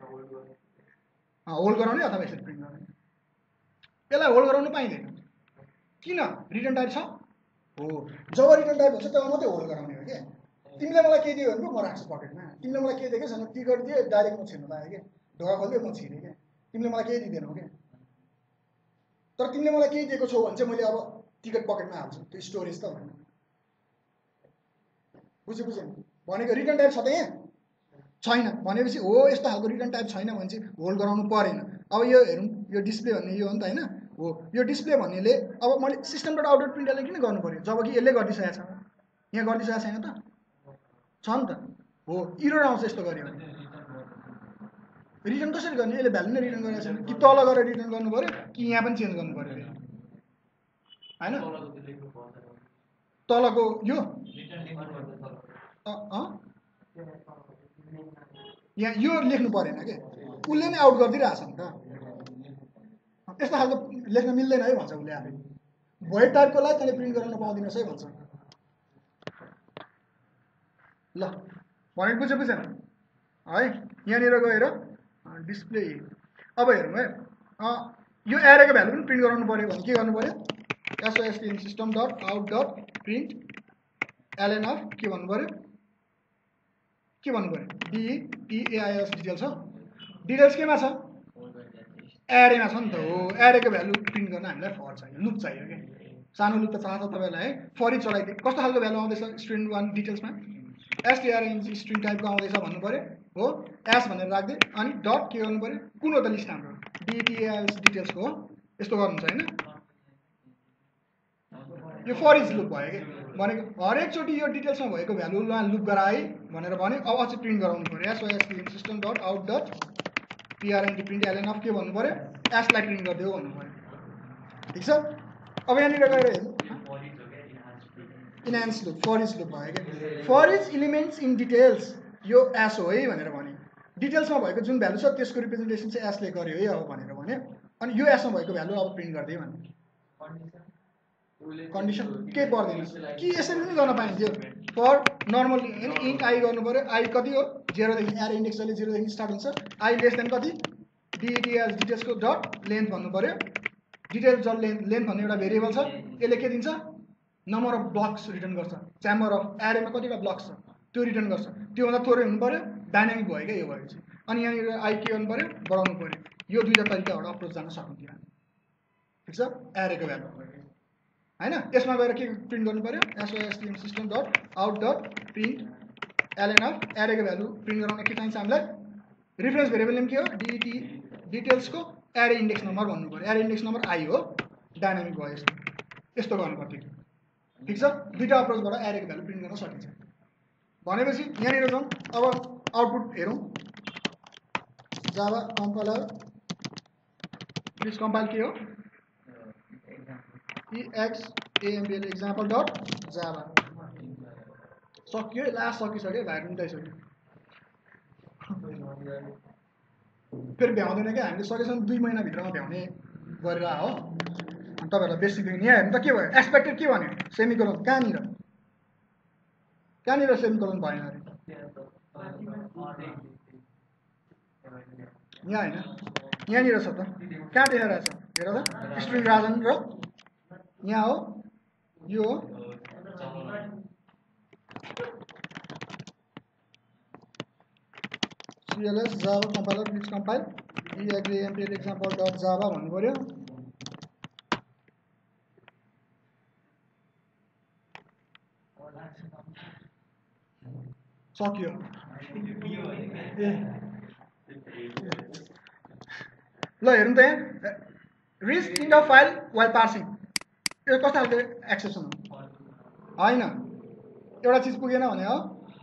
हो होल्ड गराउने अथवा यसरी प्रिन्ट गराउने यसलाई होल्ड गराउनु पाइँदैन किन रिटर्न टाइप छ हो जब रिटर्न टाइप हुन्छ तब मात्रै होल्ड गराउने हो क्या तिमीले मलाई के दियो भने म राख्छु पकेटमा तिमीले मलाई के दिएको छैन टिकट दिए डाइरेक्ट म छिर्नु पाएँ क्या ढोका खोल्दै म छिरेँ क्या तिमीले मलाई केही दिँदैनौ क्या तर तिमीले मलाई केही दिएको छौ भने चाहिँ मैले अब टिकट पकेटमा हाल्छु त्यो स्टोरेज त भएन बुझ्यो बुझ्यो भनेको रिटर्न टाइप छ त यहाँ छैन भनेपछि हो यस्तो खालको रिटर्न टाइप छैन भने चाहिँ होल्ड गराउनु परेन। अब यो हेरौँ यो डिस्प्ले भन्ने यो हो नि त होइन हो यो डिस्प्ले भन्नेले अब मैले सिस्टम डट आउटडट प्रिन्टरले किन गर्नु पर्यो जबकि यसले गरिदिइसकेको छ यहाँ गरिदिइसकेको छैन त छ नि त हो इरर आउँछ यस्तो गऱ्यो भने रिटर्न कसरी गर्ने यसले भ्यालु नै रिटर्न गरेको छैन कि तल गएर रिटर्न गर्नु पर्यो कि यहाँ पनि चेन्ज गर्नु पर्यो होइन तलको यो यहाँ यो लेख्नु परेन क्या उसले नै आउट गरिदिइरहेछ नि त यस्तो खालको लेख्न मिल्दैन है भन्छ उसले आफै भोइड टाइपकोलाई तैँले प्रिन्ट गराउन पाउँदिनस् है भन्छ ल भनेको बुझ्यो बुझेन है यहाँनिर गएर डिस्प्ले अब हेरौँ है यो एरेको भ्यालु पनि प्रिन्ट गराउनु पऱ्यो भने के गर्नु पऱ्यो S O S T M system dot out dot print LN of के भन्नु पऱ्यो के भन्नु पऱ्यो डिटिएआइएस डिटेल्स हो डिटेल्स केमा छ एरेमा छ नि त हो एरेको भ्यालु प्रिन्ट गर्न हामीलाई फर चाहियो लुप चाहियो क्या सानो लुप त चाहन्छ तपाईँलाई है फरि चलाइदिए कस्तो खालको भ्यालु आउँदैछ स्टुडेन्ट वान डिटेल्समा एसटिआरएनजी स्ट्रिङ टाइपको आउँदैछ भन्नु पऱ्यो हो एस भनेर राख्दै अनि डट के गर्नु पऱ्यो कुन हो त लिस्ट हाम्रो डिटिएआइएस डिटेल्सको हो यस्तो गर्नुहुन्छ होइन यो फर इच लुप भयो क्या भनेको हरेकचोटि यो डिटेल्समा भएको भ्यालुमा लुप गराए भनेर भने अब अझै प्रिन्ट गराउनु पऱ्यो S O S T M system dot out dot P R N D print LN of के भन्नु पऱ्यो एसलाई प्रिन्ट गरिदियो भन्नु पऱ्यो ठिक छ। अब यहाँनिर गएर हेर्नु enhance loop for each loop भयो क्या for each elements in details यो एस हो है भनेर भने डिटेल्समा भएको जुन भ्यालु छ त्यसको रिप्रेजेन्टेसन चाहिँ एसले गर्यो है अब भनेर भने अनि यो एसमा भएको भ्यालु अब प्रिन्ट गरिदियो भने कन्डिसन केही पर्दैन कि यसरी पनि गर्न पाइन्थ्यो फर नर्मली होइन इन्ट आई गर्नु पऱ्यो आई कति हो जेरोदेखि एरो इन्डेक्स जहिले जेरोदेखि स्टार्ट हुन्छ आई लेस देन कति डिटिएस डिटेल्सको डट लेन्थ भन्नु पऱ्यो डिटेल्स डट लेन्थ लेन्थ भन्ने एउटा भेरिएबल छ यसले के दिन्छ नम्बर अफ ब्लक्स रिटर्न गर्छ च्याम्बर अफ एरेमा कतिवटा ब्लक्स छ त्यो रिटर्न गर्छ त्योभन्दा थोरै हुनु पऱ्यो डाइनामिक भयो क्या यो भएपछि अनि यहाँनिर आई के गर्नु पऱ्यो बढाउनु पऱ्यो यो दुईवटा तरिकाबाट अप्रोच जान सक्नुहुन्थ्यो ठिक छ एरेको भ्यालु होइन यसमा गएर के प्रिन्ट गर्नु पऱ्यो S O S T M system dot out dot print LN of एरेको भ्यालु प्रिन्ट गराउन के चाहिन्छ हामीलाई रिफरेन्स भेरिएबल नेम के हो डिटी डिटेल्सको एरे इन्डेक्स नम्बर भन्नु पऱ्यो एरे इन्डेक्स नम्बर आई हो डाइनामिक भयो यस्तो यस्तो गर्नु पर्थ्यो ठिक छ दुईवटा अप्रोचबाट एरेको भ्यालु प्रिन्ट गर्न सकिन्छ भनेपछि यहाँनिर जाउँ अब आउटपुट हेरौँ जावा कम्पाइलर प्लिज कम्पाइल के हो एक्सएएमबीएल एक्जाम्पल डट जावा सकियो लास्ट सकिसक्यो भाइ उठाइसक्यो फेरि भ्याउँदैन क्या हामीले सकेसम्म दुई महिनाभित्रमा भ्याउने गरेर हो अनि तपाईँहरूलाई बेसिक यहाँ हेर्नु त के भयो एक्सपेक्टेड के भन्यो सेमिकोलन कहाँनिर कहाँनिर सेमिकोलन भएन अरे यहाँ होइन यहाँनिर छ त कहाँ देखाइरहेछ हेर त स्ट्रिङ राजन र यहाँ हो यो हो cls java compiler please compile example example.java भन्नु पर्यो सक्यो ए ल हेरौँ त यहाँ reach in the file while parsing यो कस्तो खालको एक्सेप्सन हो होइन एउटा चिज पुगेन भने हो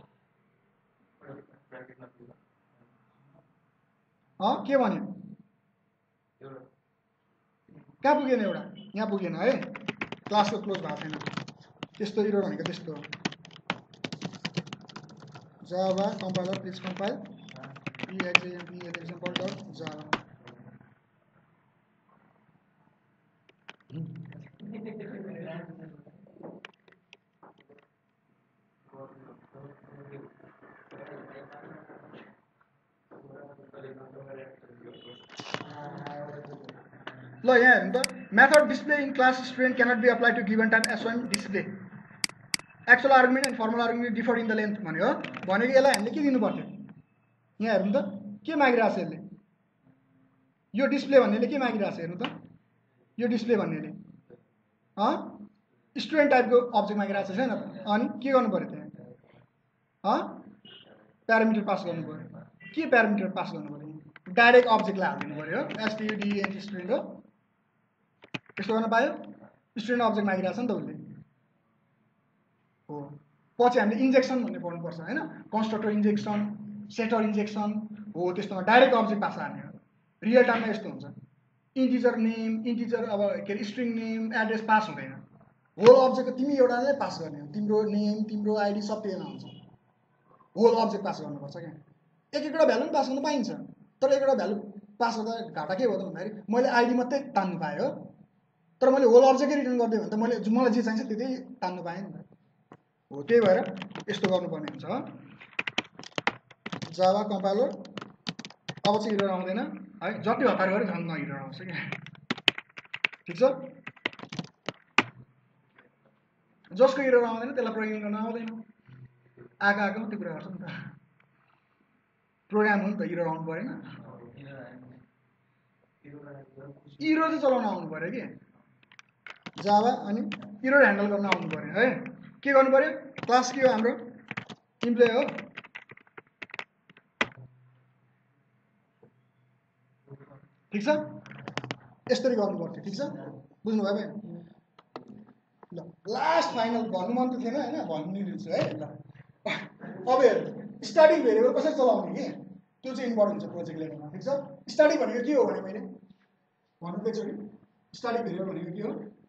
अँ के भन्यो कहाँ पुगेन एउटा यहाँ पुगेन है क्लासको क्लोज भएको छैन त्यस्तो इरर भनेको त्यस्तो हो Java compiler please compile example example.java ल यहाँ हेर्नु त method display in class student cannot be apply to given time S one display actual argument and formal argument differ in the length भन्यो भनेको यसलाई हामीले के दिनु पर्थ्यो यहाँ हेर्नु त के मागिरहेछ यसले यो डिस्प्ले भन्नेले के मागिरहेछ हेर्नु त यो डिस्प्ले भन्नेले अँ स्टुडेन्ट टाइपको अब्जेक्ट मागिरहेछ छैन त अनि के गर्नु पर्यो त्यहाँ अँ प्यारामिटर पास गर्नु पर्यो के प्यारामिटर पास गर्नु पर्यो डाइरेक्ट अब्जेक्टलाई हालिदिनु पर्यो एसटियुडिएन स्टुडेन्ट हो यस्तो गर्न पायो स्टुडेन्ट अब्जेक्ट मागिरहेछ नि त उसले हो पछि हामीले इन्जेक्सन भन्ने पढ्नुपर्छ होइन कन्स्ट्रक्टर इन्जेक्सन सेटर इन्जेक्सन हो त्यस्तोमा डाइरेक्ट अब्जेक्ट पास हाल्ने रियल टाइममा यस्तो हुन्छ इन्टिजर नेम इन्टिजर अब के अरे स्ट्रिङ नेम एड्रेस पास हुँदैन होल अब्जेक्टको तिमी एउटाले पास गर्ने हो तिम्रो नेम तिम्रो आइडी सब त्यसमा हुन्छ होल अब्जेक्ट पास गर्नुपर्छ क्या एक एकवटा भ्यालु पनि पास गर्न पाइन्छ तर एकवटा भ्यालु पास गर्दा घाटा के हो त भन्दाखेरि मैले आइडी मात्रै तान्नु पाएँ हो तर मैले होल अब्जेक्टै रिटर्न गरिदिएँ भने त मैले मलाई जे चाहिन्छ त्यतै तान्नु पाएँ नि त हो त्यही भएर यस्तो गर्नुपर्ने हुन्छ जावा कम्पाइलर अब चाहिँ इरर आउँदैन है जति हतार गरे झन् न इरर आउँछ क्या ठिक छ जसको इरर आउँदैन त्यसलाई प्रोग्रामिङ गर्न आउँदैन आएको आएको त्यो कुरा गर्छ नि त प्रोग्राम हो नि त इरर आउनु परेन इरर चाहिँ चलाउन आउनु पर्यो कि जावा अनि इरर ह्यान्डल गर्न आउनु पर्यो है के गर्नु पर्यो क्लास के हो हाम्रो इम्प्लोइ हो ठिक छ यसरी गर्नु पर्थ्यो ठिक छ बुझ्नुभयो भाइ ल लास्ट फाइनल भन्नु मन त थिएन होइन भन्नु दिन्छु है ल अब हेर्नु स्टार्टिङ भेरिएबल कसरी चलाउने कि त्यो चाहिँ इम्पोर्टेन्ट छ प्रोजेक्ट लेभलमा ठिक छ स्टार्टिङ भनेको के हो भने मैले भन्नु त एकचोटि स्टार्टिङ भेरिएबल भनेको के हो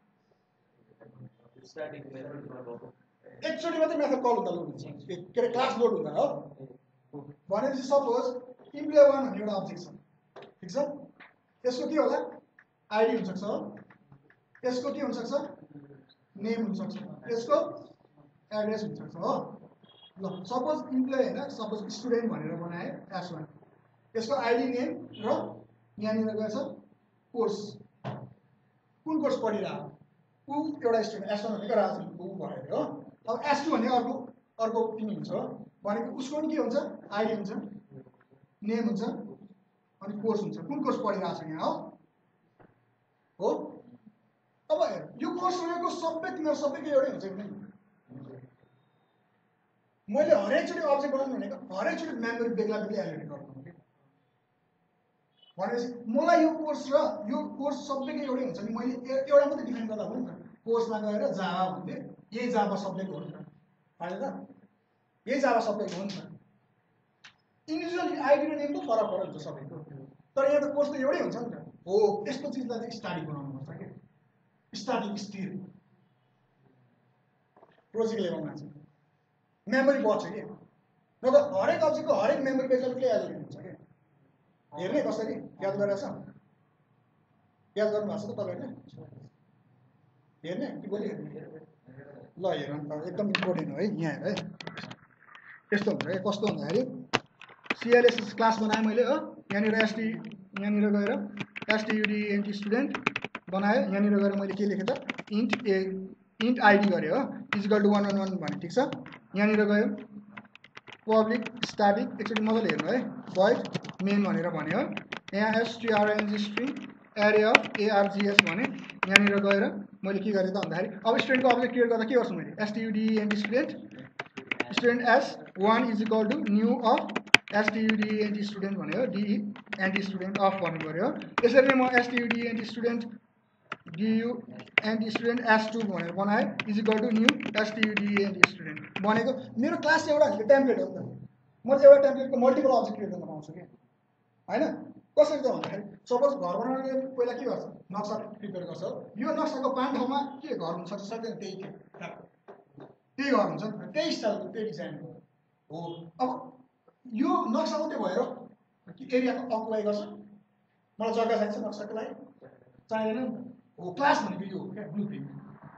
एकचोटि मात्रै मेथड कल हुँदा लोड हुन्छ के अरे क्लास लोड हुँदा हो भनेपछि सपोज इम्प्लोइ वान भन्ने एउटा अब्जेक्ट छ ठिक छ यसको के होला आइडी हुनसक्छ हो यसको के हुनसक्छ नेम हुनसक्छ यसको एड्रेस हुनसक्छ हो ल सपोज इम्प्लोइ होइन सपोज स्टुडेन्ट भनेर बनाएँ एस वान यसको आइडी नेम र यहाँनिर गएछ कोर्स कुन कोर्स पढिरहेको ऊ एउटा स्टुडेन्ट एस वान भनेको राजन ऊ भयो हो अब एस टू भने अर्को अर्को तिमी हुन्छ हो भनेको उसको पनि के हुन्छ आइडी हुन्छ नेम हुन्छ अनि कोर्स हुन्छ कुन कोर्स पढिरहेको छ यहाँ हो हो अब यो कोर्स रहेको सबै तिमीहरू सबैको एउटै हुन्छ कि मैले हरेकचोटि अब्जेक्ट बनाउनु भनेको हरेकचोटि मेमोरी बेग्ला बेग्लै एलोकेट गर्नु भनेपछि मलाई यो कोर्स र यो कोर्स सबैको एउटै हुन्छ नि मैले एउटा मात्रै डिफाइन गर्दा हो नि त कोर्समा गएर जावा भन्ने यही जावा सब्जेक्ट हो नि त होइन त यही जावा सब्जेक्ट हो नि त इन्डिभिजुअल आइडी र नेम त फरक फरक हुन्छ सबैको तर यहाँ त कोर्स त एउटै हुन्छ नि त हो यस्तो चिजलाई चाहिँ स्टार्टिङ बनाउनुपर्छ क्या स्टार्टिङ स्थिर प्रोजेक्ट लेभलमा चाहिँ मेमोरी बच्छ कि न त हरेक अब्जेक्टको हरेक मेमोरी बेग्ला बेग्लै एलोकेट हुन्छ क्या हेर्ने कसरी याद गरेर छ याद गर्नु भएको छ त तपाईँहरूले हेर्ने कि बोली हेर्ने ल हेर नि त एकदम इम्पोर्टेन्ट हो है यहाँ हेर है यस्तो हुन्छ है कस्तो भन्दाखेरि सिएलएस क्लास बनाएँ मैले हो यहाँनिर एसटी यहाँनिर गएर एसटियुडिएनटी स्टुडेन्ट बनाएँ यहाँनिर गएर मैले के लेखेँ त इन्ट ए इन्ट आइडी गरेँ हो is equal to one one one भने ठिक छ यहाँनिर गयो पब्लिक स्ट्याटिक एकचोटि मजाले हेर्नु है void मेन भनेर भन्यो यहाँ एसटिआरएनजी स्ट्रिङ एरे अफ एआरजिएस भने यहाँनिर गएर मैले के गरेँ त भन्दाखेरि अब स्टुडेन्टको अब्जेक्ट क्रिएट गर्दा के गर्छु मैले एसटियुडिएनटी student student S one is equal to new of एसटियुडिएनटी student भन्यो डिई एन्टी स्टुडेन्ट अफ भन्नु पऱ्यो यसरी नै म एसटियुडिएनटी student डियु anti student S two भनेर बनाएँ is equal to new एसटियुडिएनटी student भनेको मेरो क्लास एउटा भनेको टेम्प्लेट हो नि त म चाहिँ एउटा टेम्प्लेटको मल्टिपल अब्जेक्ट क्रिएट गर्न पाउँछु कि होइन कसरी त भन्दाखेरि सपोज घर बनाउने पहिला के गर्छ नक्सा प्रिपेयर गर्छ यो नक्साको पाँच ठाउँमा के घर हुनसक्छ सक्दैन त्यही थियो त्यही घर हुन्छ नि त्यही स्टाइलको त्यही डिजाइनको हो अब यो नक्सा मात्रै भएर एरियाको अकुपाई गर्छ मलाई जग्गा चाहिन्छ नक्साको लागि चाहिँदैन नि त हो क्लास भनेको यो हो क्या ब्लु प्रिन्ट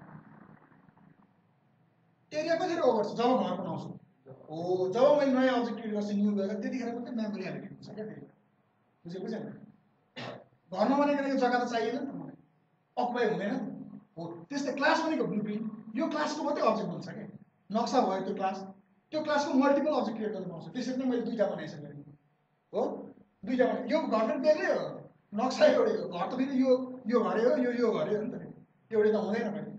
एरिया कतिखेर ओभर छ जब घर बनाउँछु हो जब मैले नयाँ अब्जेक्ट क्रिएट गर्छु न्यू गरेर त्यतिखेर मात्रै मेमोरी एलोकेट हुन्छ क्या फेरि बुझ्यो बुझेन घरमा बनाइकन यो जग्गा त चाहिएन नि त मलाई अकुपाई हुँदैन नि हो त्यस्तै क्लास भनेको ब्लु प्रिन्ट यो क्लासको मात्रै अब्जेक्ट हुन्छ क्या नक्सा भयो त्यो क्लास त्यो क्लासको मल्टिपल अब्जेक्ट क्रिएट गर्न पाउँछु त्यसरी नै मैले दुईवटा बनाइसकेँ हो दुईवटा बनाएँ यो घर पनि बेग्लै हो नक्सा एउटै हो घर त फेरि यो यो घरै हो यो यो घरै हो नि त एउटै त हुँदैन कहिले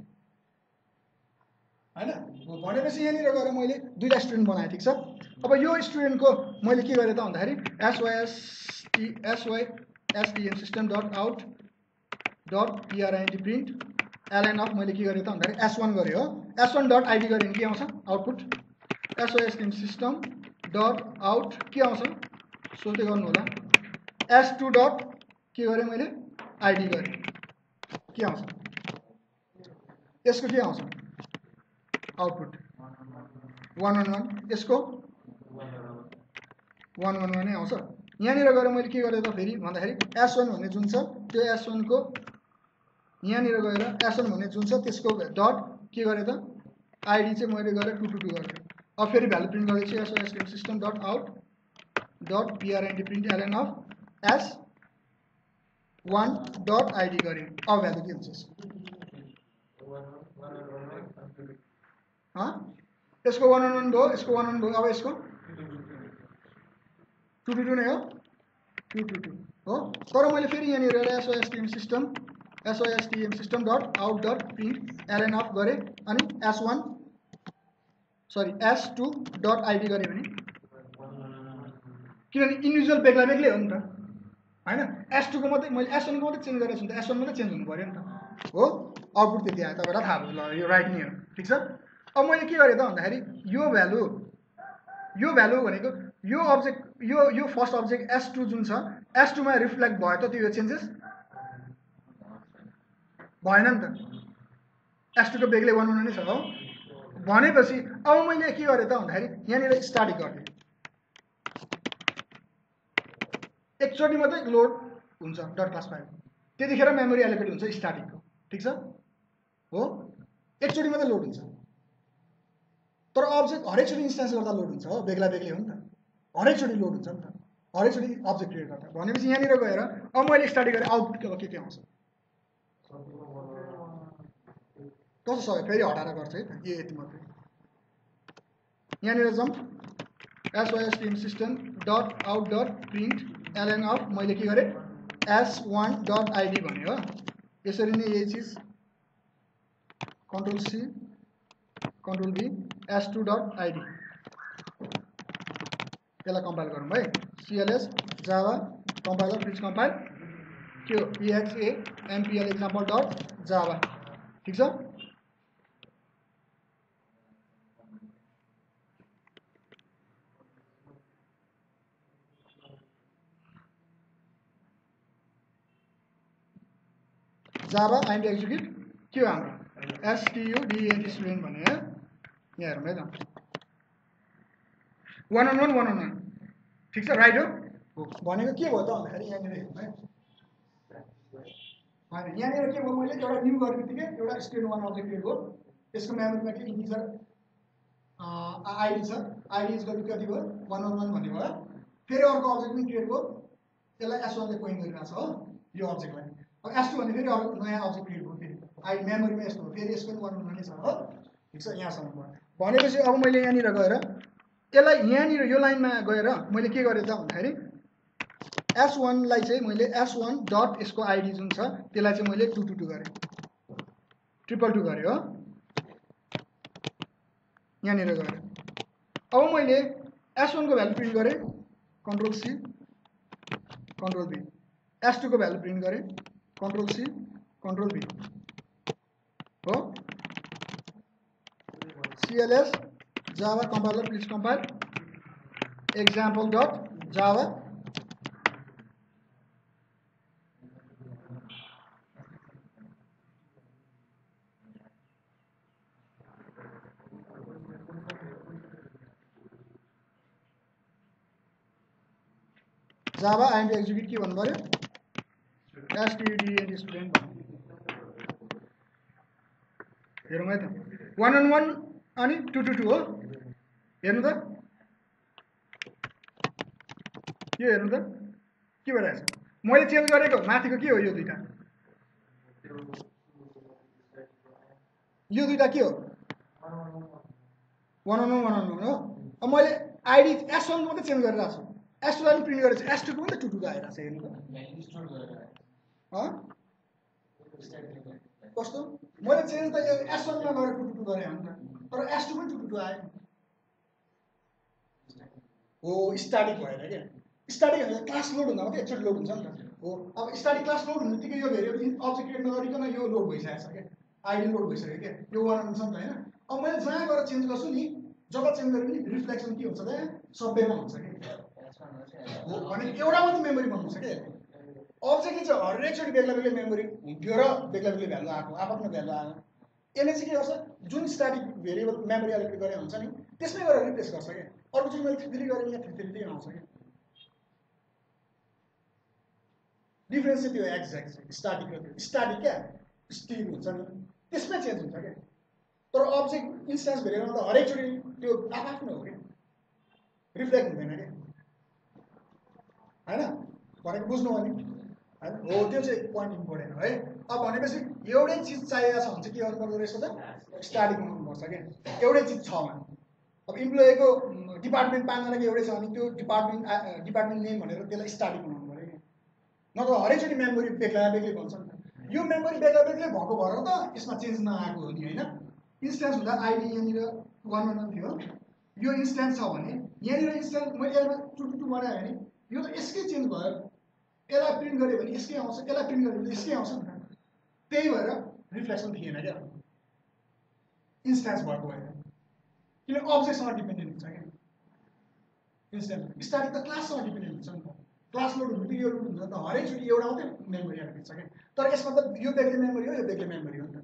होइन भनेपछि यहाँनिर गएर मैले दुईवटा स्टुडेन्ट बनाएँ ठिक छ अब यो स्टुडेन्टको मैले के गरेँ त भन्दाखेरि S Y S T S Y S T M system dot out dot P R I N T print LN of मैले के गरेँ त भन्दाखेरि एस वान गरेँ हो एस वान डट आइडी गरेँ भने के आउँछ output S Y S T M system dot out के आउँछ सोच्दै गर्नु होला एस टू डट के गरेँ मैले आइडी गरेँ के आउँछ यसको के आउँछ आउटपुट वान वान वान यसको वान वान वानै आउँछ यहाँनिर गएर मैले के गरेँ त फेरि भन्दाखेरि एस वान भन्ने जुन छ त्यो एस वानको यहाँनिर गएर एस वान भन्ने जुन छ त्यसको डट के गरेँ त आइडी चाहिँ मैले गएर टू टू टू गरेँ अब फेरि भ्यालु प्रिन्ट गर्दैछु S O S T M system dot out dot P R N D print LN of S one dot ID गरेँ अब भ्यालु के हुन्छ यसको वान वान वान भयो यसको वान वान भयो अब यसको टू टू टू नै हो टू टू टू हो तर मैले फेरि यहाँनिर S O S T M system S O S T M system dot out dot print LN of गरेँ अनि S one sorry S two dot ID गरेँ भने किनभने इन्डिभिजुअल बेग्ला बेग्लै हो नि त होइन एस टूको मात्रै मैले एस वानको मात्रै चेन्ज गरेको छु नि त एस वान मात्रै चेन्ज हुनु पऱ्यो नि त हो आउटपुट त्यति आयो तपाईँलाई थाहा भयो ल यो राइट नै हो ठिक छ अब मैले के गरेँ त भन्दाखेरि यो भ्यालु यो भ्यालु भनेको यो अब्जेक्ट यो यो फर्स्ट अब्जेक्ट एस टू जुन छ एस टूमा रिफ्लेक्ट भयो त त्यो चेन्जेस भएन नि त एस टूको बेग्लै वान वान नै छ हो भनेपछि अब मैले के गरेँ त भन्दाखेरि यहाँनिर स्टार्ट गरेँ एकचोटि मात्रै लोड हुन्छ डट क्लास फाइल त्यतिखेर मेमोरी एलोकेट हुन्छ स्टार्टिङको ठिक छ हो एकचोटि मात्रै लोड हुन्छ तर अब्जेक्ट हरेकचोटि इन्स्टेन्स गर्दा लोड हुन्छ हो बेग्ला बेग्लै हो नि त हरेकचोटि लोड हुन्छ नि त हरेकचोटि अब्जेक्ट क्रिएट गर्दा भनेपछि यहाँनिर गएर अब मैले स्टार्ट गरेँ आउटपुट अब के के आउँछ कस्तो सक्यो फेरि हटाएर गर्छ है त ए यति मात्रै यहाँनिर जाउँ S O S T M system dot out dot print LN of मैले के गरेँ एस वान डट आइडी भने हो यसरी नै यही चिज control C control B S two dot ID यसलाई कम्पाइल गरौँ है C L S Java compiler please compile के हो E X A N P L example dot Java ठिक छ जावा एन्ड एक्जिक्युट के हो हाम्रो एसटियुडिएनटी स्टुडेन्ट भने यहाँ हेरौँ है त one one one one one one ठिक छ राइट हो भनेको के भयो त भन्दाखेरि यहाँनिर हेर्नु है होइन यहाँनिर के भयो मैले एउटा न्यू गर्ने बित्तिकै एउटा स्टुडेन्ट वान अब्जेक्ट क्रिएट भयो यसको मेमोरीमा के इन्टिजर आइडी छ, आइडी इज गरी कति भयो वान वान वान भन्ने भयो। फेरि अर्को अब्जेक्ट पनि क्रिएट भयो, यसलाई एस वानले पोइन्ट गरिरहेको छ हो यो अब्जेक्टलाई। अब एस टू भने फेरि अर्को नयाँ अब्जेक्ट क्रिएट भयो, फेरि आइडी मेमोरीमा यस्तो हो, फेरि यसको पनि वान वान वान नै छ हो। ठिक छ, यहाँसम्म भयो। भनेपछि अब मैले यहाँनिर गएर यसलाई यहाँनिर यो लाइनमा गएर मैले के गरेँ त भन्दाखेरि एस वानलाई चाहिँ मैले एस वान डट यसको आइडी जुन छ त्यसलाई चाहिँ मैले टू टू टू गरेँ, ट्रिपल टू गरेँ हो यहाँनिर गएर। अब मैले एस वानको भ्यालु प्रिन्ट गरेँ, control C control B, S two को भ्यालु प्रिन्ट गरेँ, कन्ट्रोल सी कन्ट्रोल बी हो। C L S Java compiler please compile example dot Java Java I M D execute के भन्नु पर्यो एसटिडी स्टुडेन्ट हेरौँ है त। वान अन वान अनि टू टू टू हो, हेर्नु त यो हेर्नु त के भइरहेछ। मैले चेन्ज गरेको माथिको के हो, यो दुईटा यो दुईटा के हो one on one one on one हो। अब मैले आइडी एस वान मात्रै चेन्ज गरिरहेको छु, एस टूलाई पनि प्रिन्ट गरेको छु, एस टूको पनि त टू टू आइरहेको छ हेर्नु त कस्तो। मैले चेन्ज त यो एस वानमा गएर टू टू गरेँ हो नि त, तर एस टू पनि टू टू आयो हो। स्टाटिक भएर क्या, स्टाटिक भनेर क्लास लोड हुँदा मात्रै एकचोटि लोड हुन्छ नि त हो। अब स्टाटिक क्लास लोड हुने बित्तिकै यो भेरिएबल अब्जेक्ट क्रिएट नगरिकन यो लोड भइसकेको छ क्या, आइडी लोड भइसक्यो क्या, यो वान हुन्छ नि त होइन। अब मैले जहाँ गएर चेन्ज गर्छु नि, जब चेन्ज गरेँ नि रिफ्लेक्सन के हुन्छ त सबैमा हुन्छ कि हो। भने एउटा मात्रै मेमोरी बनाउँछ क्या अब्जेक्टले चाहिँ हरेकचोटि बेग्ला बेग्लै मेमोरी हुन्थ्यो र बेग्ला बेग्लै भ्यालु आएको आफ्नो भ्यालु आयो। यसले चाहिँ के गर्छ, जुन स्ट्याटिक भेरिएबल मेमोरी एलोकेट गरे हुन्छ नि त्यसमै गएर रिप्लेस गर्छ क्या। अर्कोचोटि मैले थ्री थ्री गरेँ यहाँ थ्री थ्री आउँछ क्या। डिफ्रेन्स चाहिँ त्यो एक्ज्याक्ट स्टाटिक र त्यो स्टाटिक क्या स्टिल हुन्छ नि त्यसमै चेन्ज हुन्छ क्या। तर अब्जेक्ट इन्स्टान्स भेरिएबलमा त हरेकचोटि त्यो आफ्नो हो क्या, रिफ्लेक्ट हुँदैन क्या होइन। भनेको बुझ्नु भने होइन हो, त्यो चाहिँ पोइन्ट इम्पोर्टेन्ट है। अब भनेपछि एउटै चिज चाहिएको छ भने चाहिँ के गर्नुपर्दो रहेछ त स्टार्टिङ बनाउनुपर्छ क्या, एउटै चिज छ भने। अब इम्प्लोइको डिपार्टमेन्ट पाँचजनाको एउटै छ भने त्यो डिपार्टमेन्ट डिपार्टमेन्ट नेम भनेर त्यसलाई स्टार्टिङ बनाउनु पऱ्यो क्या, नत्र हरेकचोटि मेमोरी बेग्ला बेग्लै बन्छ नि त। यो मेमोरी बेग्ला बेग्लै भएको भएर त यसमा चेन्ज नआएको हो नि होइन। इन्स्ट्यान्स हुँदा आइडी यहाँनिर वान वान वान थियो, यो इन्स्ट्यान्स छ भने यहाँनिर इन्स्ट्यान्स मैले यसमा टू टू टू बनाएँ भने यो त यसकै चेन्ज भयो, यसलाई प्रिन्ट गऱ्यो भने यसकै आउँछ, यसलाई प्रिन्ट गऱ्यो भने यसकै आउँछ नि त। त्यही भएर रिफ्लेक्सन थिएन क्या इन्स्ट्यान्स भएको भएर, किन अब्जेक्टसँग डिपेन्डेन्ट हुन्छ क्या इन्स्ट्यान्स। स्टार्टिङ त क्लाससँग डिपेन्डेन्ट हुन्छ नि त, क्लास लोड हुनु यो लोड हुन्छ नि त, हरेकचोटि एउटा मात्रै मेमोरी एलोकेट छ क्या। तर यसमा त यो बेग्लै मेमोरी हो, यो बेग्लै मेमोरी हो नि त।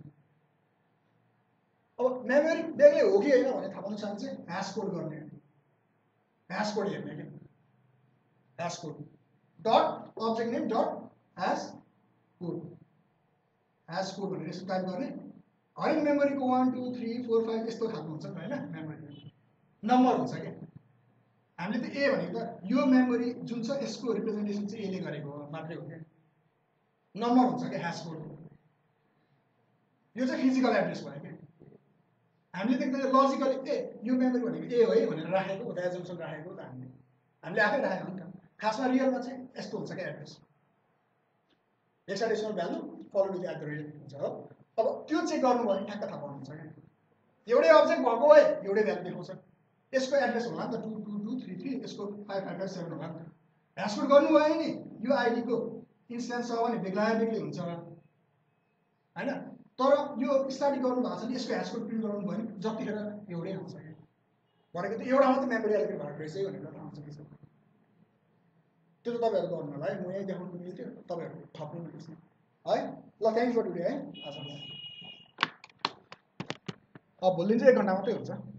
अब मेमोरी बेग्लै हो कि होइन भने थाहा पाउनु चाहन्छ चाहिँ ह्यास कोड गर्ने, ह्यास कोड हेर्ने क्या, hash code dot object name dot hash code, hash code भनेर यसो टाइप गर्ने। हरेक मेमोरीको one two three four five यस्तो खालको हुन्छ नि त होइन, मेमोरी नम्बर हुन्छ क्या। हामीले त ए भनेको त यो मेमोरी जुन छ यसको रिप्रेजेन्टेसन चाहिँ एले गरेको मात्रै हो क्या, नम्बर हुन्छ क्या ह्यास कोड। यो चाहिँ फिजिकल एड्रेस भयो क्या। हामीले देख्दा यो लजिकली ए यो मेमोरी भनेको ए हो है भनेर राखेको हो त, एजम्सन राखेको हो त हामीले हामीले आफै राखेको हो नि त। खासमा रियलमा चाहिँ यस्तो हुन्छ क्या address, hexadecimal value followed with at the rate हुन्छ हो। अब त्यो चेक गर्नुभयो भने ठ्याक्क थाहा पाउनुहुन्छ क्या, एउटै अब्जेक्ट भएको है एउटै भ्यालु देखाउँछ। यसको एड्रेस होला नि त two two two three three, यसको फाइभ फाइभ फाइभ सेभेन होला नि त। ह्यासकोड गर्नुभयो नि यो आइडीको इन्स्ट्यान्स छ भने बेग्ला बेग्लै हुन्छ होइन। तर यो स्टार्ट गर्नु भएको छ भने यसको ह्यासकोड प्रिन्ट गराउनु भयो भने जतिखेर एउटै आउँछ क्या। भनेको त एउटा मात्रै मेमोरी एलोकेट भएको रहेछ है भनेर थाहा हुन्छ कि त्यो त तपाईँहरू गर्नु होला है, म यहीँ देखाउनु मिल्थ्यो, तपाईँहरू थप्नु न त्यसमा है। ल थ्याङ्क फर टुडे है आजलाई। अब भोलि चाहिँ एक घन्टा मात्रै हुन्छ।